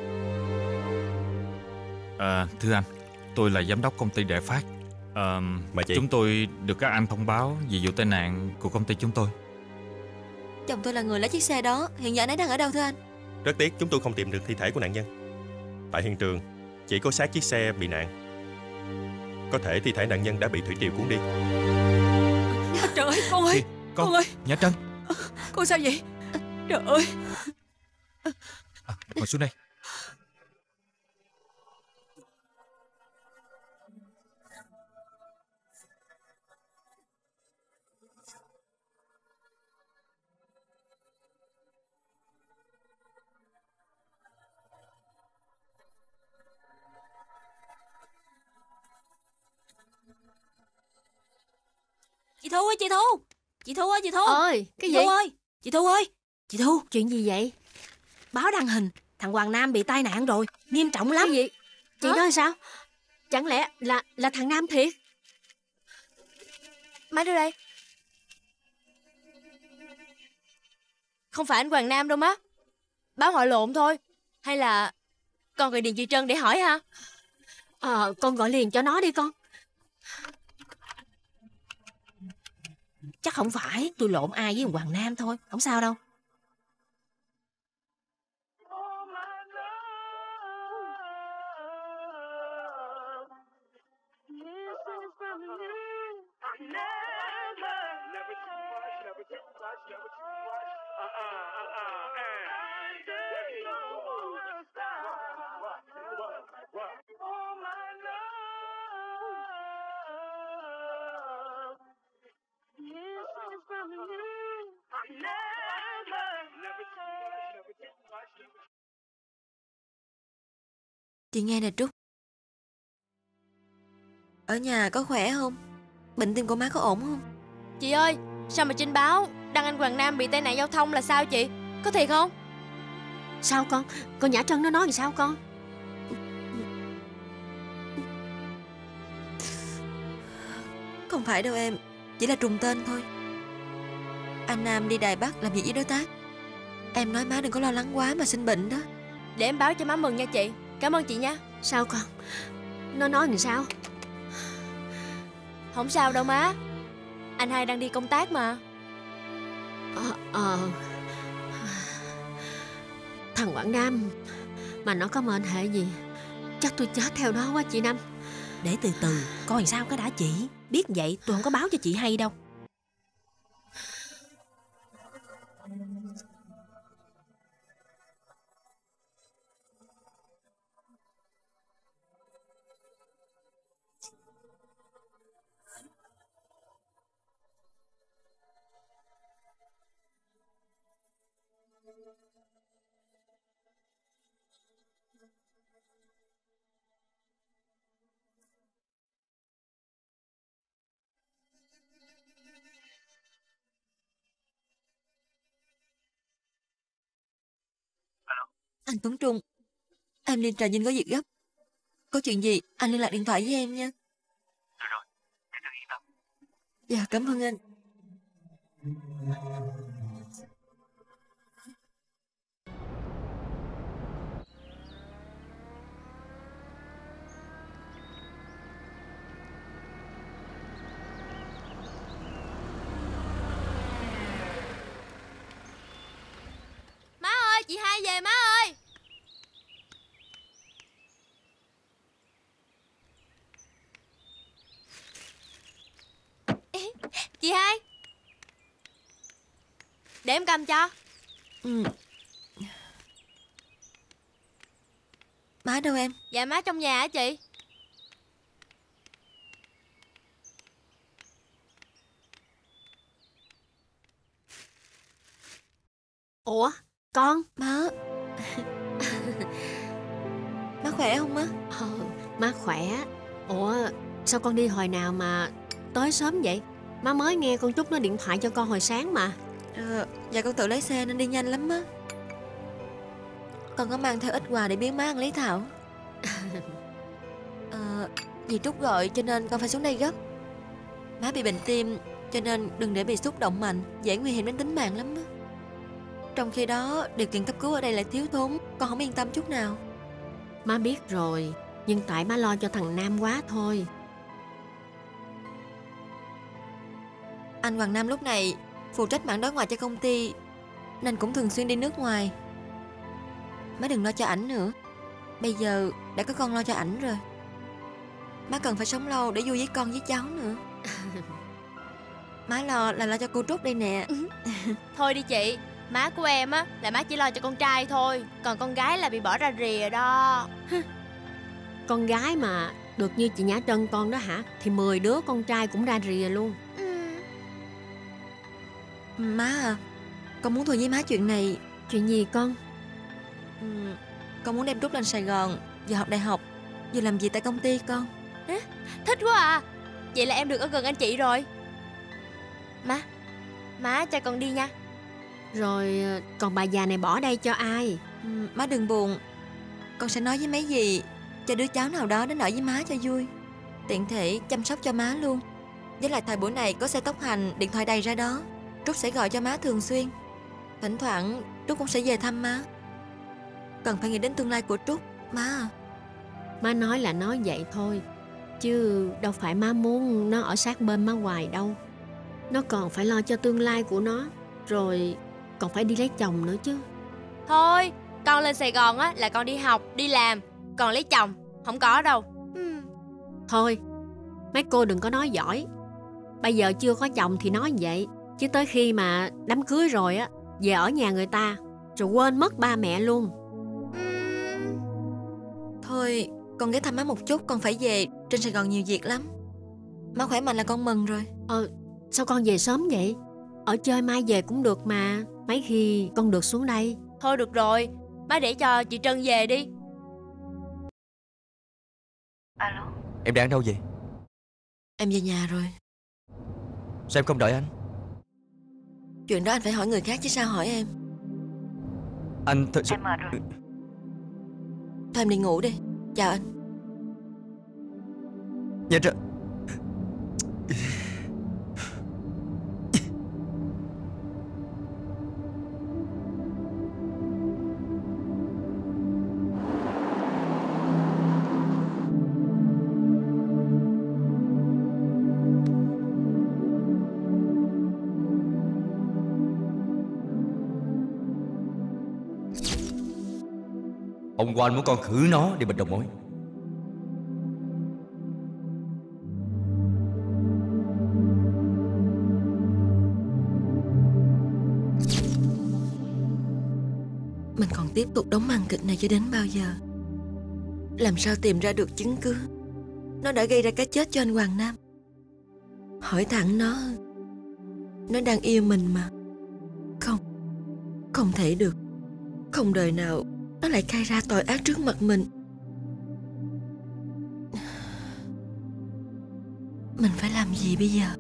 À, thưa anh, tôi là giám đốc công ty Đại Phát. À, Mà chị? Chúng tôi được các anh thông báo về vụ tai nạn của công ty chúng tôi. Chồng tôi là người lấy chiếc xe đó. Hiện giờ anh ấy đang ở đâu thưa anh? Rất tiếc chúng tôi không tìm được thi thể của nạn nhân. Tại hiện trường chỉ có xác chiếc xe bị nạn. Có thể thi thể nạn nhân đã bị thủy triều cuốn đi. Trời ơi, con ơi. Con, con ơi. Nhã Trân. Con sao vậy? Trời ơi. À, ngồi xuống đây. Chị Thu ơi, chị Thu. Chị Thu ơi, chị Thu. Ơi, cái chị gì? Thu ơi, chị Thu ơi. Chị Thu. Chuyện gì vậy? Báo đăng hình, thằng Hoàng Nam bị tai nạn rồi, nghiêm trọng lắm. Cái gì? Chị Hả? nói sao? Chẳng lẽ là là thằng Nam thiệt? Má đưa đây. Không phải anh Hoàng Nam đâu má. Báo họ lộn thôi. Hay là con gọi điện chị Trân để hỏi ha? Ờ, con gọi liền cho nó đi con. Chắc không phải, tôi lộn ai với Hoàng Nam thôi, không sao đâu. Chị nghe nè Trúc. Ở nhà có khỏe không? Bệnh tim của má có ổn không? Chị ơi, sao mà trên báo đăng anh Hoàng Nam bị tai nạn giao thông là sao chị? Có thiệt không? Sao con? Con Nhã Trân nó nói làm sao con? Không phải đâu em, chỉ là trùng tên thôi. Anh Nam đi Đài Bắc làm việc với đối tác. Em nói má đừng có lo lắng quá mà sinh bệnh đó. Để em báo cho má mừng nha chị. Cảm ơn chị nha. Sao con? Nó nói làm sao? Không sao đâu má. Anh hai đang đi công tác mà. Ờ, ờ. Thằng Quảng Nam mà nó có mệnh hệ gì chắc tôi chết theo nó quá chị Năm. Để từ từ coi làm sao cái đã chị. Biết vậy tôi không có báo cho chị hay đâu. Anh Tuấn Trung, em lên Trà Vinh có việc gấp. Có chuyện gì anh liên lạc điện thoại với em nha. Được rồi, em tự yên tâm. Dạ cảm ơn anh. Má ơi, chị hai về má ơi. Chị hai, để em cầm cho. Ừ. Má đâu em? Dạ má trong nhà hả chị? Ủa con? Má. Má khỏe không má? Ờ, má khỏe. Ủa sao con đi hồi nào mà tới sớm vậy? Má mới nghe con Trúc nó điện thoại cho con hồi sáng mà. Ờ, dạ con tự lái xe nên đi nhanh lắm á. Con có mang theo ít quà để biếu má ăn Lý Thảo. Ờ, dì Trúc gọi cho nên con phải xuống đây gấp. Má bị bệnh tim cho nên đừng để bị xúc động mạnh, dễ nguy hiểm đến tính mạng lắm á. Trong khi đó điều kiện cấp cứu ở đây lại thiếu thốn, con không yên tâm chút nào. Má biết rồi, nhưng tại má lo cho thằng Nam quá thôi. Anh Hoàng Nam lúc này phụ trách mảng đối ngoại cho công ty nên cũng thường xuyên đi nước ngoài. Má đừng lo cho ảnh nữa. Bây giờ đã có con lo cho ảnh rồi. Má cần phải sống lâu để vui với con với cháu nữa. Má lo là lo cho cô Trúc đây nè. Thôi đi chị, má của em á là má chỉ lo cho con trai thôi, còn con gái là bị bỏ ra rìa đó. Con gái mà được như chị Nhã Trân con đó hả, thì mười đứa con trai cũng ra rìa luôn. Má à, con muốn thưa với má chuyện này. Chuyện gì con? Ừ, con muốn đem Trúc lên Sài Gòn, vừa học đại học, vừa làm việc tại công ty con. À, thích quá à. Vậy là em được ở gần anh chị rồi. Má, má cho con đi nha. Rồi còn bà già này bỏ đây cho ai? Ừ, má đừng buồn. Con sẽ nói với mấy dì cho đứa cháu nào đó đến ở với má cho vui, tiện thể chăm sóc cho má luôn. Với lại thời buổi này có xe tốc hành, điện thoại đầy ra đó. Trúc sẽ gọi cho má thường xuyên. Thỉnh thoảng Trúc cũng sẽ về thăm má. Cần phải nghĩ đến tương lai của Trúc, má à. Má nói là nói vậy thôi, chứ đâu phải má muốn nó ở sát bên má hoài đâu. Nó còn phải lo cho tương lai của nó, rồi còn phải đi lấy chồng nữa chứ. Thôi, con lên Sài Gòn á là con đi học, đi làm. Còn lấy chồng, không có đâu. ừ. Thôi, mấy cô đừng có nói giỏi. Bây giờ chưa có chồng thì nói vậy, chứ tới khi mà đám cưới rồi á, về ở nhà người ta, rồi quên mất ba mẹ luôn. Thôi, con ghé thăm má một chút, con phải về. Trên Sài Gòn nhiều việc lắm. Má khỏe mạnh là con mừng rồi. Ờ, sao con về sớm vậy? Ở chơi mai về cũng được mà. Mấy khi con được xuống đây. Thôi được rồi, má để cho chị Trân về đi. Alo. Em đang đâu vậy? Em về nhà rồi. Sao em không đợi anh? Chuyện đó anh phải hỏi người khác chứ sao hỏi em. Anh thật sự... Em mệt rồi. Thôi em đi ngủ đi. Chào anh. Dạ trời. Ông Quan muốn con khử nó để bịt đầu mối. Mình còn tiếp tục đóng màn kịch này cho đến bao giờ? Làm sao tìm ra được chứng cứ nó đã gây ra cái chết cho anh Hoàng Nam? Hỏi thẳng nó. Nó đang yêu mình mà. Không, không thể được. Không đời nào nó lại khai ra tội ác trước mặt mình. Mình phải làm gì bây giờ?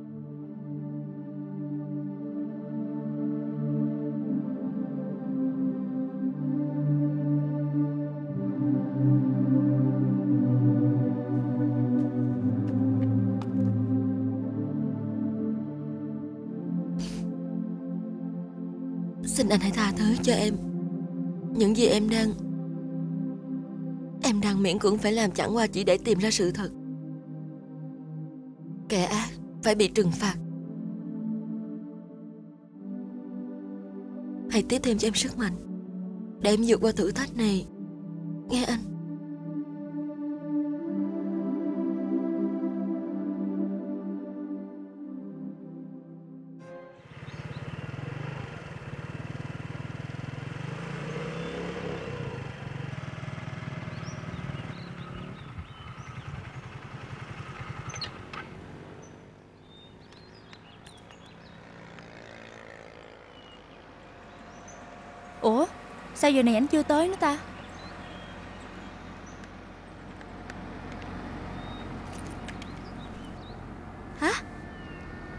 Xin anh hãy tha thứ cho em. Những gì em đang Em đang miễn cưỡng phải làm chẳng qua chỉ để tìm ra sự thật. Kẻ ác phải bị trừng phạt. Hãy tiếp thêm cho em sức mạnh để em vượt qua thử thách này, nghe anh. Ủa, sao giờ này ảnh chưa tới nữa ta? Hả?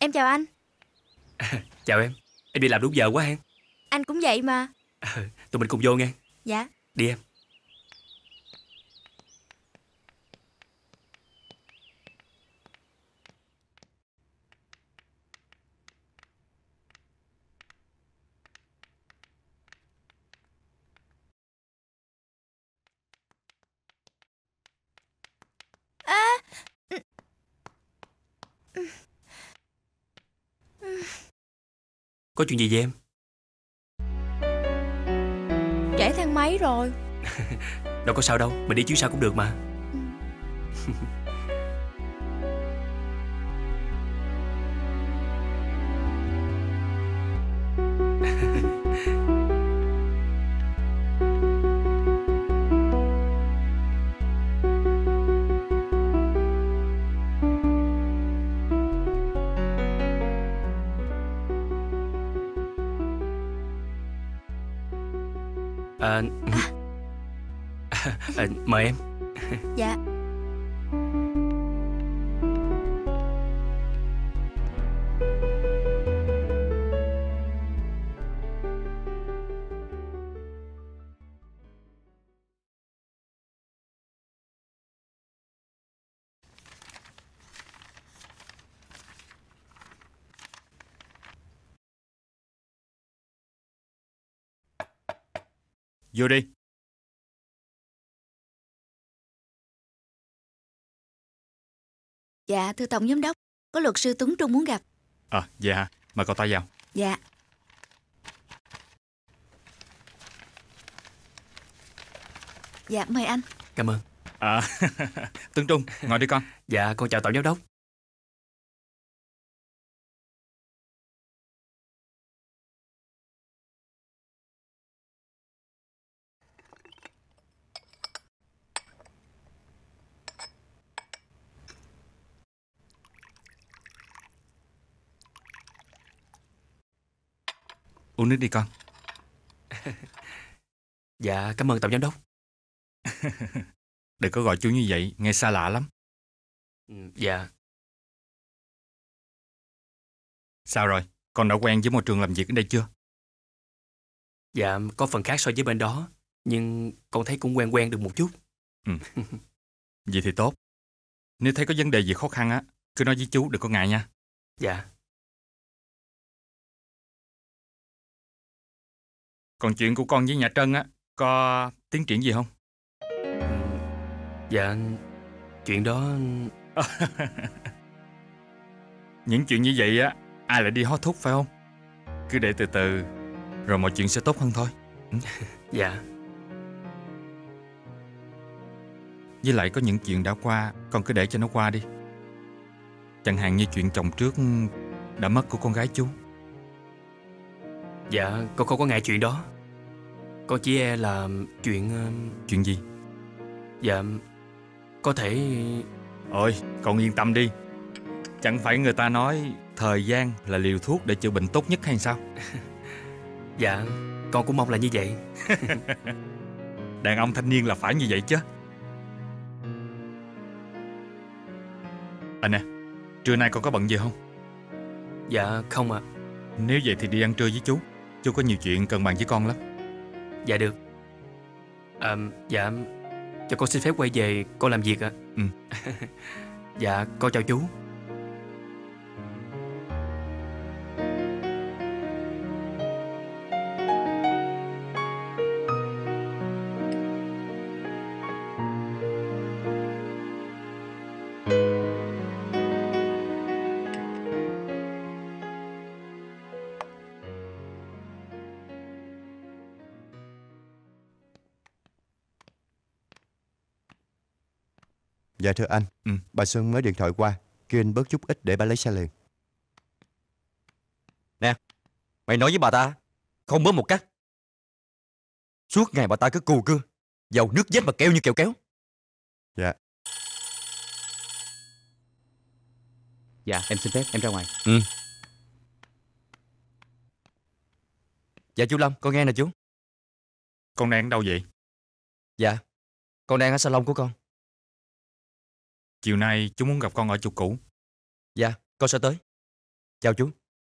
Em chào anh. Chào em. Em đi làm đúng giờ quá hen. Anh cũng vậy mà. Tụi mình cùng vô nghe. Dạ. Đi em. À. Có chuyện gì vậy em? Trễ thang máy rồi. Đâu có sao đâu, mình đi chuyến sau cũng được mà. À, à, mời em. Dạ. Vô đi. Dạ, thưa Tổng Giám đốc, có luật sư Tuấn Trung muốn gặp. À, dạ hả? Mời cậu ta vào. Dạ. Dạ, mời anh. Cảm ơn. À, Tuấn Trung, ngồi đi con. Dạ, con chào Tổng Giám đốc. Uống nước đi con. Dạ, cảm ơn Tổng Giám đốc. Đừng có gọi chú như vậy, nghe xa lạ lắm. Dạ. Sao rồi, con đã quen với môi trường làm việc ở đây chưa? Dạ, có phần khác so với bên đó, nhưng con thấy cũng quen quen được một chút. Ừ. Vậy thì tốt. Nếu thấy có vấn đề gì khó khăn á, cứ nói với chú, đừng có ngại nha. Dạ. Còn chuyện của con với nhà Trân á, có tiến triển gì không? Dạ, chuyện đó... Những chuyện như vậy á, ai lại đi hối thúc phải không? Cứ để từ từ, rồi mọi chuyện sẽ tốt hơn thôi. Dạ. Với lại có những chuyện đã qua, con cứ để cho nó qua đi. Chẳng hạn như chuyện chồng trước đã mất của con gái chú. Dạ, con không có ngại chuyện đó. Con chỉ e là chuyện... Chuyện gì? Dạ, có thể... Ôi, con yên tâm đi. Chẳng phải người ta nói thời gian là liều thuốc để chữa bệnh tốt nhất hay sao? Dạ, con cũng mong là như vậy. Đàn ông thanh niên là phải như vậy chứ. À nè, trưa nay con có bận gì không? Dạ, không ạ. Nếu vậy thì đi ăn trưa với chú. Chú có nhiều chuyện cần bàn với con lắm. Dạ được. À, dạ, cho con xin phép quay về con làm việc ạ. Ừ. Dạ, con chào chú. Dạ thưa anh, ừ. bà Xuân mới điện thoại qua, kêu anh bớt chút ít để bà lấy xe liền. Nè, mày nói với bà ta, không bớt một cắt. Suốt ngày bà ta cứ cù cưa, dầu nước vết mà keo như kẹo kéo. Dạ. Dạ, em xin phép, em ra ngoài. Ừ. Dạ chú Lâm, con nghe nè chú. Con đang ở đâu vậy? Dạ, con đang ở salon của con. Chiều nay chú muốn gặp con ở chỗ cũ. Dạ, con sẽ tới. Chào chú.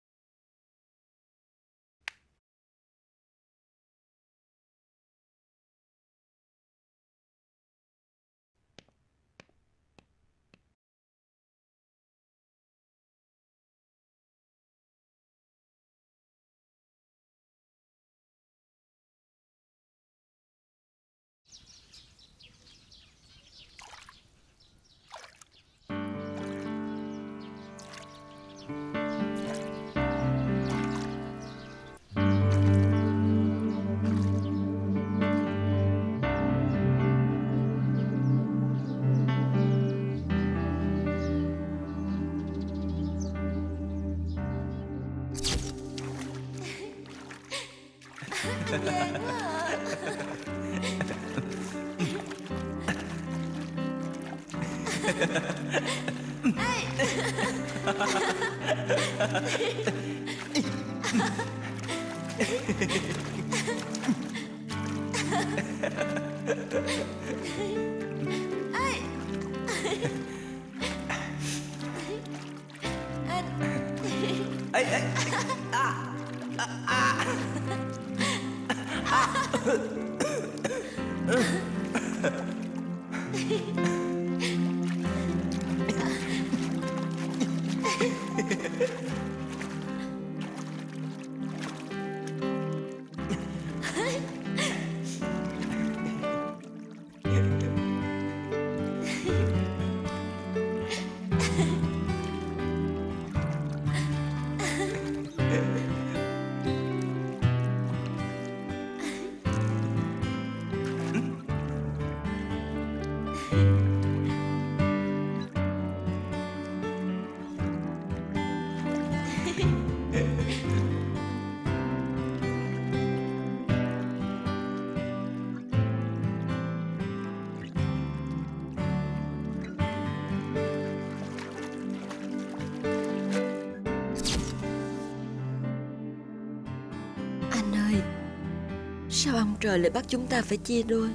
Sao ông trời lại bắt chúng ta phải chia đôi?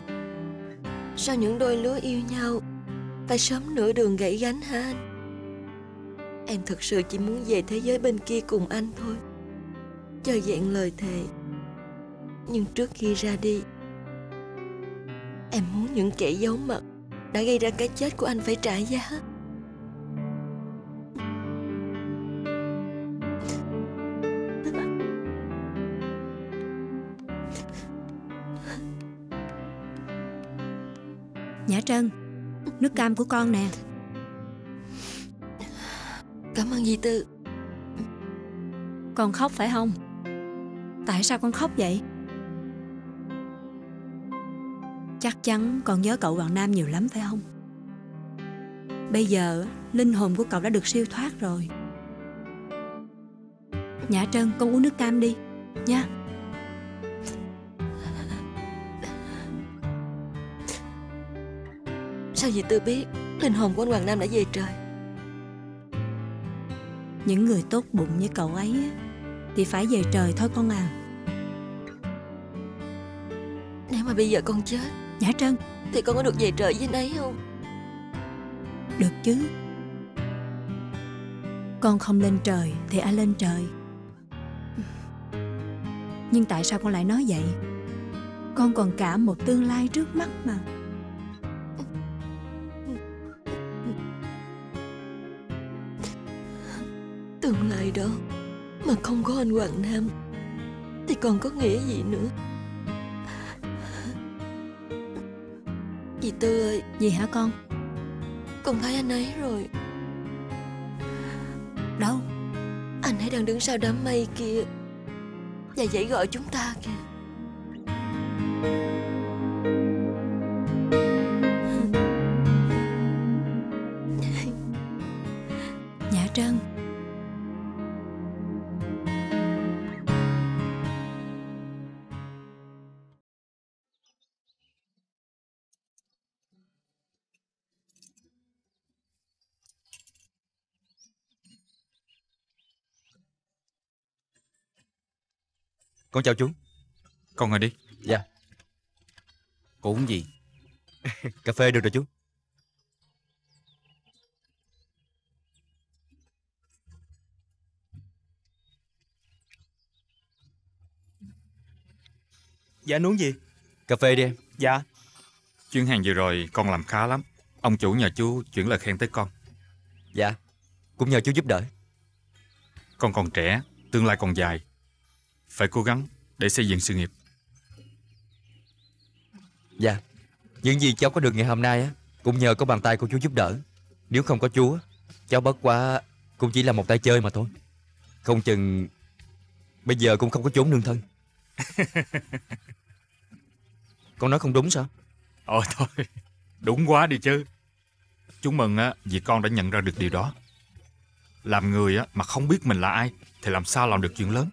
Sao những đôi lứa yêu nhau phải sớm nửa đường gãy gánh hả anh? Em thực sự chỉ muốn về thế giới bên kia cùng anh thôi, chơi vẹn lời thề. Nhưng trước khi ra đi, em muốn những kẻ giấu mặt đã gây ra cái chết của anh phải trả giá. Nhã Trân, nước cam của con nè. Cảm ơn dì Tư. Con khóc phải không? Tại sao con khóc vậy? Chắc chắn con nhớ cậu Hoàng Nam nhiều lắm phải không? Bây giờ linh hồn của cậu đã được siêu thoát rồi. Nhã Trân, con uống nước cam đi nha. Sao dì Tư biết linh hồn của anh Hoàng Nam đã về trời? Những người tốt bụng như cậu ấy thì phải về trời thôi con à. Nếu mà bây giờ con chết, Nhã Trân, thì con có được về trời với anh ấy không? được chứ. Con không lên trời thì ai lên trời? Nhưng tại sao con lại nói vậy? Con còn cả một tương lai trước mắt mà. Tương lai đó mà không có anh Hoàng Nam thì còn có nghĩa gì nữa? Dì Tư ơi. Gì hả con? Con thấy anh ấy rồi. Đâu? Anh ấy đang đứng sau đám mây kia và dãy gọi chúng ta kìa. Nhã Trân, con chào chú. Con ngồi đi. Dạ. Cô uống gì? Cà phê được rồi chú. Dạ anh uống gì? Cà phê đi em. Dạ. Chuyến hàng vừa rồi con làm khá lắm. Ông chủ nhờ chú chuyển lời khen tới con. Dạ, cũng nhờ chú giúp đỡ. Con còn trẻ, tương lai còn dài. Phải cố gắng để xây dựng sự nghiệp. Dạ, những gì cháu có được ngày hôm nay á cũng nhờ có bàn tay của chú giúp đỡ. Nếu không có chú á, cháu bất quá cũng chỉ là một tay chơi mà thôi. Không chừng bây giờ cũng không có chốn nương thân. Con nói không đúng sao? Ôi thôi, đúng quá đi chứ. Chú mừng á vì con đã nhận ra được điều đó. Làm người á mà không biết mình là ai thì làm sao làm được chuyện lớn.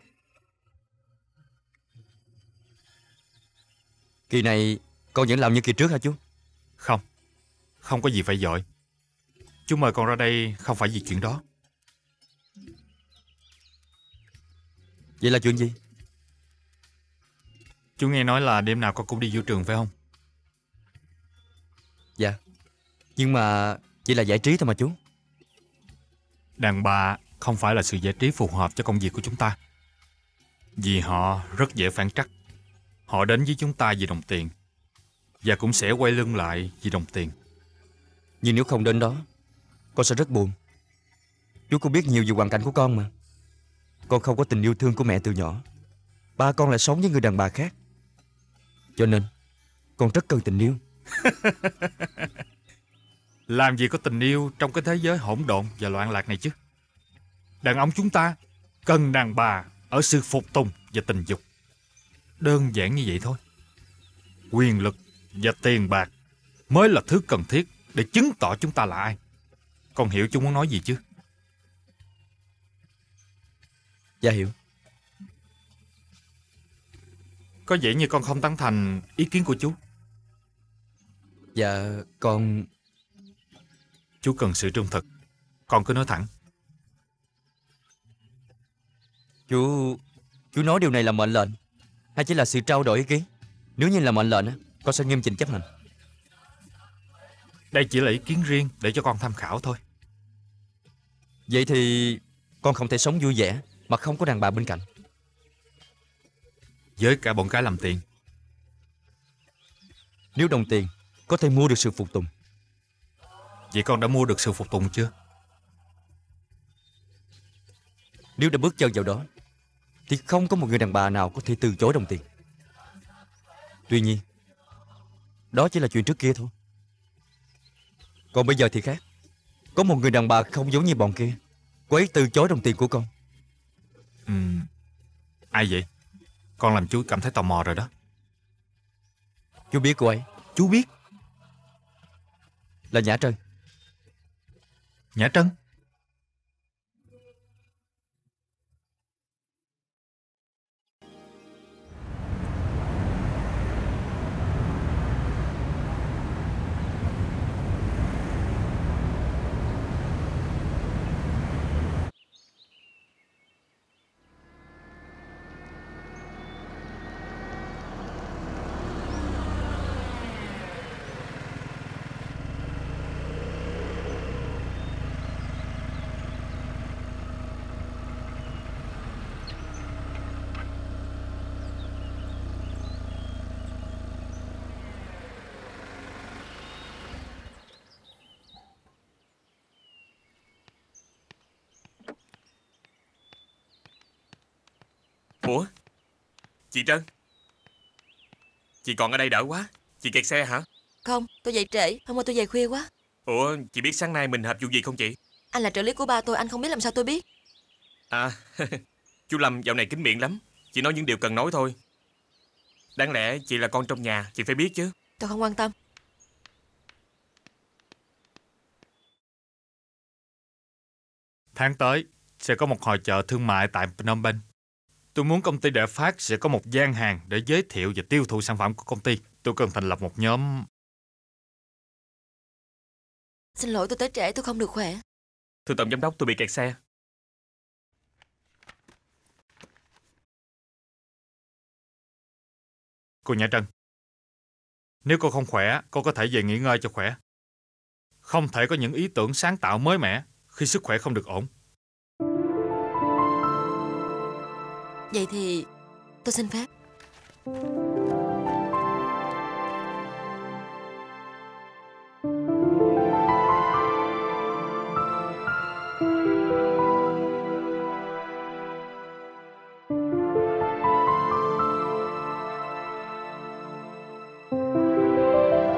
Kỳ này con vẫn làm như kỳ trước hả chú? Không, không có gì phải vội. Chú mời con ra đây không phải vì chuyện đó. Vậy là chuyện gì? Chú nghe nói là đêm nào con cũng đi vũ trường phải không? Dạ, nhưng mà chỉ là giải trí thôi mà chú. Đàn bà không phải là sự giải trí phù hợp cho công việc của chúng ta. Vì họ rất dễ phản trắc. Họ đến với chúng ta vì đồng tiền, và cũng sẽ quay lưng lại vì đồng tiền. Nhưng nếu không đến đó, con sẽ rất buồn. Chú cũng biết nhiều về hoàn cảnh của con mà. Con không có tình yêu thương của mẹ từ nhỏ. Ba con lại sống với người đàn bà khác. Cho nên con rất cần tình yêu. Làm gì có tình yêu trong cái thế giới hỗn độn và loạn lạc này chứ. Đàn ông chúng ta cần đàn bà ở sự phục tùng và tình dục. Đơn giản như vậy thôi. Quyền lực và tiền bạc mới là thứ cần thiết để chứng tỏ chúng ta là ai. Con hiểu chú muốn nói gì chứ? Dạ hiểu. Có vẻ như con không tán thành ý kiến của chú. Dạ con... Chú cần sự trung thực. Con cứ nói thẳng. Chú... Chú nói điều này là mệnh lệnh hay chỉ là sự trao đổi ý kiến? Nếu như là mệnh lệnh á, con sẽ nghiêm chỉnh chấp hành. Đây chỉ là ý kiến riêng để cho con tham khảo thôi. Vậy thì con không thể sống vui vẻ mà không có đàn bà bên cạnh. Với cả bọn cái làm tiền. Nếu đồng tiền có thể mua được sự phục tùng. Vậy con đã mua được sự phục tùng chưa? Nếu đã bước chân vào đó thì không có một người đàn bà nào có thể từ chối đồng tiền. Tuy nhiên, đó chỉ là chuyện trước kia thôi. Còn bây giờ thì khác. Có một người đàn bà không giống như bọn kia. Cô ấy từ chối đồng tiền của con. Ừ. Ai vậy? Con làm chú cảm thấy tò mò rồi đó. Chú biết cô ấy? Chú biết. Là Nhã Trân. Nhã Trân? Ủa? Chị Trân? Chị còn ở đây đỡ quá. Chị kẹt xe hả? Không, tôi dậy trễ. Hôm qua tôi về khuya quá. Ủa, chị biết sáng nay mình hợp vụ gì không chị? Anh là trợ lý của ba tôi, anh không biết làm sao tôi biết. À, chú Lâm dạo này kín miệng lắm. Chị nói những điều cần nói thôi. Đáng lẽ chị là con trong nhà, chị phải biết chứ. Tôi không quan tâm. Tháng tới sẽ có một hội chợ thương mại tại Phnom Penh. Tôi muốn công ty Đại Phát sẽ có một gian hàng để giới thiệu và tiêu thụ sản phẩm của công ty. Tôi cần thành lập một nhóm. Xin lỗi tôi tới trễ, tôi không được khỏe. Thưa tổng giám đốc, tôi bị kẹt xe. Cô Nhã Trân, nếu cô không khỏe, cô có thể về nghỉ ngơi cho khỏe. Không thể có những ý tưởng sáng tạo mới mẻ khi sức khỏe không được ổn. Vậy thì tôi xin phép.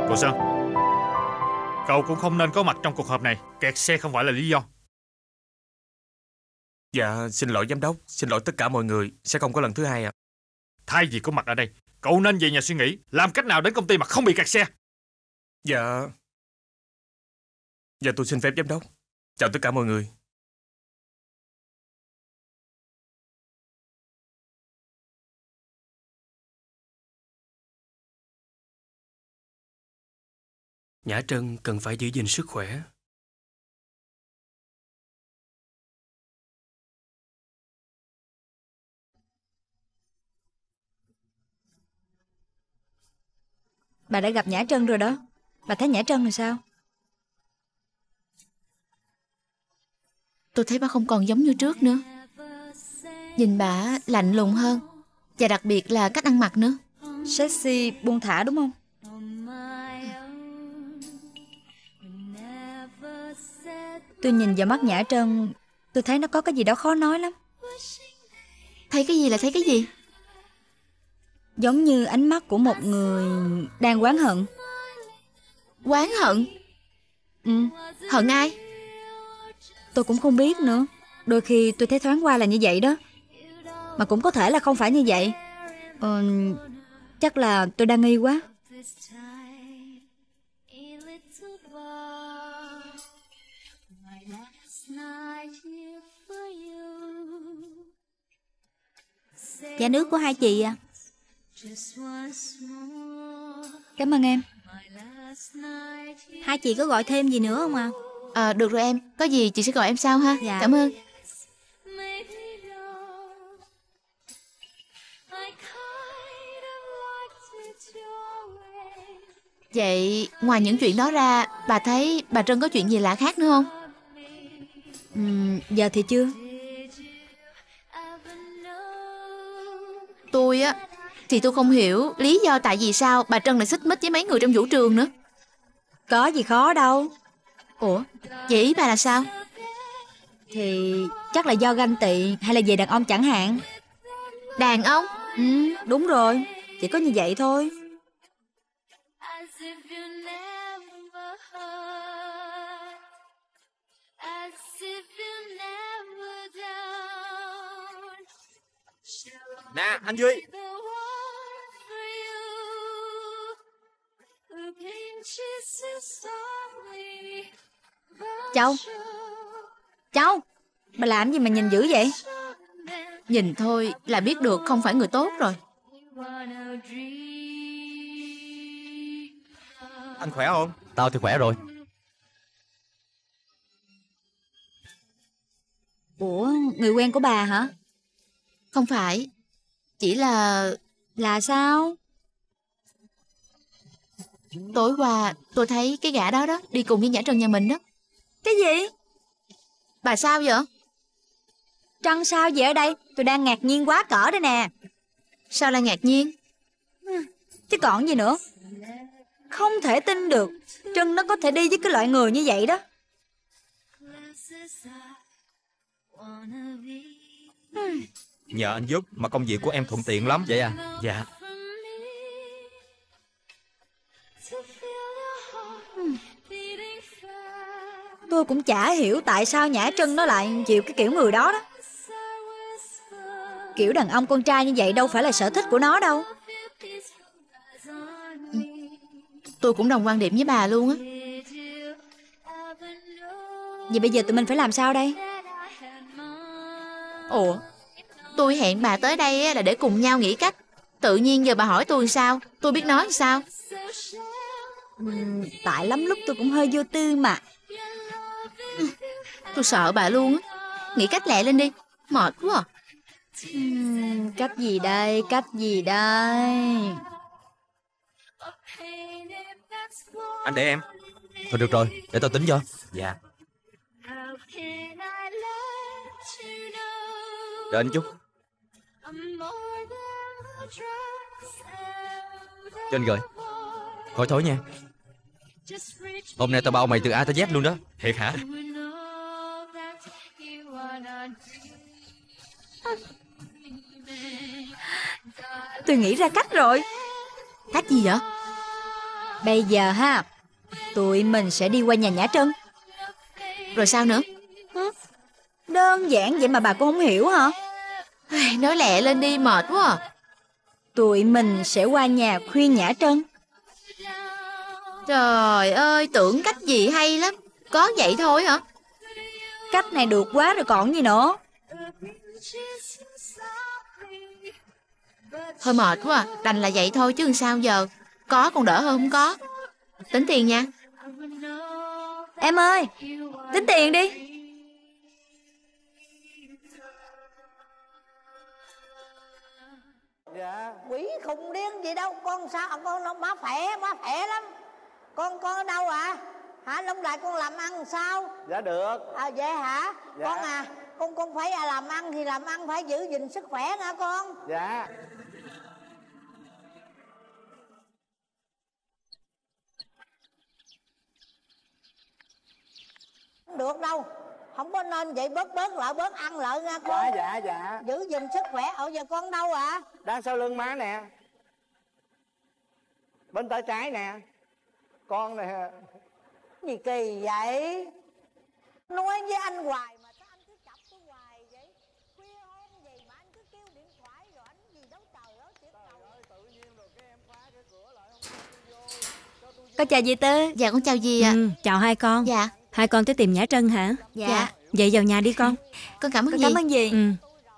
Cô Sơn, cậu cũng không nên có mặt trong cuộc họp này. Kẹt xe không phải là lý do. Dạ, xin lỗi giám đốc, xin lỗi tất cả mọi người, sẽ không có lần thứ hai ạ. Thay vì có mặt ở đây, cậu nên về nhà suy nghĩ làm cách nào đến công ty mà không bị kẹt xe. Dạ. Dạ tôi xin phép giám đốc. Chào tất cả mọi người. Nhã Trân cần phải giữ gìn sức khỏe. Bà đã gặp Nhã Trân rồi đó. Bà thấy Nhã Trân rồi sao? Tôi thấy bà không còn giống như trước nữa. Nhìn bà lạnh lùng hơn. Và đặc biệt là cách ăn mặc nữa. Sexy, buông thả đúng không? Tôi nhìn vào mắt Nhã Trân, tôi thấy nó có cái gì đó khó nói lắm. Thấy cái gì là thấy cái gì? Giống như ánh mắt của một người đang oán hận. Oán hận? Ừ. Hận ai? Tôi cũng không biết nữa. Đôi khi tôi thấy thoáng qua là như vậy đó. Mà cũng có thể là không phải như vậy. Ờ, chắc là tôi đang nghi quá. Dạ nước của hai chị à? Cảm ơn em. Hai chị có gọi thêm gì nữa không à? À, được rồi em. Có gì chị sẽ gọi em sau ha. Dạ. Cảm ơn. Vậy ngoài những chuyện đó ra, bà thấy bà Trân có chuyện gì lạ khác nữa không? Uhm, giờ thì chưa. Tôi á thì tôi không hiểu lý do tại vì sao bà Trân lại xích mích với mấy người trong vũ trường nữa. Có gì khó đâu. Ủa, vậy ý bà là sao? Thì chắc là do ganh tị hay là về đàn ông chẳng hạn. Đàn ông? Ừ, đúng rồi. Chỉ có như vậy thôi. Nè, anh Duy. Châu. Châu, bà làm gì mà nhìn dữ vậy? Nhìn thôi là biết được không phải người tốt rồi. Anh khỏe không? Tao thì khỏe rồi. Ủa, người quen của bà hả? Không phải. Chỉ là... Là sao? Tối qua tôi thấy cái gã đó đó đi cùng với Nhã Trân nhà mình đó. Cái gì? Bà sao vậy? Trân sao vậy ở đây? Tôi đang ngạc nhiên quá cỡ đây nè. Sao là ngạc nhiên? Chứ còn gì nữa. Không thể tin được Trân nó có thể đi với cái loại người như vậy đó. Nhờ anh giúp mà công việc của em thuận tiện lắm. Vậy à? Dạ. Tôi cũng chả hiểu tại sao Nhã Trân nó lại chịu cái kiểu người đó đó. Kiểu đàn ông con trai như vậy đâu phải là sở thích của nó đâu. Tôi cũng đồng quan điểm với bà luôn á. Vậy bây giờ tụi mình phải làm sao đây? Ủa, tôi hẹn bà tới đây là để cùng nhau nghĩ cách. Tự nhiên giờ bà hỏi tôi sao? Tôi biết nói sao? uhm, Tại lắm lúc tôi cũng hơi vô tư mà. Tôi sợ bà luôn á. Nghĩ cách lẹ lên đi. Mệt quá à. uhm, Cách gì đây? Cách gì đây? Anh để em. Thôi được rồi, để tao tính cho. Dạ. Đợi anh chút. Trên rồi. Khỏi thối nha. Hôm nay tao bao mày từ A tới Z luôn đó. Thiệt hả? Tôi nghĩ ra cách rồi. Cách gì vậy? Bây giờ ha, tụi mình sẽ đi qua nhà Nhã Trân. Rồi sao nữa? Đơn giản vậy mà bà cũng không hiểu hả? Nói lẹ lên đi, mệt quá à. Tụi mình sẽ qua nhà khuyên Nhã Trân. Trời ơi, tưởng cách gì hay lắm. Có vậy thôi hả? Cách này được quá rồi còn gì nữa. Thôi mệt quá à. Đành là vậy thôi chứ sao giờ. Có còn đỡ hơn không có. Tính tiền nha. Em ơi, tính tiền đi. Dạ. Quỷ khùng điên gì đâu. Con sao con má khỏe, má khỏe lắm. Con con ở đâu ạ? À? Hả? Long Đại con làm ăn sao? Dạ được. À vậy hả? Dạ. Con à, con con phải à, làm ăn thì làm ăn phải giữ gìn sức khỏe nha con. Dạ. Không được đâu. Không có nên vậy, bớt bớt lại, bớt ăn lại nha con. Dạ dạ dạ. Giữ gìn sức khỏe. Ở giờ con đâu ạ? À? Đang sau lưng má nè. Bên tay trái nè. Con nè. Gì kỳ vậy? Nói với anh hoài mà sao anh cứ chọc tôi hoài vậy? Khuya hôm gì mà anh cứ kêu điện thoại rồi anh gì đâu trời ơi, thiệt trời ơi, tự nhiên rồi cái em khóa cái cửa lại không cho tôi vô. Cho tôi vô. Con chào dì Tư. Dạ con chào dì ạ. Ừ, chào hai con. Dạ. Hai con tới tìm Nhã Trân hả? Dạ. dạ. Vậy vào nhà đi con. Con cảm ơn con dì. Cảm ơn dì. Ừ.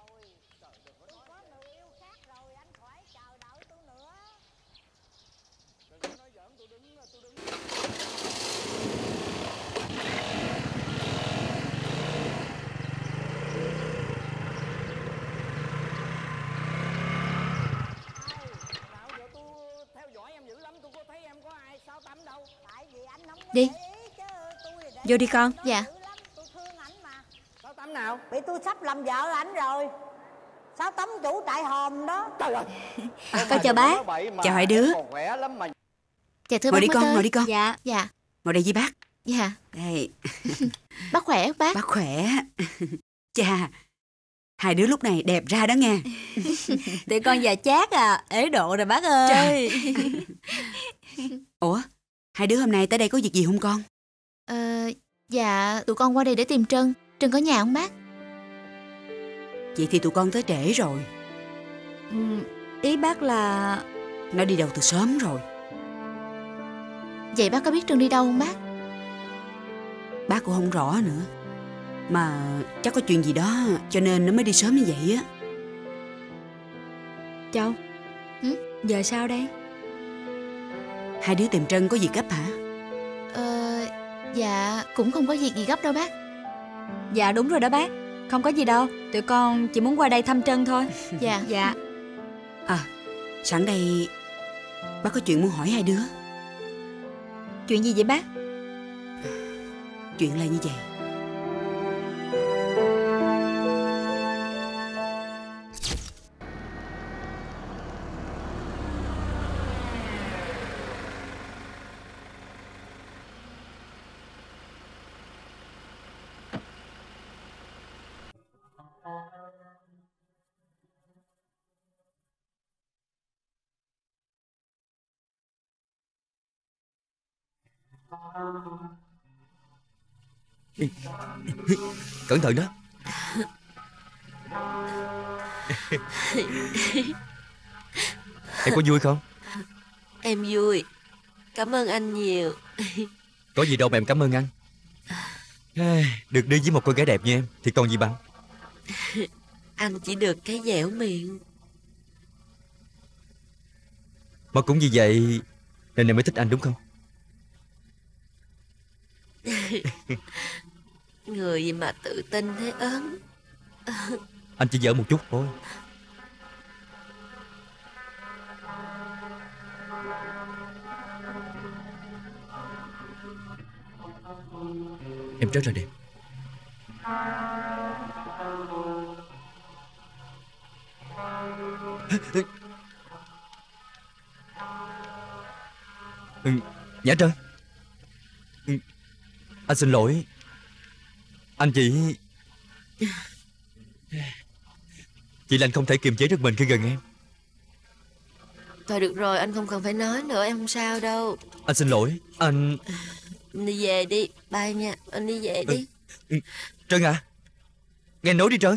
Đi. Vô đi con. Dạ. Sáu tấm nào? Bị tôi sắp làm vợ ảnh rồi. Sáu tấm chủ trại hòm đó. Trời ơi. Con chào bác. Chào hai đứa. Dạ thưa Ngồi bác đi con, tới. ngồi đi con. Dạ. Dạ. Ngồi đây với bác. Dạ. Đây. Bác khỏe không bác? Bác khỏe. Chà, hai đứa lúc này đẹp ra đó nghe. Tụi con già chát à, ế độ rồi bác ơi. Ủa, hai đứa hôm nay tới đây có việc gì không con? Ờ, dạ, tụi con qua đây để tìm Trân. Trân có nhà không bác? Vậy thì tụi con tới trễ rồi. Ừ, ý bác là... Nó đi đâu từ sớm rồi. Vậy bác có biết Trân đi đâu không bác? Bác cũng không rõ nữa. Mà chắc có chuyện gì đó cho nên nó mới đi sớm như vậy á. Châu, ừ? Giờ sao đây? Hai đứa tìm Trân có việc gấp hả? Ờ, dạ, cũng không có việc gì gấp đâu bác. Dạ đúng rồi đó bác. Không có gì đâu, tụi con chỉ muốn qua đây thăm Trân thôi. Dạ. Dạ. À, sẵn đây bác có chuyện muốn hỏi hai đứa. Chuyện gì vậy bác? Chuyện là như vậy. Cẩn thận đó. Em có vui không? Em vui. Cảm ơn anh nhiều. Có gì đâu mà em cảm ơn anh. Được đi với một cô gái đẹp như em thì còn gì bằng. Anh chỉ được cái dẻo miệng. Mà cũng vì vậy nên em mới thích anh đúng không? Người gì mà tự tin thế ớn. Anh chỉ giỡn một chút thôi. Em rất là đẹp. Ừ, Nhã Trân. Ừ, anh xin lỗi. Anh chỉ... Chỉ là anh không thể kiềm chế được mình khi gần em. Thôi được rồi, anh không cần phải nói nữa, em không sao đâu. Anh xin lỗi, anh... Anh đi về đi, bye nha, anh đi về đi. Ừ. Trân à, nghe nói đi Trân.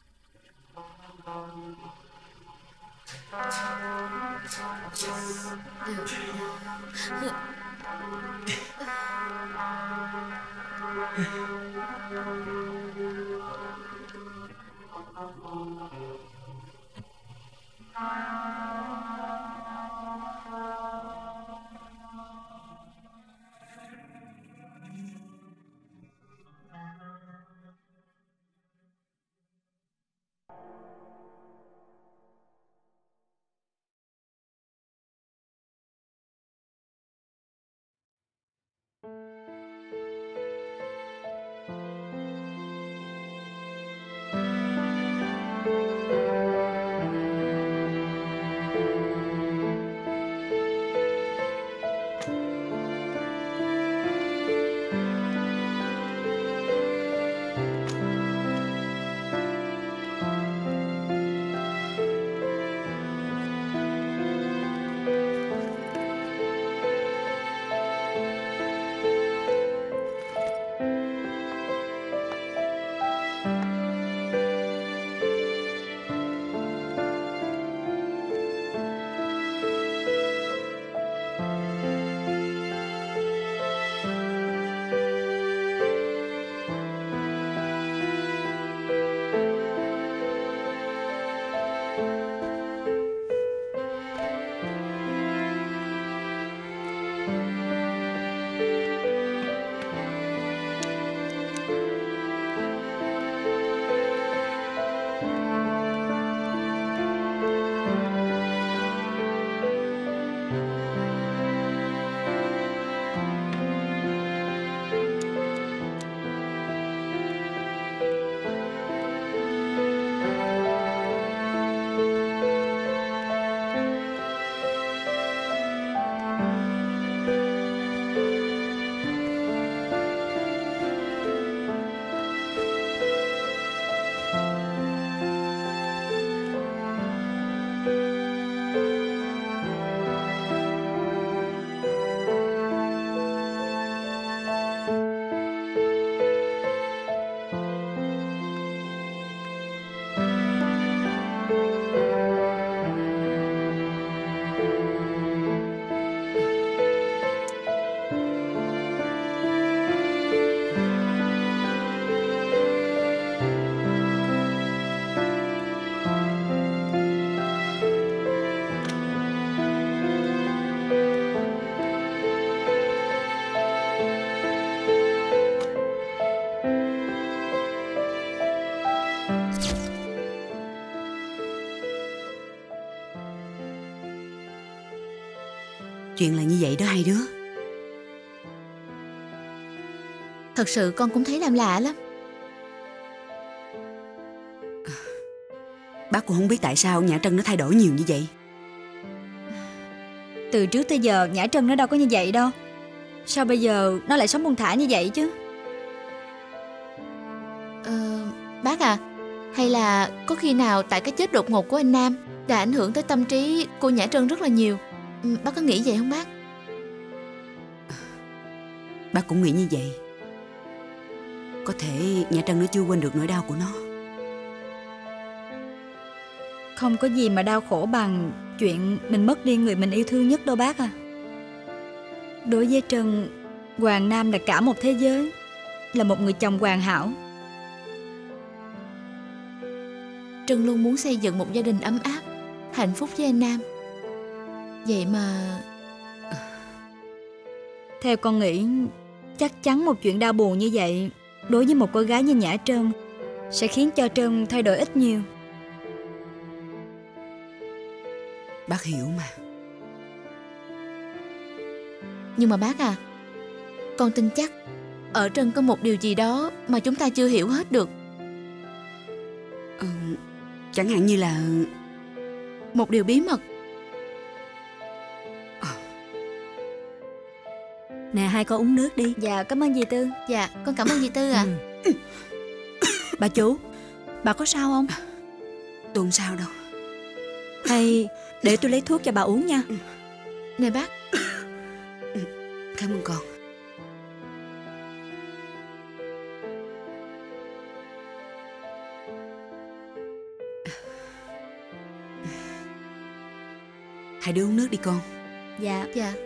Chuyện là như vậy đó hai đứa. Thật sự con cũng thấy làm lạ lắm. Bác cũng không biết tại sao Nhã Trân nó thay đổi nhiều như vậy. Từ trước tới giờ Nhã Trân nó đâu có như vậy đâu. Sao bây giờ nó lại sống buông thả như vậy chứ? Ờ, bác à, hay là có khi nào tại cái chết đột ngột của anh Nam đã ảnh hưởng tới tâm trí cô Nhã Trân rất là nhiều? Ừ, bác có nghĩ vậy không bác? Bác cũng nghĩ như vậy. Có thể Nhã Trân nó chưa quên được nỗi đau của nó. Không có gì mà đau khổ bằng chuyện mình mất đi người mình yêu thương nhất đâu bác à. Đối với Trân, Hoàng Nam là cả một thế giới, là một người chồng hoàn hảo. Trân luôn muốn xây dựng một gia đình ấm áp, hạnh phúc với anh Nam. Vậy mà... Theo con nghĩ, chắc chắn một chuyện đau buồn như vậy đối với một cô gái như Nhã Trân sẽ khiến cho Trân thay đổi ít nhiều. Bác hiểu mà. Nhưng mà bác à, con tin chắc ở Trân có một điều gì đó mà chúng ta chưa hiểu hết được. Ừ, chẳng hạn như là... Một điều bí mật. Nè, hai con uống nước đi. Dạ, cảm ơn dì Tư. Dạ, con cảm ơn dì Tư ạ. Ừ. Bà chủ, bà có sao không? Tôi không sao đâu. Hay để tôi lấy thuốc cho bà uống nha. Nè bác. Cảm ơn con. Hai đứa uống nước đi con. Dạ. Dạ.